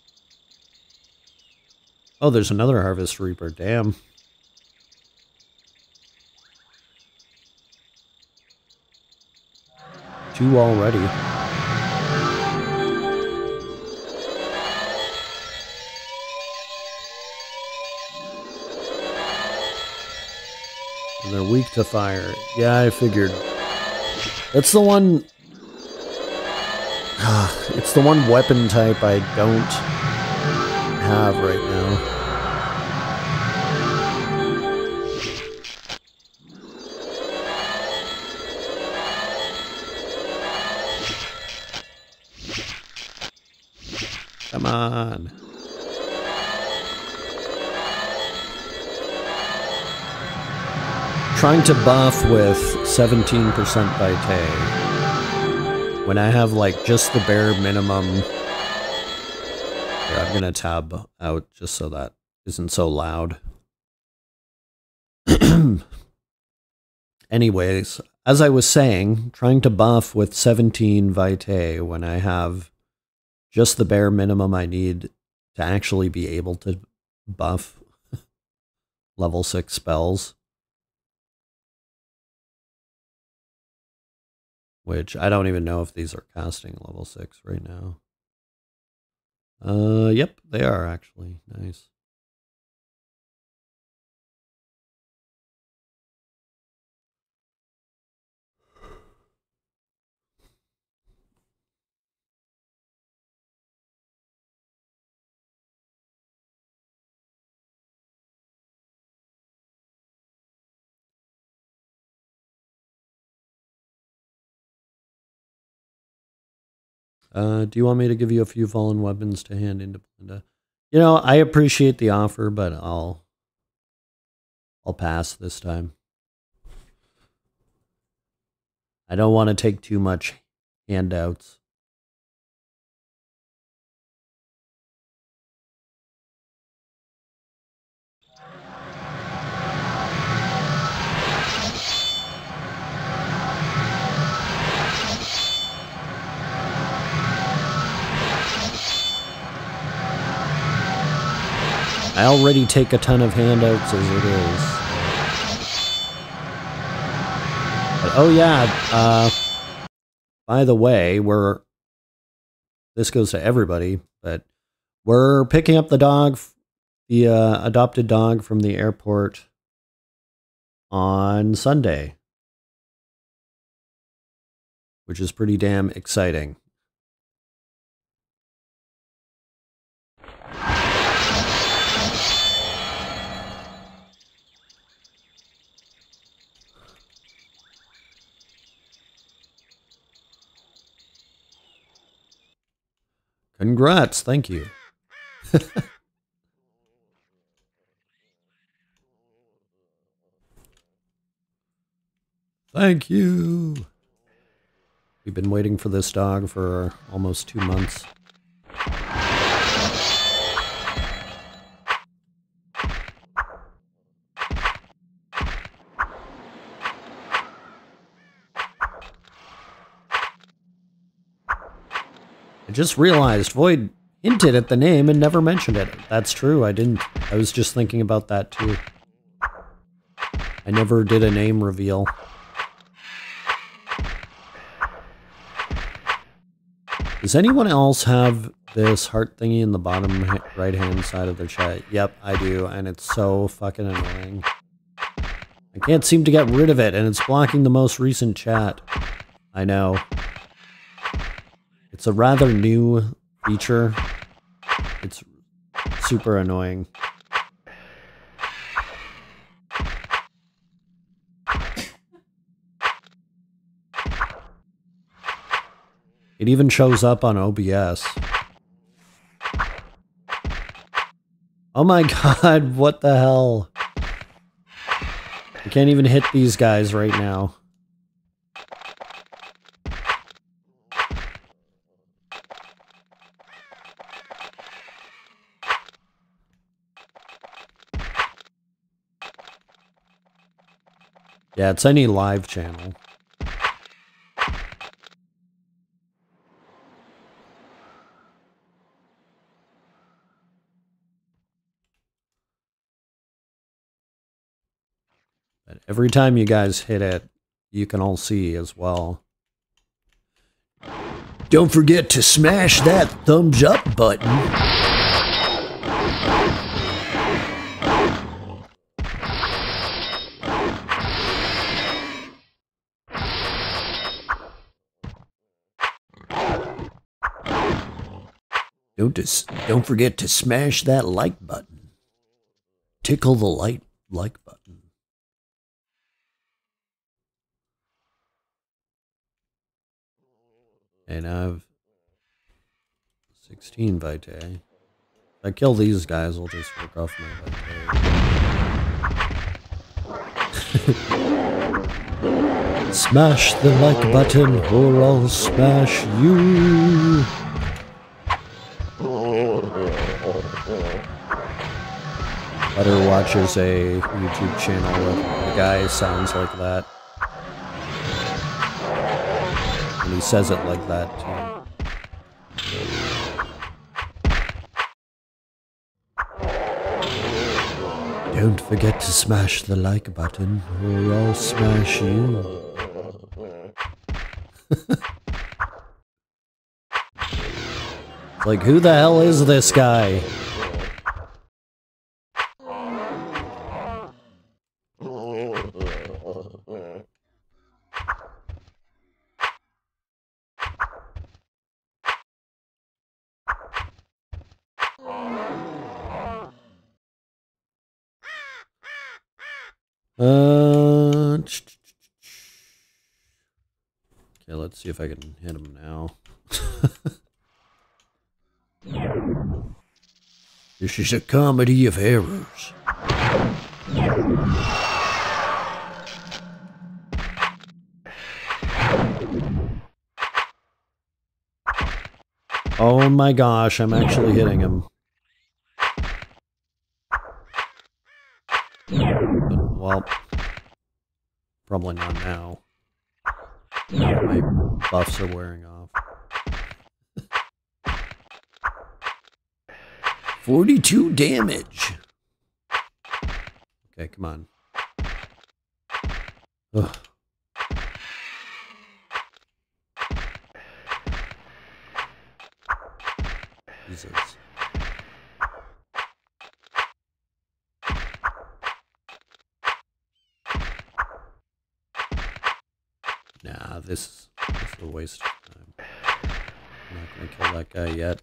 Oh, there's another Harvest Reaper. Damn. Two already. And they're weak to fire. Yeah, I figured. It's the one... it's the one weapon type I don't have right now. Come on. Trying to buff with 17% Vitae when I have like just the bare minimum. Here, I'm gonna tab out just so that isn't so loud. Anyways, as I was saying, trying to buff with 17 Vitae when I have just the bare minimum I need to actually be able to buff level 6 spells. Which I don't even know if these are casting level 6 right now. Yep, they are actually. Nice. Do you want me to give you a few fallen weapons to hand into Belinda? You know, I appreciate the offer, but I'll pass this time. I don't want to take too much handouts. I already take a ton of handouts as it is. But, oh yeah, by the way, this goes to everybody, but we're picking up the dog, the adopted dog from the airport on Sunday, which is pretty damn exciting. Congrats, thank you. Thank you. We've been waiting for this dog for almost 2 months. I just realized Void hinted at the name and never mentioned it. That's true, I didn't. I was just thinking about that too. I never did a name reveal. Does anyone else have this heart thingy in the bottom right-hand side of their chat? Yep, I do, and it's so fucking annoying. I can't seem to get rid of it, and it's blocking the most recent chat. I know. It's a rather new feature. It's super annoying. It even shows up on OBS. Oh my god, what the hell? I can't even hit these guys right now. Yeah, it's any live channel. But every time you guys hit it, you can all see as well. Don't forget to smash that thumbs up button. Don't forget to smash that like button. Tickle the like button. And I've 16 vitae. If I kill these guys, I'll just work off my vitae. Smash the like button or I'll smash you. Butter watches a YouTube channel where the guy sounds like that. And he says it like that too. Don't forget to smash the like button or I'll smash you. It's like, who the hell is this guy? Okay, let's see if I can hit him now. This is a comedy of errors. Oh my gosh, I'm actually hitting him. Well, probably not now. Now that my buffs are wearing off. 42 damage. Okay, come on. Ugh. Jesus. Nah, this is a waste of time. I'm not gonna kill that guy yet.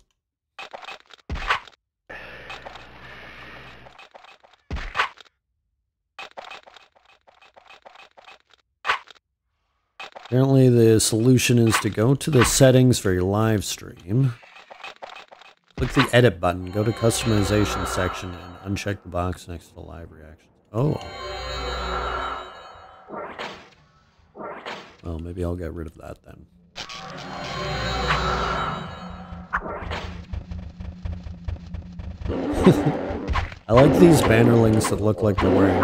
Apparently the solution is to go to the settings for your live stream. Click the edit button, go to customization section, and uncheck the box next to the live reactions. Oh. Well, maybe I'll get rid of that then. I like these bannerlings that look like they're wearing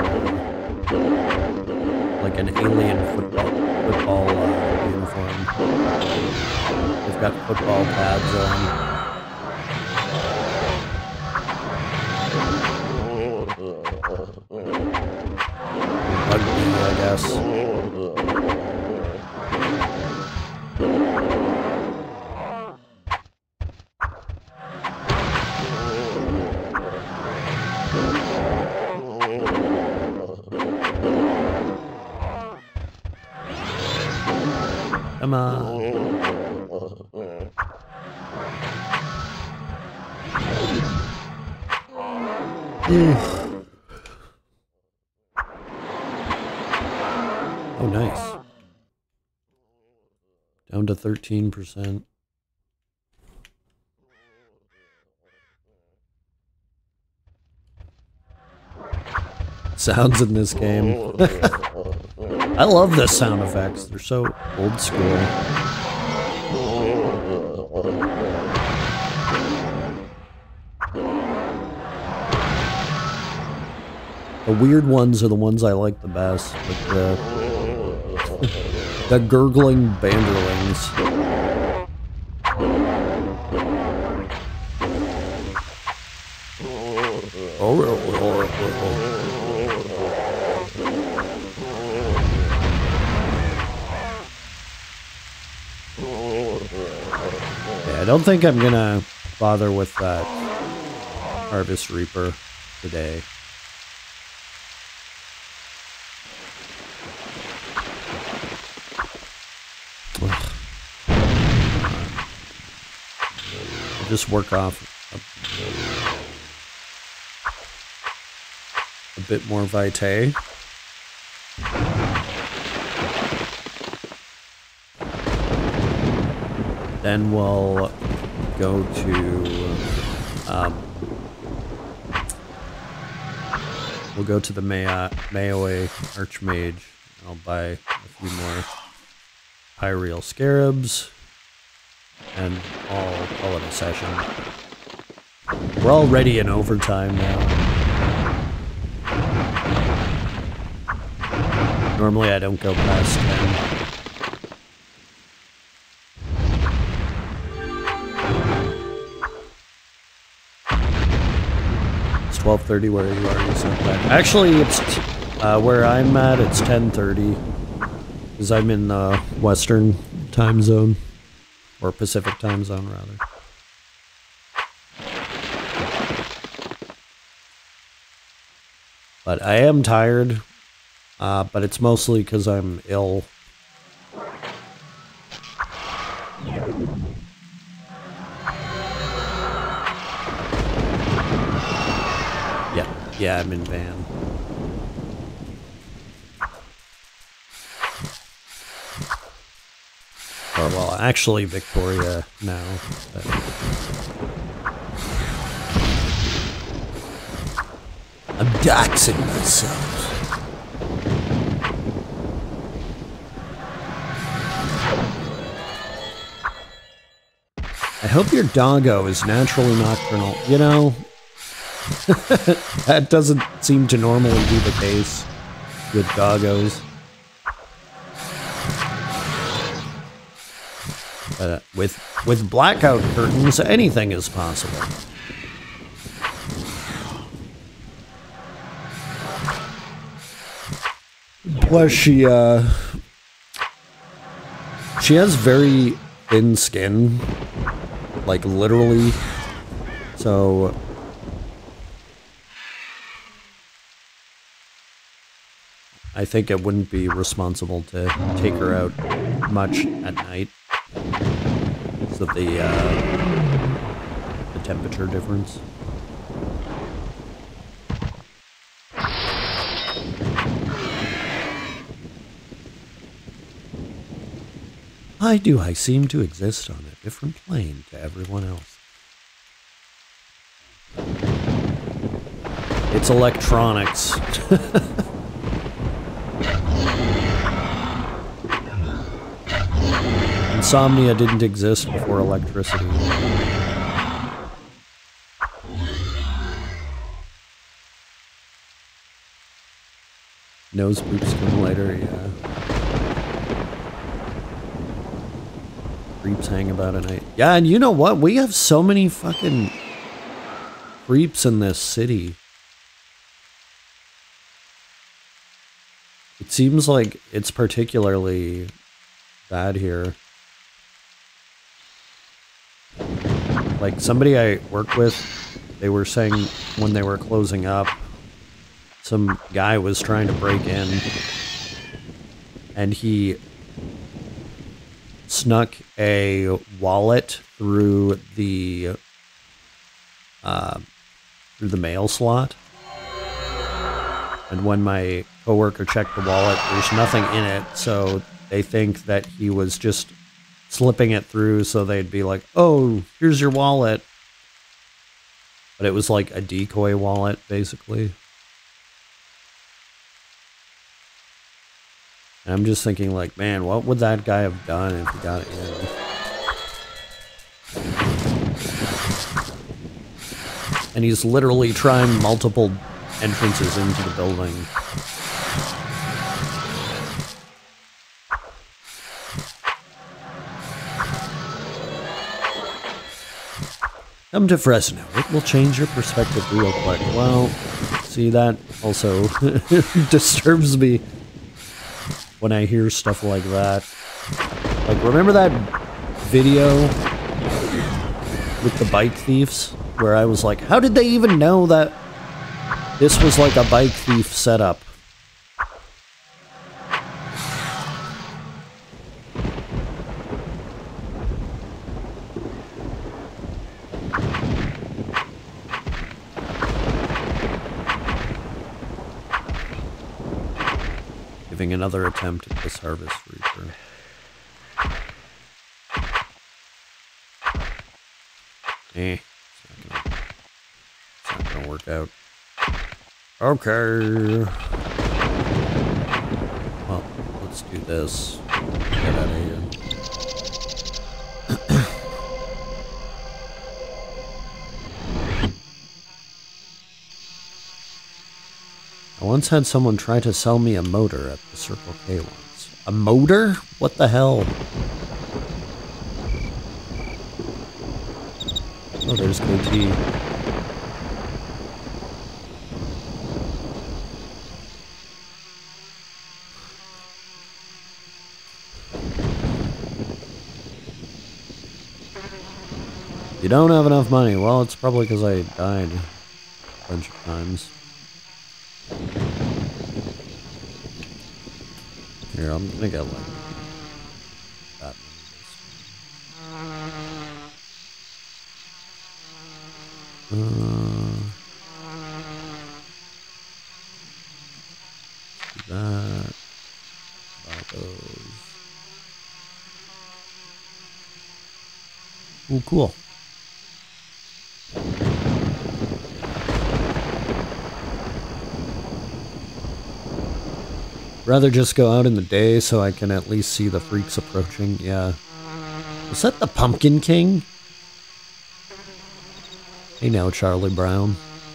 like an alien football uniform. They've got football pads on. Rugby, I guess. Come on. Oh, nice. Down to 13%. Sounds in this game. I love the sound effects. They're so old school. The weird ones are the ones I like the best. Like the gurgling banderlings. Yeah, I don't think I'm gonna bother with that Harvest Reaper today. I'll just work off a bit more vitae. Then we'll go to the Mayoe Archmage. I'll buy a few more Pyreal Scarabs, and I'll call it a session. We're already in overtime now. Normally I don't go past 10. It's 12:30 where you are. Actually, it's where I'm at. It's 10:30 because I'm in the Western time zone, or Pacific time zone rather. But I am tired. But it's mostly because I'm ill. Yeah, I'm in van. Or, well, actually Victoria now. But I'm doxing myself. I hope your doggo is naturally nocturnal. You know, that doesn't seem to normally be the case with doggos. With blackout curtains, anything is possible. Plus, she has very thin skin. Like, literally. So I think it wouldn't be responsible to take her out much at night. So the temperature difference. Why do I seem to exist on a different plane to everyone else? It's electronics. Insomnia didn't exist before electricity. Nose boots come later, yeah. Creeps hang about at night. Yeah, and you know what? We have so many fucking creeps in this city. It seems like it's particularly bad here. Like somebody I work with, they were saying when they were closing up, some guy was trying to break in and he snuck a wallet through the mail slot. And when my coworker checked the wallet, there's nothing in it, so they think that he was just slipping it through, so they'd be like, oh, here's your wallet. But it was like a decoy wallet, basically. And I'm just thinking, like, man, what would that guy have done if he got in? And he's literally trying multiple entrances into the building. Come to Fresno. It will change your perspective real quick. Well, see, that also disturbs me when I hear stuff like that. Like, remember that video with the bike thieves? Where I was like, how did they even know that this was like a bike thief setup? Giving another attempt at this Harvest Reaper. It's not gonna work out. Okay. Well, let's do this. Get out of here. I once had someone try to sell me a motor at the Circle K once. A motor? What the hell? Oh, there's KT. You don't have enough money. Well, it's probably because I died a bunch of times. Here, I'm gonna get like that many. That. Buy those. Ooh, cool. Rather just go out in the day so I can at least see the freaks approaching. Yeah. Is that the Pumpkin King? Hey now, Charlie Brown.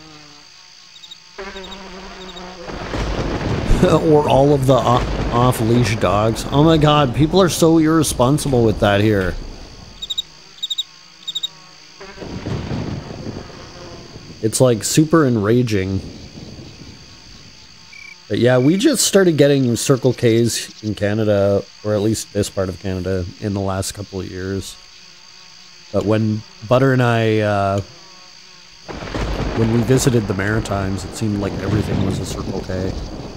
Or all of the off-leash dogs. Oh my god, people are so irresponsible with that here. It's like super enraging. But yeah, we just started getting Circle K's in Canada, or at least this part of Canada, in the last couple of years. But when Butter and I, when we visited the Maritimes, it seemed like everything was a Circle K.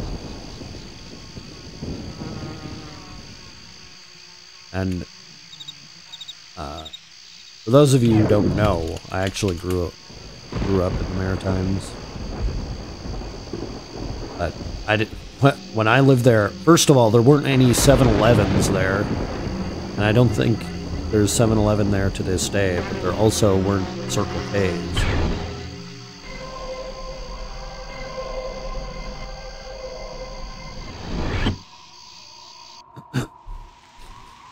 And for those of you who don't know, I actually grew up in the Maritimes. But I did, when I lived there, first of all, there weren't any 7-Elevens there. And I don't think there's 7-Eleven there to this day, but there also weren't Circle K's.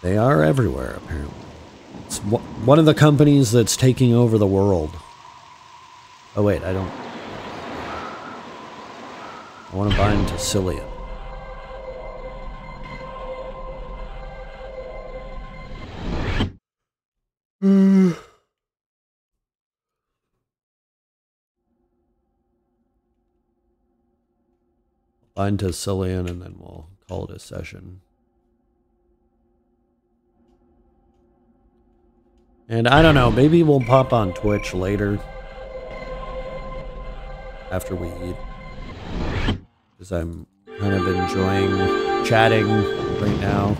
They are everywhere, apparently. It's one of the companies that's taking over the world. Oh, wait, I don't... I want to bind to Cillian. Bind to Cillian, and then we'll call it a session. And I don't know, maybe we'll pop on Twitch later. After we eat. Because I'm kind of enjoying chatting right now.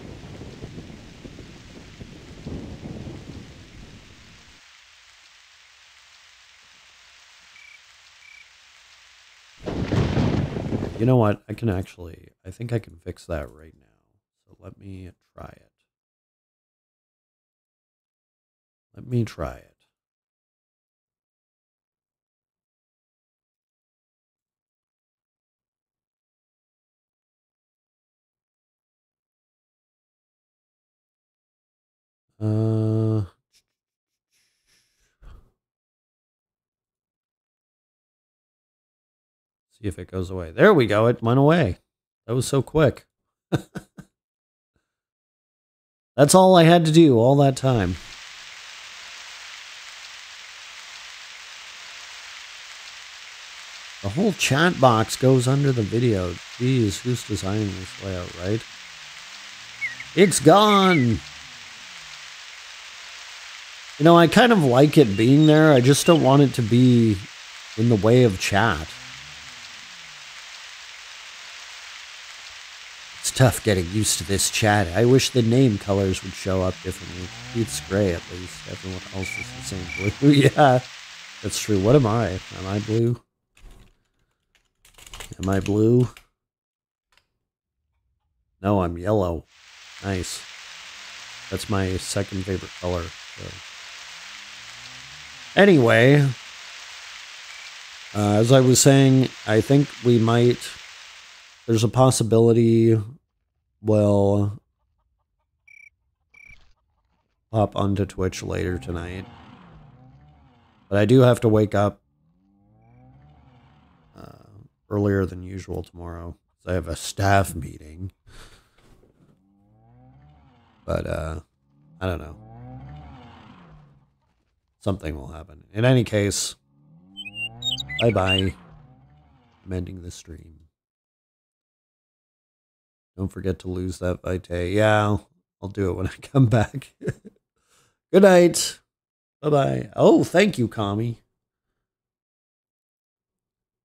You know what? I think I can fix that right now. So let me try it. Let me try it. See if it goes away. There we go. It went away. That was so quick. That's all I had to do all that time. The whole chat box goes under the video. Jeez, who's designing this layout, right? It's gone! You know, I kind of like it being there. I just don't want it to be in the way of chat. It's tough getting used to this chat. I wish the name colors would show up differently. It's gray at least. Everyone else is the same blue. Yeah, that's true. What am I? Am I blue? Am I blue? No, I'm yellow. Nice. That's my second favorite color. So. Anyway, as I was saying, I think we might... There's a possibility we'll hop onto Twitch later tonight. But I do have to wake up earlier than usual tomorrow. I have a staff meeting. But, I don't know. Something will happen. In any case, bye-bye. I'm ending the stream. Don't forget to lose that vitae. Yeah, I'll do it when I come back. Good night. Bye-bye. Oh, thank you, Kami.